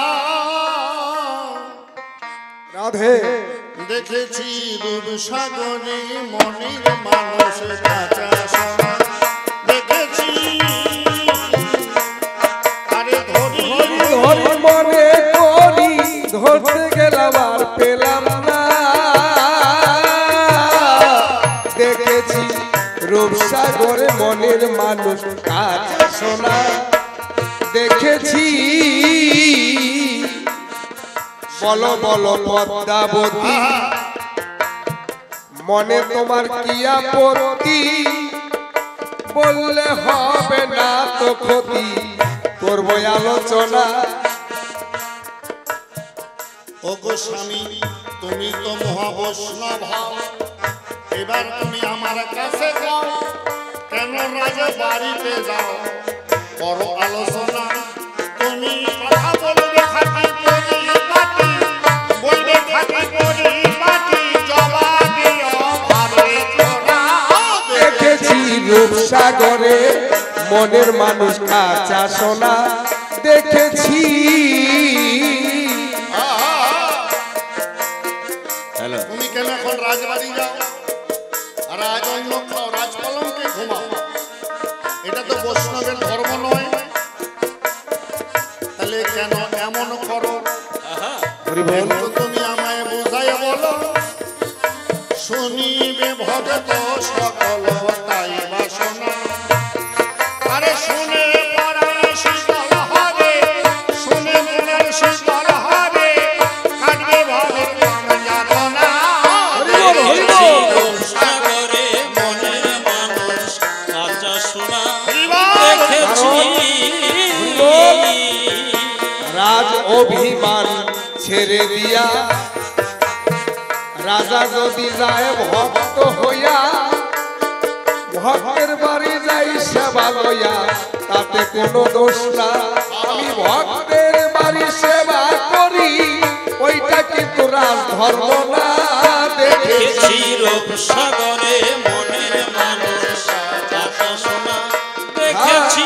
রাধে দেখেছি রূপ সাগরে মনির মানুষ কাঁচা সোনা। দেখেছি মনের মানুষ কাঁচা সোনা দেখেছি। বলো বলো পদ্মাবতী, মনে তোমার কি আপত্তি? বললে হবে না তো ক্ষতি, করবো আলোচনা। ও গো স্বামী, তুমি তো মহাবৈষ্ণব হও, এবার তুমি আমার কাছে যাও, কেন রাজা বাড়িতে যাও, করো আলোচনা। তুমি কথা বলবে খাটি পরিপাটি, বলবে খাটি পরিপাটি, জবাব দিও ভাবে তোরা। দেখেছি রূপসাগরে মনের মানুষ কাঁচা সোনা দেখেছি। তুমি কেন এখন রাজবাড়ি যাও, রাজ অন্ন খাও, রাজপালনকে ঘুমাও? এটা তো বৈষ্ণবের ধর্ম নয়। তাহলে কেন এমন করো? কিন্তু তুমি আমায় বুঝাই বলো, শুনিবে ভগত সকল তাই বাসনা। আরে শুনে পরায় শীতল হবে, শুনে মনের শীতল হবে, কাটবে ভবের প্রাণ যাতনা। সাগরে মনের মানুষ কাঁচা সোনা দেখেছি। রাজ অভিমান ছেড়ে দিয়া রাজা যদি যায় ভক্ত হইয়া, ভক্তের বাড়ি যাই সেবা লইয়া, তাতে কোনো দোষ না। আমি ভক্তের বাড়ি সেবা করি, ওইটা কিন্তু রাজধর্ম না। দেখেছি রূপসাগরে মনের মানুষ কাঁচা সোনা দেখেছি।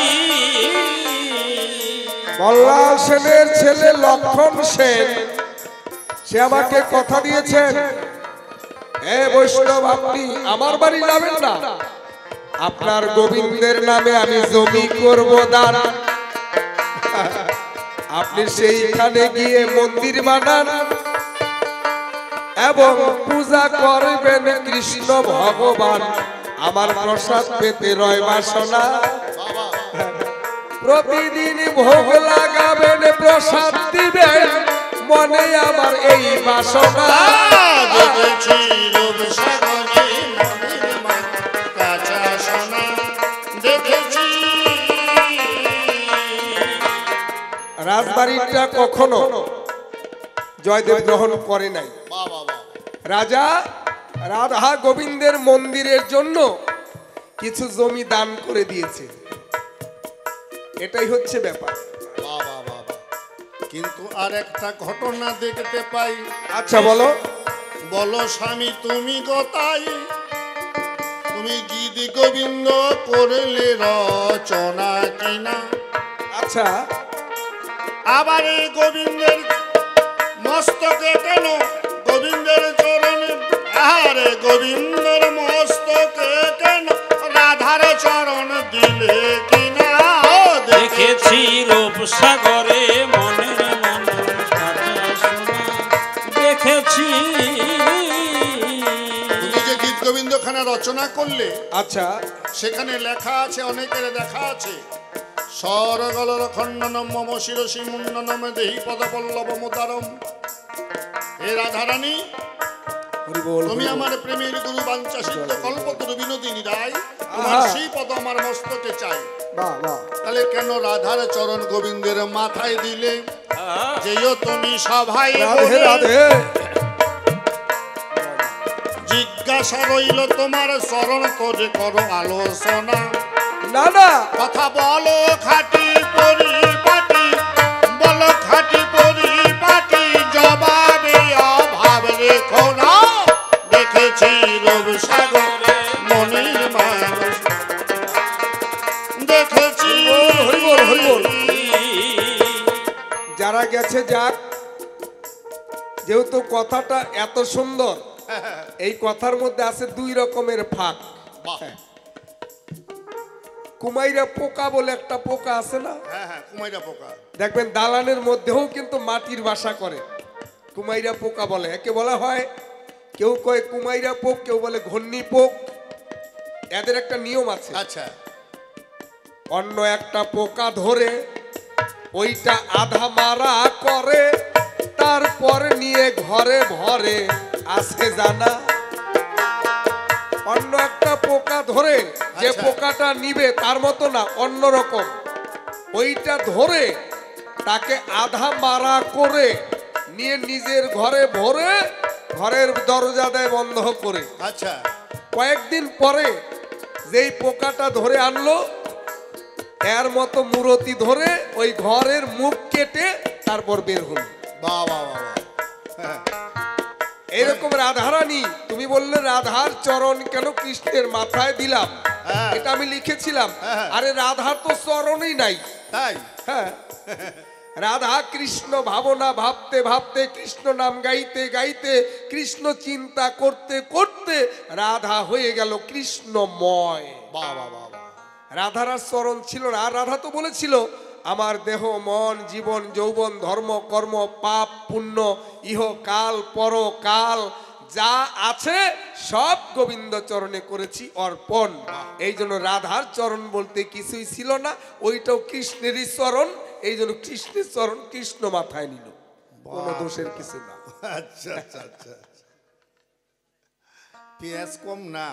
বল্লাল সেনের ছেলে লক্ষণ সেন, সে আমাকে কথা দিয়েছেন, এ বৈষ্ণব আপনি আমার বাড়ি যাবেন না, আপনার গোবিন্দের নামে আমি জমি করব দান। আপনি সেইখানে গিয়ে মন্দির বানান এবং পূজা করবেন কৃষ্ণ ভগবান, আমার প্রসাদ পেতে রয় বাসনা। প্রতিদিন ভোগ লাগাবেন, প্রসাদ দিবেন, মনে আমার এই বাসনা। দেখেছি রূপসাগরে মনের মানুষ কাঁচা সোনা দেখেছি। রাজবাড়িটা কখনো জয়দেব গ্রহণ করে নাই। রাজা রাধা গোবিন্দের মন্দিরের জন্য কিছু জমি দান করে দিয়েছে, এটাই হচ্ছে ব্যাপার। কিন্তু আর একটা ঘটনা দেখতে পাই। আচ্ছা বলো। বলো স্বামী তুমি গোতাই, তুমি গীত গোবিন্দ করলে রচনা কিনা? আচ্ছা, আবার এই গোবিন্দের মস্তকে কেন, গোবিন্দের চরণে, আরে গোবিন্দের মস্তকে কেন রাধার চরণ দিলে কিনা? দেখেছি রূপসাগরে মনের মানুষ কাঁচা সোনা দেখেছি। তুমি যে গীত গোবিন্দ খানা রচনা করলে, আচ্ছা, সেখানে লেখা আছে, অনেকের দেখা আছে, স্বরগলর খণ্ডনম মম শিরসি মুন্ডনম দেহি পদপল্লব মুদারম। হে রাধারানী, তুমি আমার প্রেমের গুরু বাঞ্ছা সিদ্ধ কল্পতরু বিনোদিনী রায়, তোমার সেই পদ আমার মস্তকে চাই। তাহলে কেন রাধার চরণ গোবিন্দের মাথায় দিলে? যেও তুমি সভায় রাধে রাধে। জিজ্ঞাসা রইল তোমার চরণ তোরে করো আলোচনা। না না, কথা বলো খাটি পরিপাটি, বলো খাটি পরিপাটি, জবাবে অভাব রেখো না। দেখেছি রূপসাগরে মনের মানুষ দেখেছি। হরিবল হরিবল। যারা গেছে যাক, যেহেতু কথাটা এত সুন্দর, এই কথার মধ্যে আছে দুই রকমের ফাঁক। কুমাইরা পোকা বলে একটা পোকা আছে না? হ্যাঁ হ্যাঁ, কুমাইরা পোকা। দেখবেন দালানের মধ্যেও কিন্তু মাটির বাসা করে, কুমাইরা পোকা বলে। একে বলা হয়, কেউ কয় কুমাইরা পোক, কেউ বলে ঘন্নি পোক। এদের একটা নিয়ম আছে। আচ্ছা, অন্য একটা পোকা ধরে ওইটা আধা মারা করে, তারপর নিয়ে ঘরে ভরে আসে জানা। অন্য একটা পোকা ধরে, যে আচ্ছা। পোকাটা নিবে তার মতো না, অন্যরকম। ওইটা ধরে তাকে আধা মারা করে নিয়ে নিজের ঘরে ভরে ঘরের দরজা দেয় বন্ধ করে। আচ্ছা, কয়েকদিন পরে যেই পোকাটা ধরে আনলো, এর মতো মূরতি ধরে ওই ঘরের মুখ কেটে তারপর বের হল। বাহ বাহ বাহ বাহ। হ্যাঁ, এরকম রাধারানী, তুমি বললে রাধার চরণ কেন কৃষ্ণের মাথায় দিলাম, হ্যাঁ। এটা আমি লিখেছিলাম। হ্যাঁ। আরে রাধার তো চরণই নাই। তাই হ্যাঁ, রাধা কৃষ্ণ ভাবনা ভাবতে ভাবতে, কৃষ্ণ নাম গাইতে গাইতে, কৃষ্ণ চিন্তা করতে করতে রাধা হয়ে গেল কৃষ্ণময়। বাহ বাহ বাহ বাহ। রাধার আর চরণ ছিল না। আর রাধা তো বলেছিল, আমার দেহ মন জীবন যৌবন ধর্ম কর্ম পাপ পুণ্য ইহকাল পরকাল যা আছে সব গোবিন্দ চরণে করেছি অর্পণ। এই জন্য রাধার চরণ বলতে কিছুই ছিল না, ওইটাও কৃষ্ণেরই চরণ। এই জন্য কৃষ্ণের চরণ কৃষ্ণ মাথায় নিল, কোনো দোষের কিছু না। আচ্ছা আচ্ছা আচ্ছা, পেঁয়াজ কম না।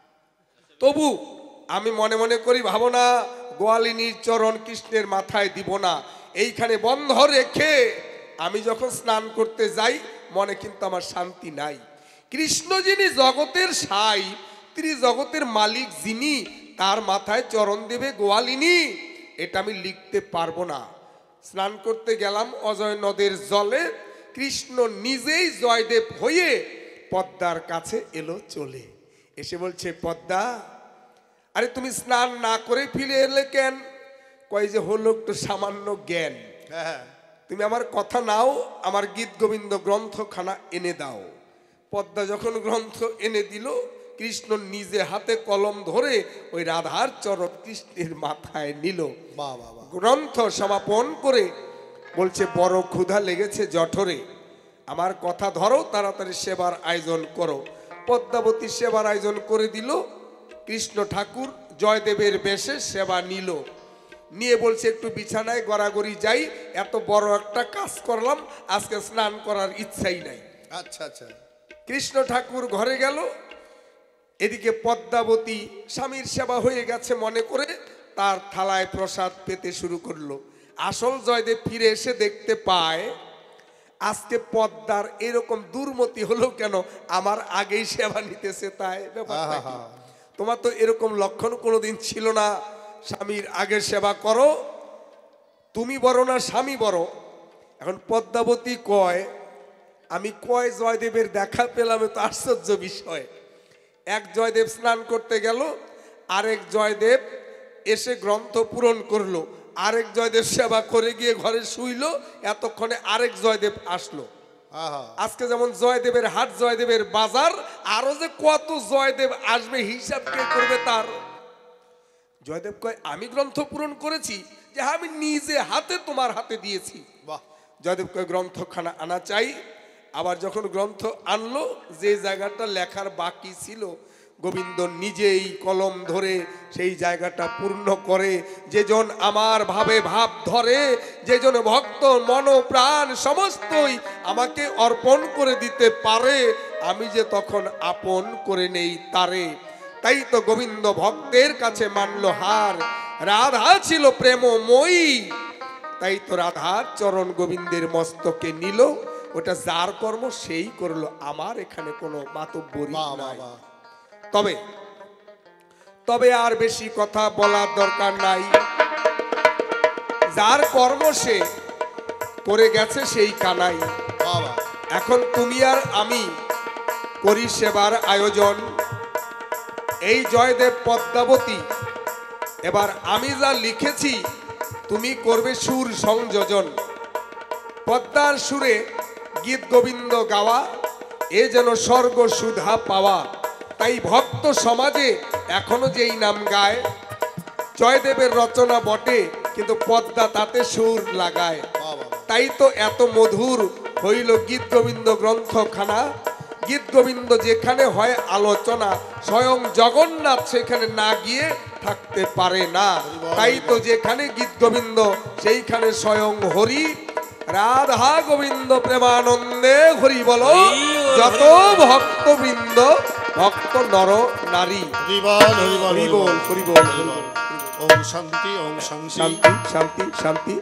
তবু আমি মনে মনে করি, ভাবনা গোয়ালিনীর চরণ কৃষ্ণের মাথায় দিব না, এইখানে বন্ধ রেখে আমি যখন স্নান করতে যাই মনে কিন্তু আমার শান্তি নাই। কৃষ্ণ যিনি জগতের সাই, তিনি জগতের মালিক যিনি, তার মাথায় চরণ দেবে গোয়ালিনী, এটা আমি লিখতে পারবো না। স্নান করতে গেলাম অজয় নদের জলে, কৃষ্ণ নিজেই জয়দেব হয়ে পদ্মার কাছে এলো চলে। এসে বলছে, পদ্মা আরে তুমি স্নান না করে ফিরে এলে কেন? কয় যে হলো একটু সামান্য জ্ঞান, হ্যাঁ, তুমি আমার কথা নাও, আমার গীত গোবিন্দ গ্রন্থখানা এনে দাও। পদ্মা যখন গ্রন্থ এনে দিল, কৃষ্ণ নিজে হাতে কলম ধরে ওই রাধার চরণ কৃষ্ণের মাথায় নিল। বাহ বাহ বাহ। গ্রন্থ সমাপন করে বলছে, বড় ক্ষুধা লেগেছে জঠরে, আমার কথা ধরো, তাড়াতাড়ি সেবার আয়োজন করো। পদ্মাবতী সেবার আয়োজন করে দিল। কৃষ্ণ ঠাকুর জয়দেবের বেশে সেবা নিল, নিয়ে বলছে একটু বিছানায় গড়াগড়ি যাই, এত বড় একটা কাজ করলাম, আজকে স্নান করার ইচ্ছাই নাই। আচ্ছা আচ্ছা, কৃষ্ণ ঠাকুর ঘরে গেল, এদিকে পদ্মাবতী স্বামীর সেবা হয়ে গেছে মনে করে তার থালায় প্রসাদ পেতে শুরু করলো। আসল জয়দেব ফিরে এসে দেখতে পায়, আজকে পদ্মার এরকম দুর্মতি হলো কেন, আমার আগেই সেবা নিতেছে। তাই ব্যাপারটা কি? তোমার তো এরকম লক্ষণ কোনোদিন ছিল না, স্বামীর আগে সেবা করো, তুমি বড় না স্বামী বড়। এখন পদ্মাবতী কয়, আমি কয় জয়দেবের দেখা পেলাম, তো আশ্চর্য বিষয়। এক জয়দেব স্নান করতে গেল, আরেক জয়দেব এসে গ্রন্থ পূরণ করলো, আরেক জয়দেব সেবা করে গিয়ে ঘরে শুইল, এতক্ষণে আরেক জয়দেব আসলো। আজকে যেমন জয়দেবের হাট, জয়দেবের বাজার, আরো যে কত জয়দেব আসবে হিসাব কে করবে তার? জয়দেব কয়, আমি গ্রন্থ পূরণ করেছি, যে আমি নিজে হাতে তোমার হাতে দিয়েছি। বাহ। জয়দেব কয়, গ্রন্থখানা আনা চাই। আবার যখন গ্রন্থ আনলো, যে জায়গাটা লেখার বাকি ছিল, গোবিন্দ নিজেই কলম ধরে সেই জায়গাটা পূর্ণ করে। যেজন আমার ভাবে ভাব ধরে, যেজন ভক্ত মন প্রাণ সমস্তই আমাকে অর্পণ করে দিতে পারে, আমি যে তখন আপন করে নেই তারে। তাই তো গোবিন্দ ভক্তের কাছে মানলো হার, রাধা ছিল প্রেমময়ী, তাই তো রাধার চরণ গোবিন্দের মস্তকে নিল। ওটা যার কর্ম সেই করলো, আমার এখানে কোনো মাতব্বরি বাহ বাহ নাই। বাহ। তবে তবে আর বেশি কথা বলার দরকার নাই, যার কর্ম সে করে গেছে সেই কানাই। বাহ বাহ। এখন তুমি আর আমি করি সেবার আয়োজন। এই জয়দেব পদ্মাবতী, এবার আমি যা লিখেছি তুমি করবে সুর সংযোজন। পদ্মার সুরে গীত গোবিন্দ গাওয়া, এ যেন স্বর্গ সুধা পাওয়া। তাই ভক্ত সমাজে এখনো যেই নাম গায়, জয়দেবের রচনা বটে, কিন্তু পদ্মা তাতে সুর লাগায়। বাহ বাহ। তাই তো এত মধুর হইল গীত গোবিন্দ গ্রন্থখানা। গীত গোবিন্দ যেখানে হয় আলোচনা, স্বয়ং জগন্নাথ সেখানে না গিয়ে থাকতে পারে না। তাই তো যেখানে গীত গোবিন্দ সেইখানে স্বয়ং হরি। রাধা গোবিন্দ প্রেমানন্দে হরি বলো, যত ভক্তবৃন্দ ভক্ত নর নারী। হরি বল, হরি বল, হরি বল, হরি বল, হরি বল। ওম শান্তি, ওম শান্তি। শান্তি শান্তি শান্তি।